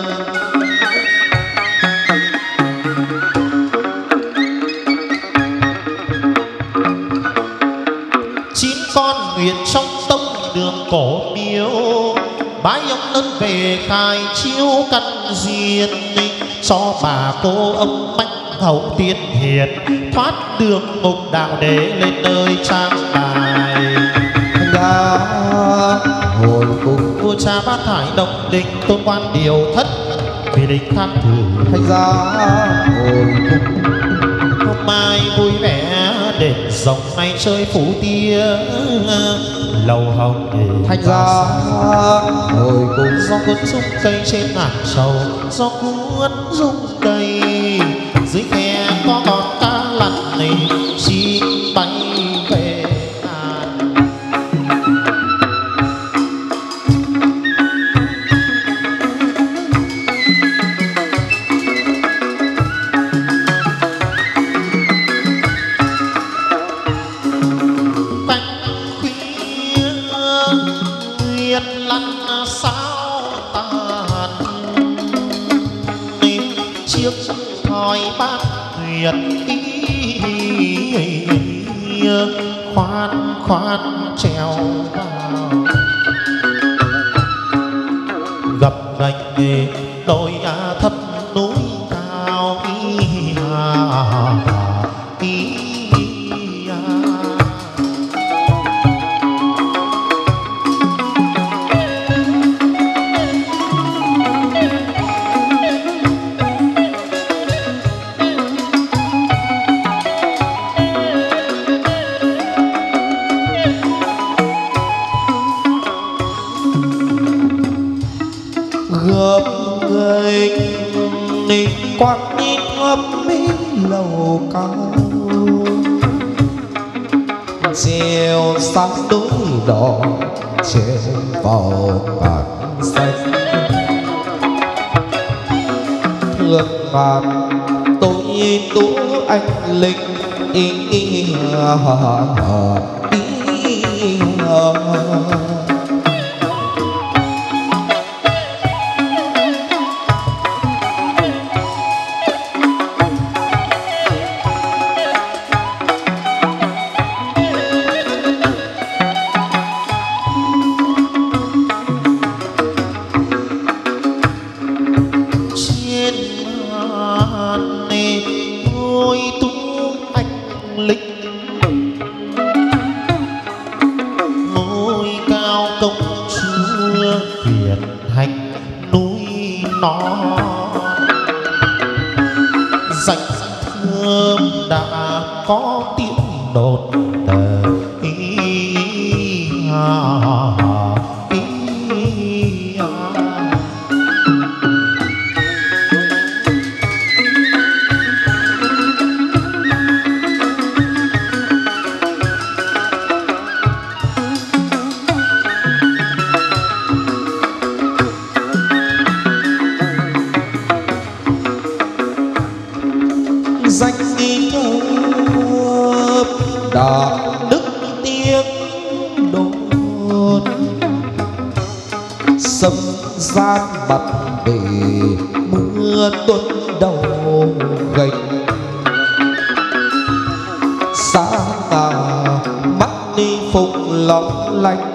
nguyện trong tông đường cổ miếu, bái ông ơn về khai chiếu căn duyên, cho bà cô ông bách hậu tiên hiền thoát đường mục đạo để lên nơi trang đài. Ra hồi cùng vua cha bát hải động đình tôn quan điều thất vì đình than thử. thành ra hồi cùng hôm mai vui vẻ đền rồng nay chơi phủ tia lầu hồng để thành ra hồi cùng do cuốn rung cây trên ngàn sầu, do cuốn rung cây dưới khe có con cá lặn này chim bay về bát tuyệt khoan khoan treo vào gặp gành đồi thấp núi cao quang nhìn ngâm mỹ lầu cao, chiều sáng núi đỏ trên vào bạc xanh. Thương ngàn tôi tú anh linh có tiếng đồn danh nghi đạo đức tiếng đồn xâm gian mặt bể mưa tuôn đầu gành sáng mắt đi phụng lóng lanh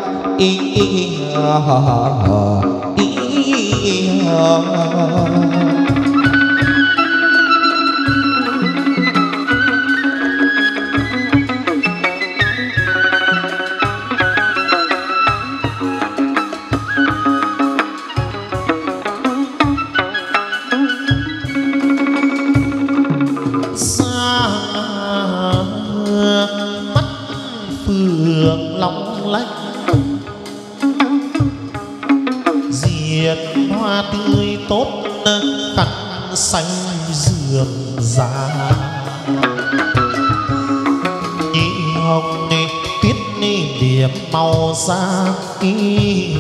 phượng long lanh diệt hoa tươi tốt khăn xanh dườm già nhị hồng tuyết điểm màu da ơi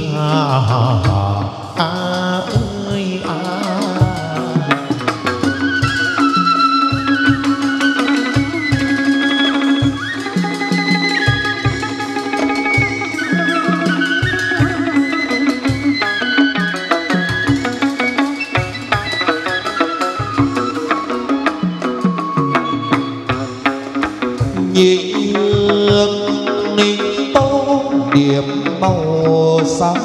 nhị hương ninh tố điểm màu xa,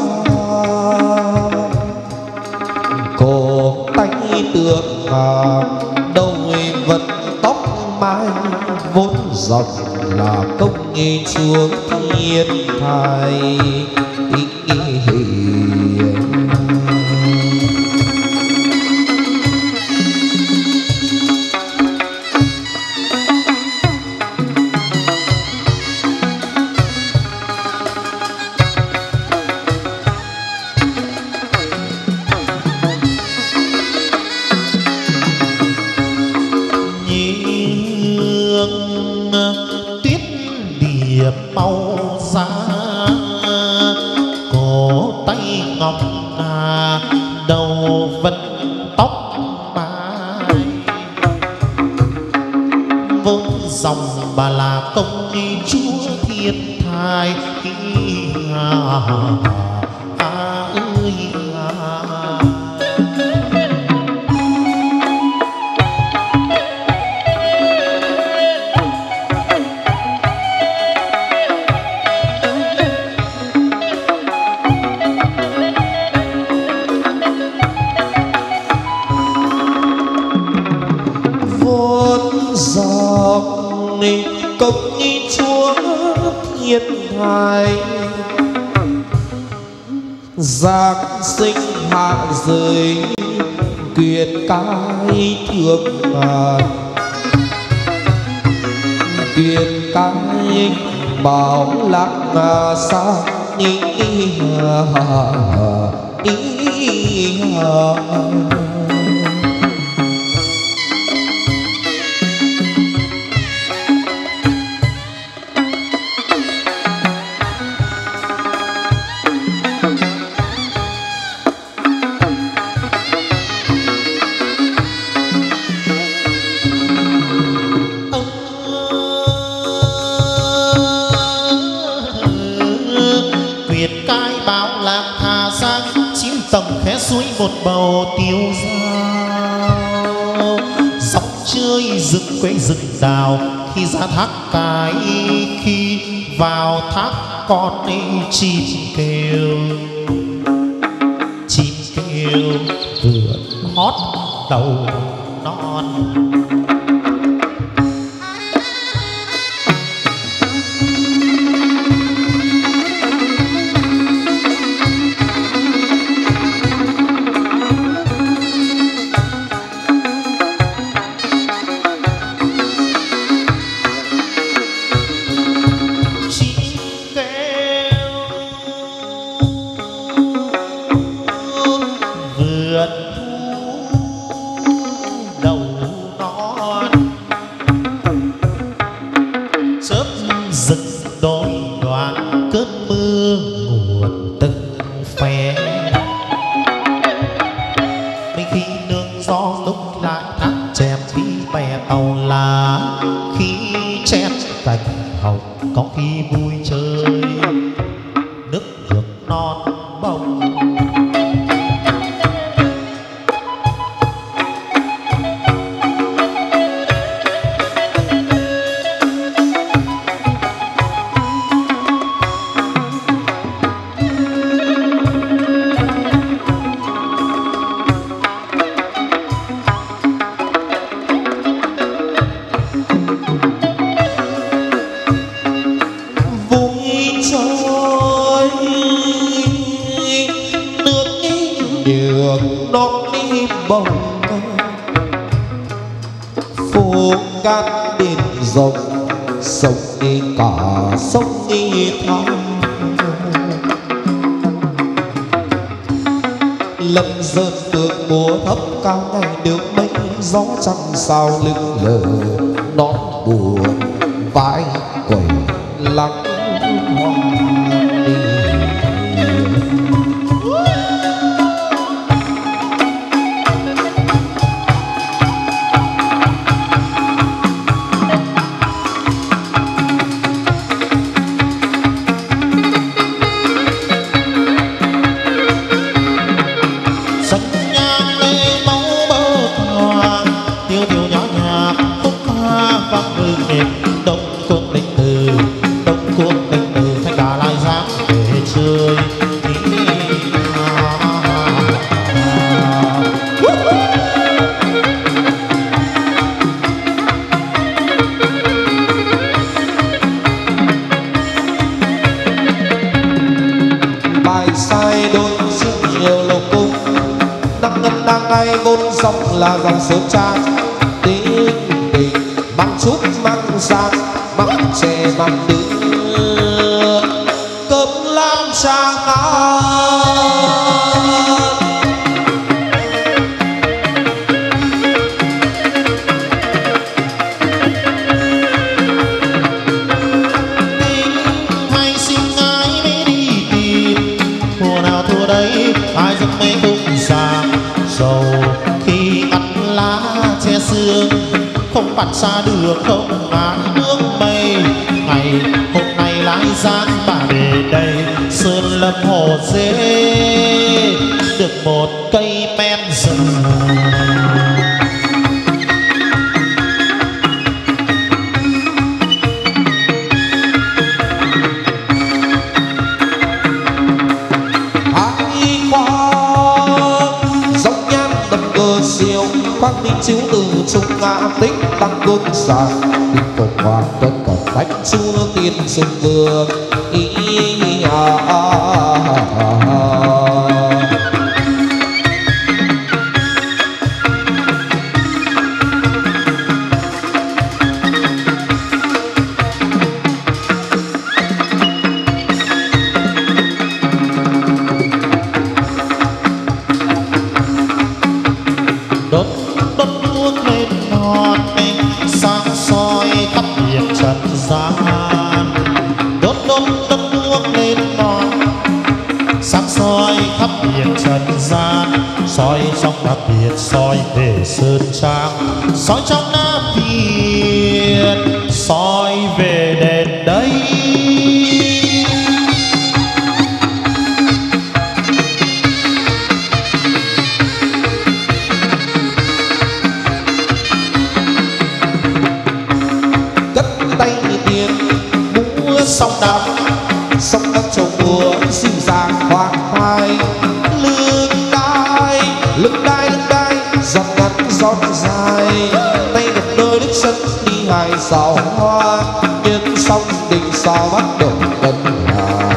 cổ tay tượng đôi vẫn tóc mai, vốn dòng là công nghệ chúa thiên thai. tuyết điệp màu da, cổ tay ngọc đầu vẫn tóc mai, vốn dòng bà là công chúa thiên thai. Dòng công chúa thiên thai, giáng sinh hạ giới quyền cái thương ngài, quyền cái bảo lạc sang tầng khẽ suối một bầu tiêu dao, dọc chơi rừng quê rừng đào, khi ra thác cái khi vào thác con ấy chim kêu vượt hót đầu non. Sao lưng lờ nón buồn vai quẩy lắng hoa đi. Đông cuồng định từ thanh Đà Lai Giang ngày vốn dòng là dòng sơn trang tình tình mang chút mang sang mang chè mang đưa cơm lam trang ăn. Ai giấc mê cũng già sầu khi ăn lá che sương không bắn xa đường không ngán nước mây ngày hôm nay lái giang bà về đây sơn lâm hồ dê được một cây men rừng. Quang minh chiếu từ trung ngã tích tăng cương sàng kinh phục hoàng tất cả bách chúa tiên sung vương ý soi trong Nam Việt soi về Sơn Trang soi trong Nam Việt soi về đền đây. Cất tay tiền múa sông Nam trầu mùa dịu dàng khoan thai lưng đai giọt ngắn giọt dài tay gặp đôi đứt chân đi hài sao hoa nhân sông đình sao bắt đầu cân hà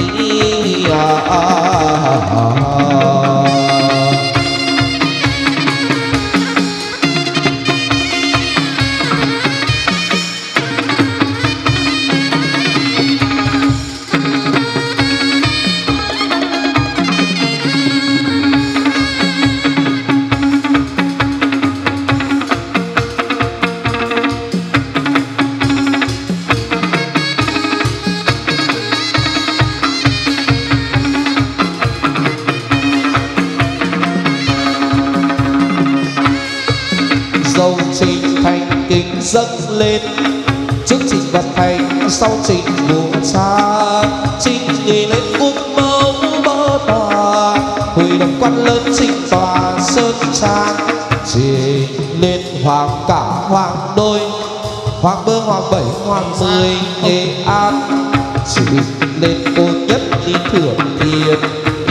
dâng lên trước trình vật thành sau trình múa cha trình nghề lên cung mẫu bơ tòa huy động quan lớn trình tòa sơn trang trình lên hoàng cả hoàng đôi hoàng bơ hoàng bảy hoàng mười Nghệ An trình lên cô nhất đi thưởng tiền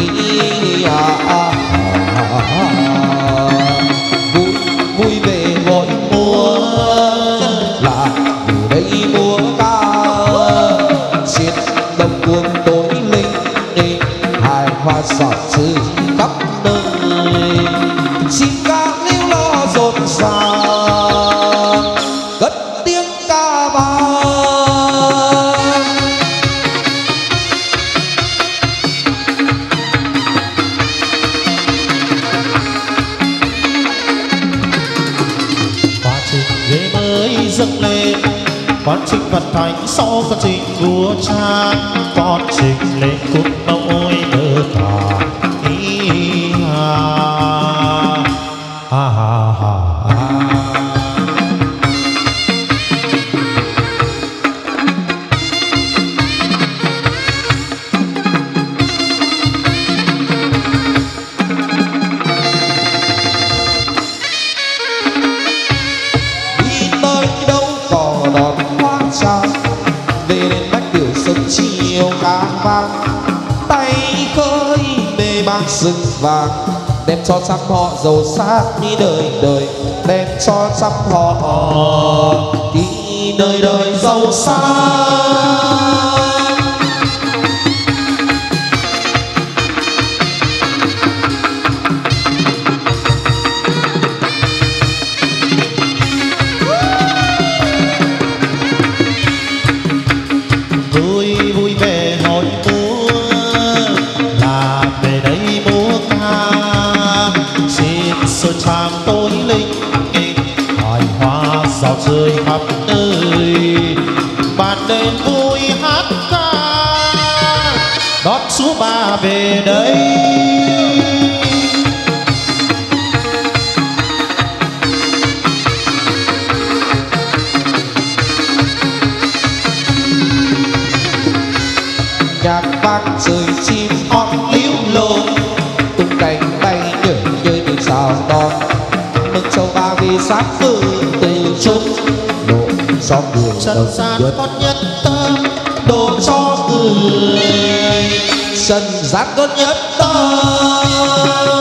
vui về hội mùa múa ca chiến đông quân tối linh hài hoa sỏi chữ khắp nơi chim ca líu lo rộn ràng cất tiếng ca vang. Hoa trình ghế mới dâng lên con trình vật thành sau con trình vua cha con trình lên cung mẫu ôi mơ tòa đi tới đâu có đón hoa tràng về đến bách tiểu sông chiều cá vang tay khơi mê mang rừng vàng đem cho trăm họ giàu sát đi đời đời đem cho trăm họ đi đời đời giàu sang. chú ba về đây. Nhạc vang rơi chim hót líu lô, tung cánh bay nhở như những sao đỏ. Mừng châu ba vì sáng từ từ chút độ cho người Trần gian con nhất tâm độ cho người, trần gian con nhất tâm.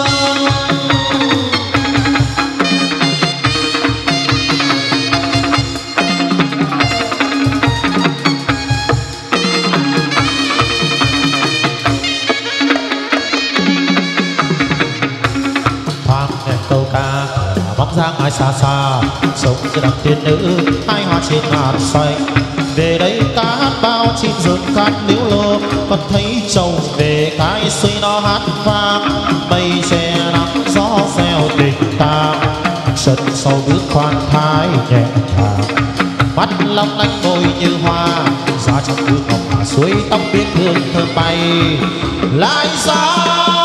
bóng dáng ai xa xa sống giữa đằng tiên nữ hai hoa trên ngàn xanh. Về đây cá hát bao chim rừng cát liễu lô, còn thấy chồng về cái suy nó hát vang. Mây che nắng gió gieo tình ta, chân sau bước khoan thái nhẹ nhàng. Mắt long lanh môi như hoa, ra trong hương ngọc hà suối tóc biết hương thơm bay. Lại ra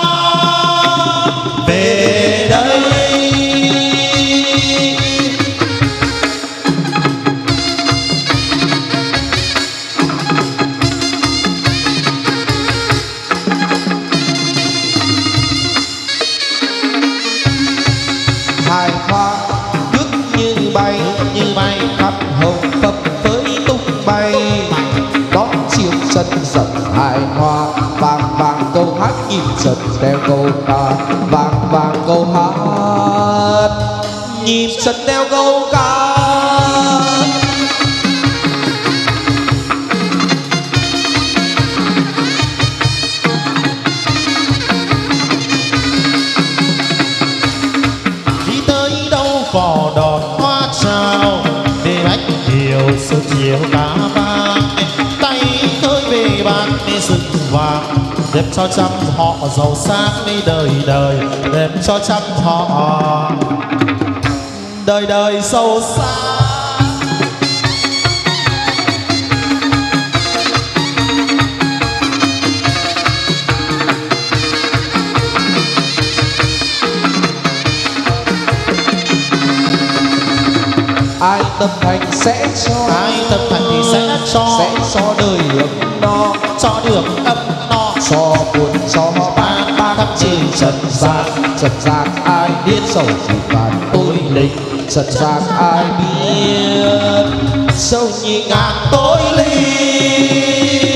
về đây hài hoa nước như bay khắp hồng phấp với tung bay. Đón chiều chân dần hài hoa, vàng vàng câu hát nhịp dần theo câu ca. Vàng vàng câu hát nhịp dần theo câu ca. cỏ đọt hoa trào về bách điều sớm chiều cá vàng. Tay khơi về bàn đi rừng vàng, đẹp cho trăm họ giàu sang đi đời đời, đẹp cho trăm họ đời đời giàu sang. Ai tâm thành sẽ cho, ai tâm thành thì sẽ cho đời ấm no, cho được ấm no, cho buồn cho ba khắp trên trần gian ai biết sầu chỉ phản tôi linh. Trần gian ai biết sâu nhị ngàn tối linh.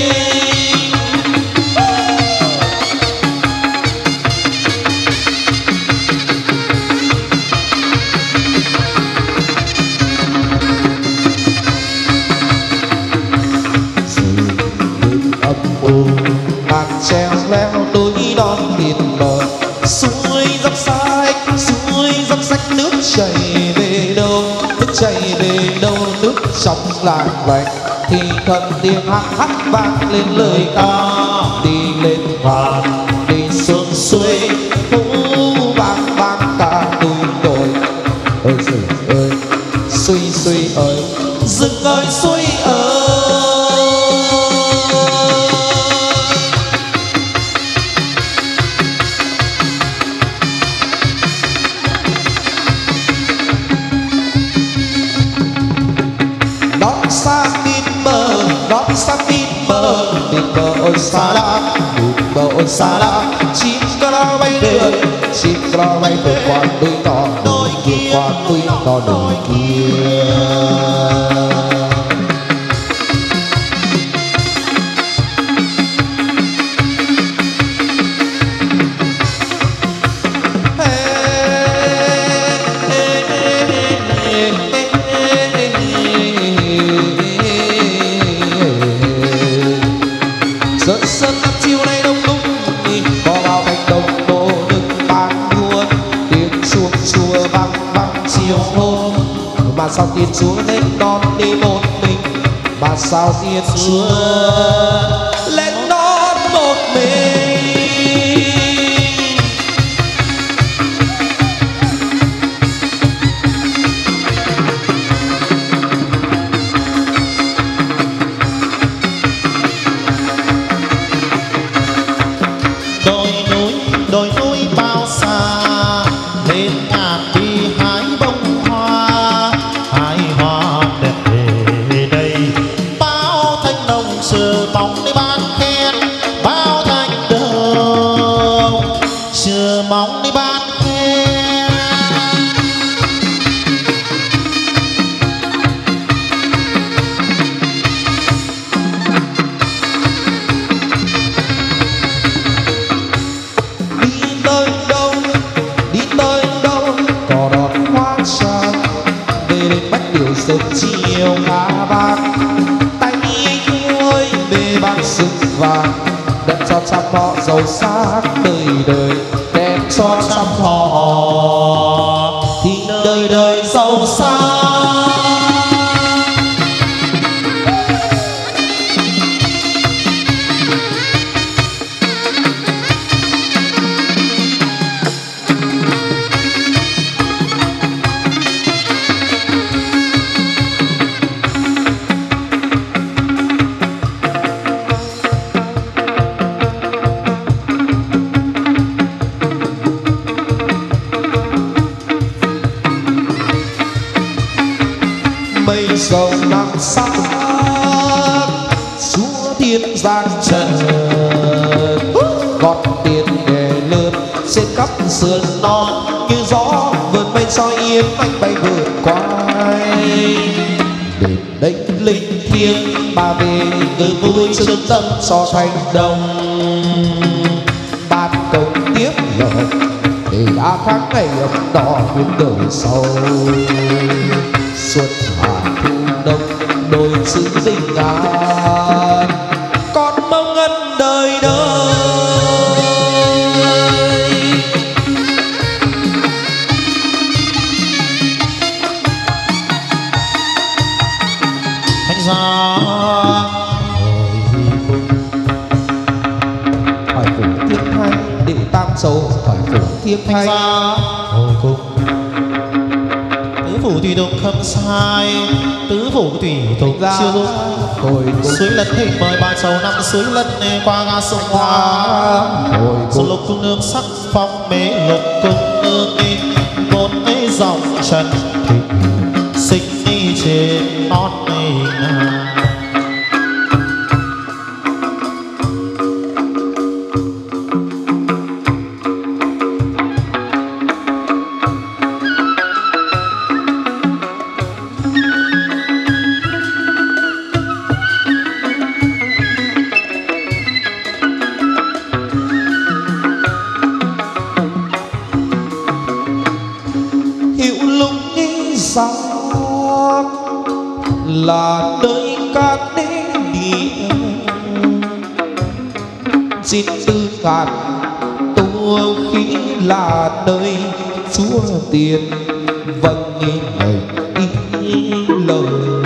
Treo leo núi non biển bờ, suối dốc sách nước chảy về đâu, nước chảy về đâu, nước trong làng lạnh thì thầm tiếng hát vang lên lời ca. Đi lên vàng đi xuống suối vũ vang vang cả núi đồi. Ôi trời ơi suy ơi rừng ơi suối ơi. Bên bờ ôi xa lắm chim cò bay được, chim cò bay vượt qua núi to, vượt qua núi to đồi kia. Mà sao tiên chúa lên đón đi một mình, mà sao tiên chúa lên đón một mình. mong đi ban khen bao thành đầu, chờ mong đi ban khen. Đi tới đâu có đón hoa tràng, về đến bách điều sớm chiều ngã bạc, tay anh ơi về bạc rực vàng, đem cho trăm họ giàu xác đời đời, đem cho trăm họ thì đời đời giàu sang. Mây dầu nắng sắc chúa thiên giang trần, gót tiền nghề lượn trên khắp sườn non, như gió vượt mây soi yên anh bay vượt quay. Đến đây linh thiêng bà về người vui trương tâm cho thành đồng, ban công tiếp lời để đã tháng ngày ấm đỏ biến đời sâu. Xuân hạ thu đông đôi chữ tình an, con mong ân đời đời. Thánh giá Hỏi phủ thiên thanh để tam châu, hỏi phủ thiên thanh hồi cung. Tứ phủ tùy tục khâm sai, tứ phủ tùy tục siêu dung. Suối lân hình mời ba châu năm suối lân qua ga sông Hoa. Sông lục cung nương sắc phong mê lục cung nương vốn mấy dòng trần thịnh sinh đi trên non mình. Là nơi các đế địa chín tư ngàn tu khí, là nơi chúa tiền vâng nghe lời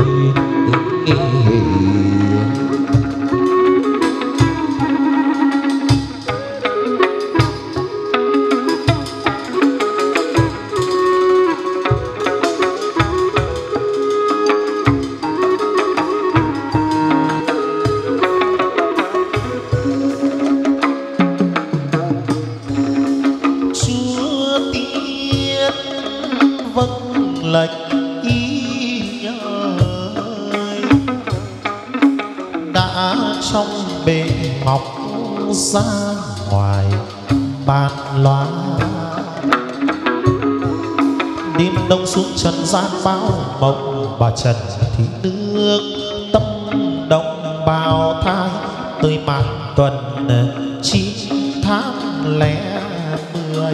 lệnh ý nhớ đã trong bể ngọc ra ngoài bàn loa. Đêm đông xuống trần gian bao mộng, bà Trần Thị Nương tâm động bào thai tới mãn tuần 9 tháng lẻ 10.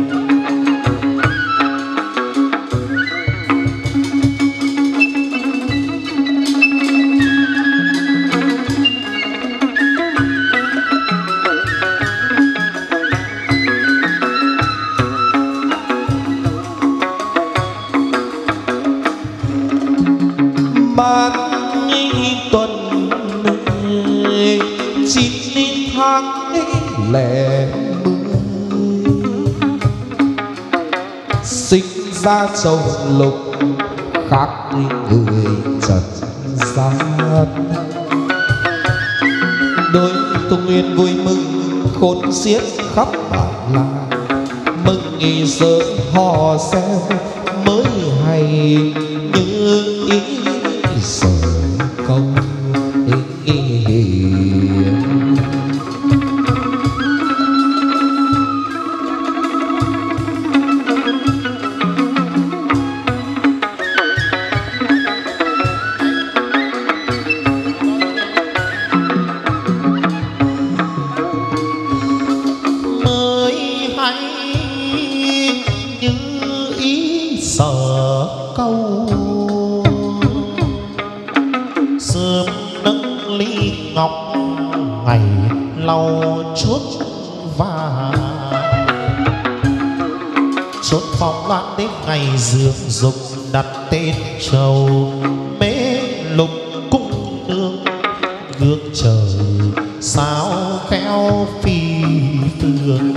lẻ sinh ra châu lục khác người trần gian. Đôi tung nguyên vui mừng khôn xiết khắp bản làng, mừng nghỉ giờ hò reo mới hay như ý giờ công ý. ngày lau chuốt và chốt phong loan đến ngày dương dục đặt tên trầu mế lục cung nương gương trời sao khéo phi phương.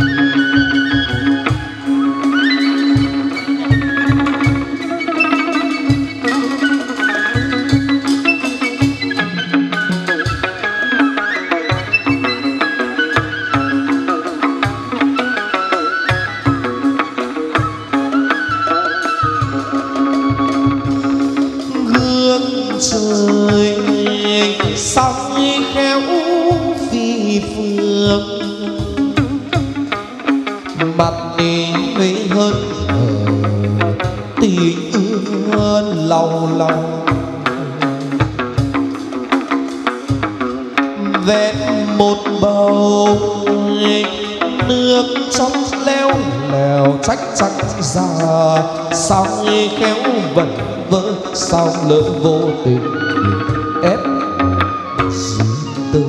Sao khéo vẩn vơ sao lỡ vô tình ép duyên tư.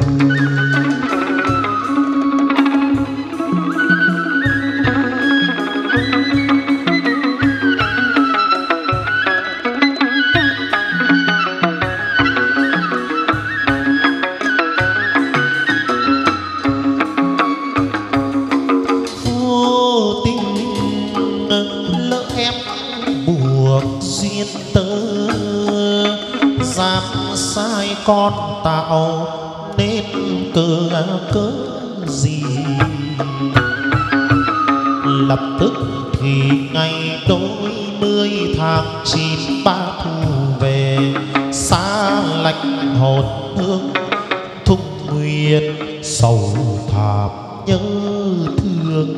Con tạo nên cớ gì lập tức thì ngày đôi mươi tháng 9 ba thu về xa lạnh hồn hương thúc nguyệt sầu thảm nhớ thương.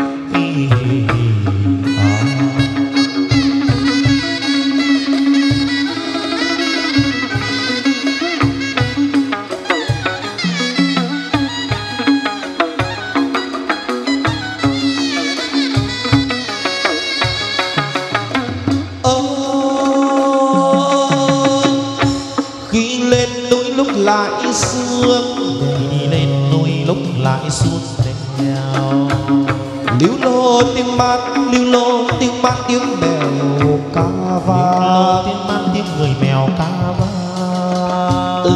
Lại suốt đèo líu lô tiếng mát líu lô tiếng mát tiếng mèo ca vang tiếng mát tiếng người mèo ca vang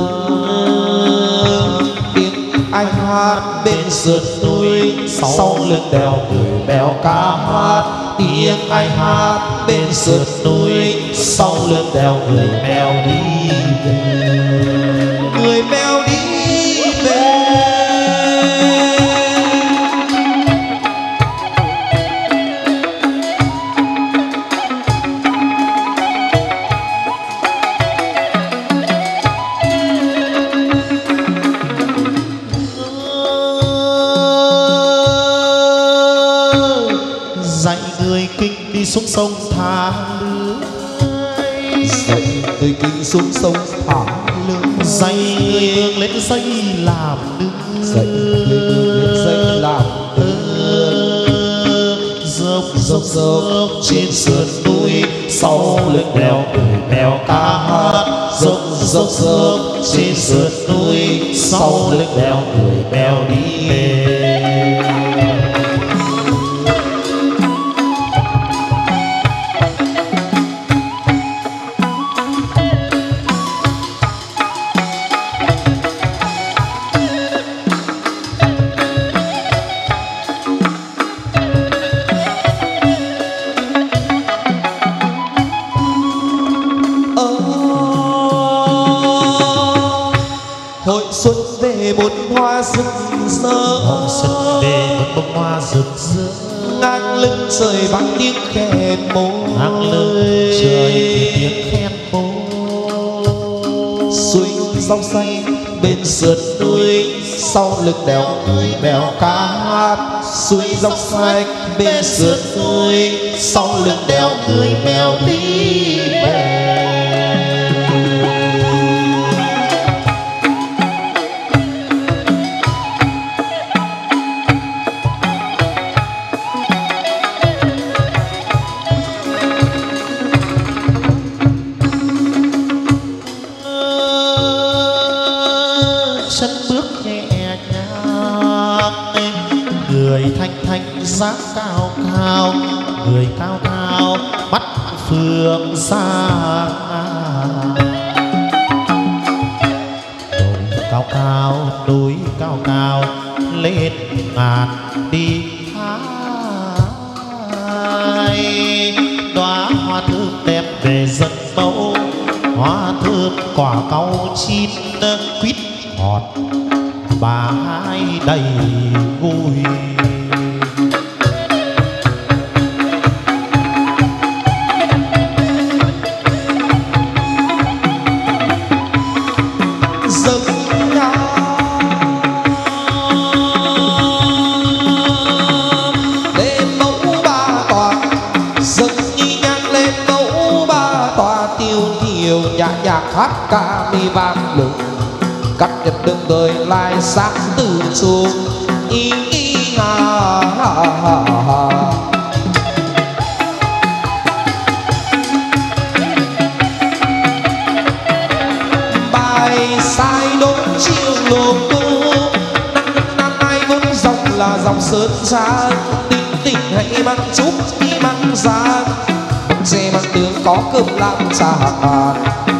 tiếng anh hát bên sườn núi sau lưng đèo người mèo ca hát tiếng anh hát bên sườn núi sau lưng đèo người mèo đi về người mèo đi về. Xuống sông thả lưới dậy người kinh xuống sông thả lưới dậy người hương lên dây làm đứng dậy người hương lên dây làm dốc dốc dốc trên sườn núi sau lưng đèo người mèo ca hát dốc dốc dốc trên sườn núi sau lưng đèo người mèo đi về. Ngang lưng trời vang tiếng khen mô ngang lưng trời tiếng khen mô suối rau xanh bên sườn núi sau lưng đèo người mèo ca hát suối rau xanh bên sườn núi sau lưng đèo người mèo đi về. người thanh thanh dáng cao cao, người cao cao mắt phương xa. Đồi cao cao núi cao cao lên ngàn đi hai. Đóa hoa thơm đẹp về dân mẫu, hoa thơm quả cau chín quýt ngọt bà hai đầy vui. nhạc hát ca mi vang lừng cắt nhật đường đời lai sáng từ xuống y ha ha ha ha. Bài sai đốn chiều lô cô năm nay vốn dòng là dòng sơn xa tình tình hãy mang chút đi mang ra xe mang tướng có cơm làm xa hạt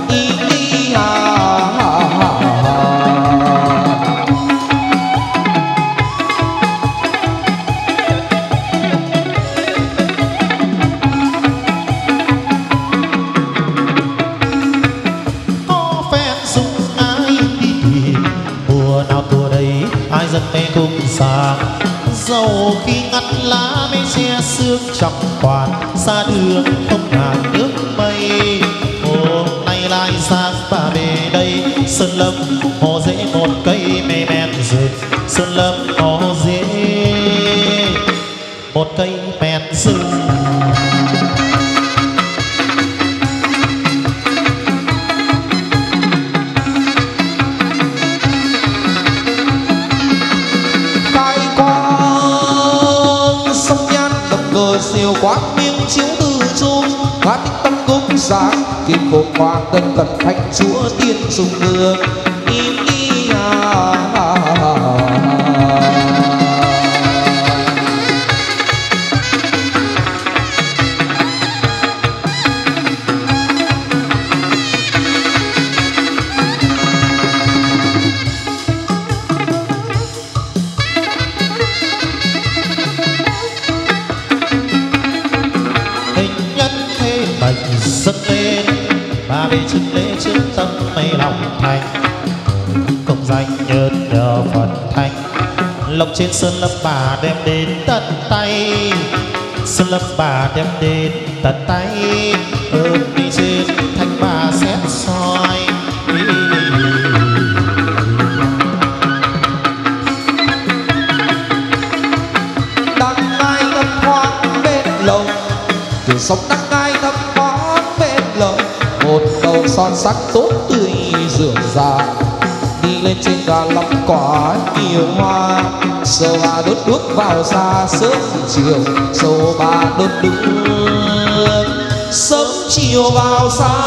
dầu khi ngắt lá mấy xe sương trong quạt xa đường không ngàn nước mây. Hôm nay lại sang bà về đây sơn lâm hồ dễ một cây mây men rừng, sơn lâm hồ dễ một cây men rừng. siêu quang miếng chiếu từ trung ngã tích tâm cung sáng kim cột hoàng tân cận thánh chúa tiên sùng đường y ha ha ha. Dâng lên ba về chứng lễ trước tâm mây lòng thành, công danh nhơn nhờ Phật thanh lộc trên sơn lâm bà đem đến tận tay, sơn lâm bà đem đến tận tay ơn đi trên thanh bà xét soi. Đăng ai thấp thoáng bên lồng kiểu sống đăng ai thấp một đầu son sắc tốt tươi rượu rà đi lên trên gà lắm quả nhiều hoa sầu bà đốt đuốc vào xa sớm chiều sầu bà đốt đuốc sớm chiều vào xa.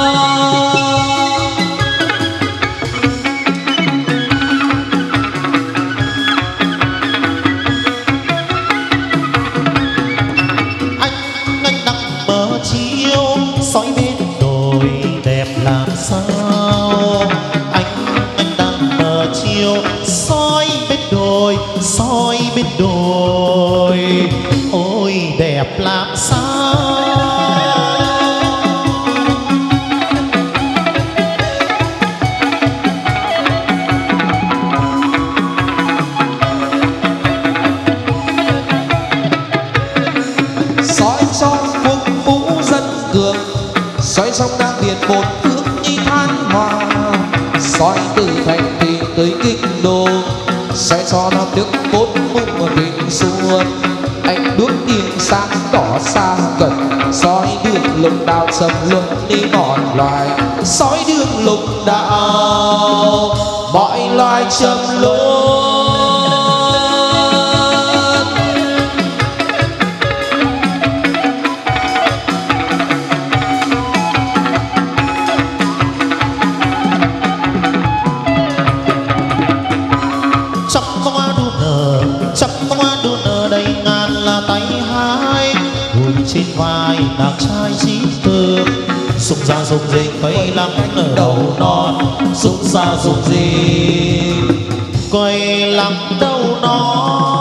Anh đang bờ chiều soi bên đẹp làm sao, anh đang bờ chiều soi bên đồi ôi đẹp làm sao. Soi trong vùng vũ dân cường soi trong nam biển một thước như than hoa soi từ thành thị tới kinh đô soi cho năm nước bốn mùng bình xuân anh đuốc tiếng sáng tỏ xa gần soi đường lục đạo trầm luân đi mọi loài soi đường lục đạo mọi loài trầm luân. Trăm hoa đua trên vai nàng trai trí thơm. Sung ra sung dinh cây lắng ở đầu non, sung ra sung dinh cây lắng đầu non.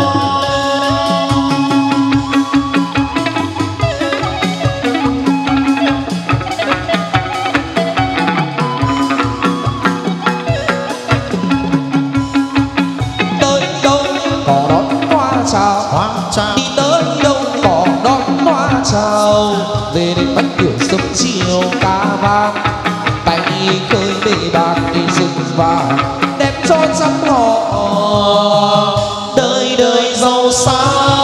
Tới đâu có đón hoa chào, đi tới đâu có đón hoa chào. Về đến bắt kiểu sớm chiều ca vang, tay khơi bể bạc đi rừng vàng, đem cho trăm họ đời đời giàu sang.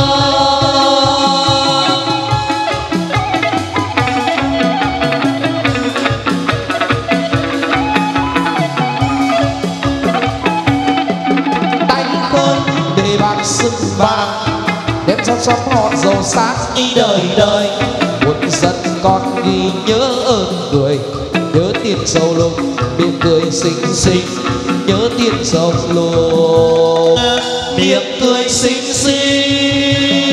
Tay khơi bể bạc rừng vàng, đem cho trăm họ giàu sang đi đời đời. Muôn dân con ghi nhớ ơn người, nhớ tiền sâu lục miệng cười xinh xinh, nhớ tiền sâu lục miệng cười xinh xinh.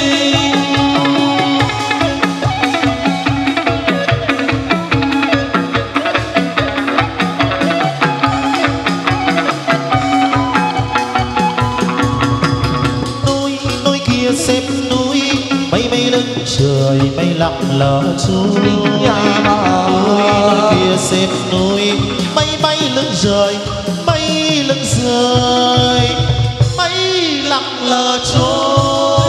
Núi núi kia xếp núi, mây mây lưng trời mây lặng lờ trôi. Núi kia xếp núi, mây bay lưng trời mây lưng trời mây lặng lờ trôi.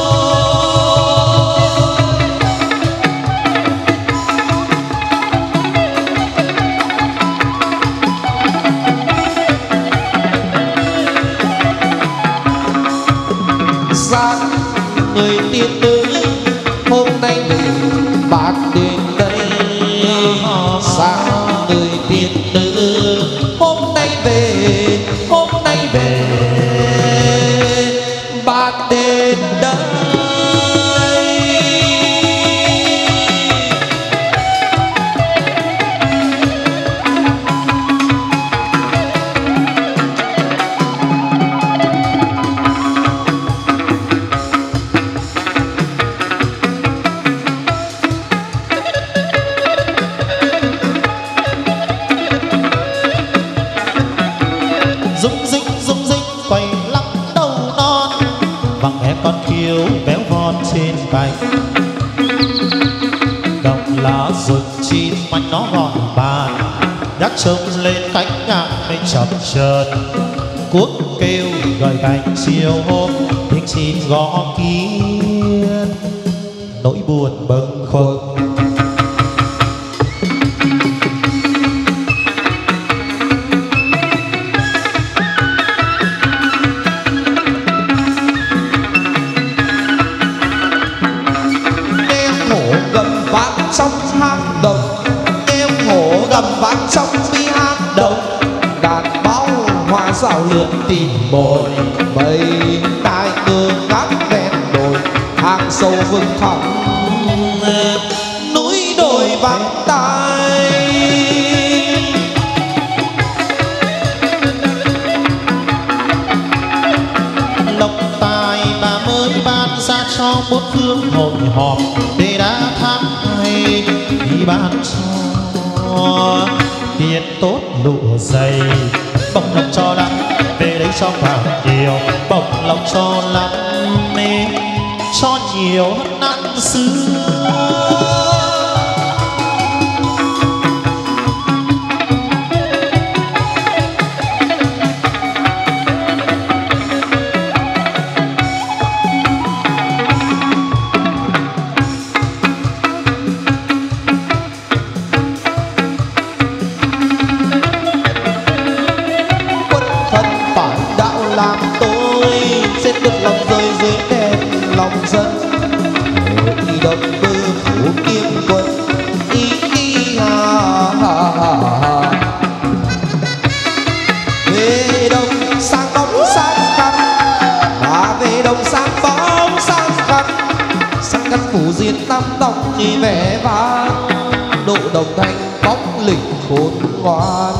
Sáng người tiên nữ hôm nay về bạc đến đây. Sáng người tiên nữ hôm nay về, hôm nay về bạc đến đây. Rung rinh quay lắc đầu non, vằng em con kiêu béo von trên cành. Đồng lá rừng chim anh nó gọn bàn, nhắc trông lên cánh ngạn mây chập chờn. Cuốc kêu gợi cành chiều hôm, tiếng chim gõ kiến nỗi buồn bâng khuâng. Trong hang động em hổ gầm vang trong bi hang động, đàn bao hoa rào lượn tìm mồi, mây tai ngơ ngác ven đồi, hang sâu vực thẳm núi đồi vắng tai. Lộc tài bà mới ban ra cho bốn phương hội họp, để đã thăm hay đi ban cho tiền tốt lụa dày. Bông lộc cho lắm về đấy cho vào nhiều, bông lộc cho lắm mê cho nhiều hơn năm xưa. Làm tôi sẽ được lòng rơi dưới đèn lòng dân. Hội đồng bơ phủ kiếm quân ý ha ha ha. Về đông sang bóng sang khăn, và về đông sang bóng sang khăn phủ diên năm đồng vẻ vang, độ đồng thanh bóng lịch khôn ngoan.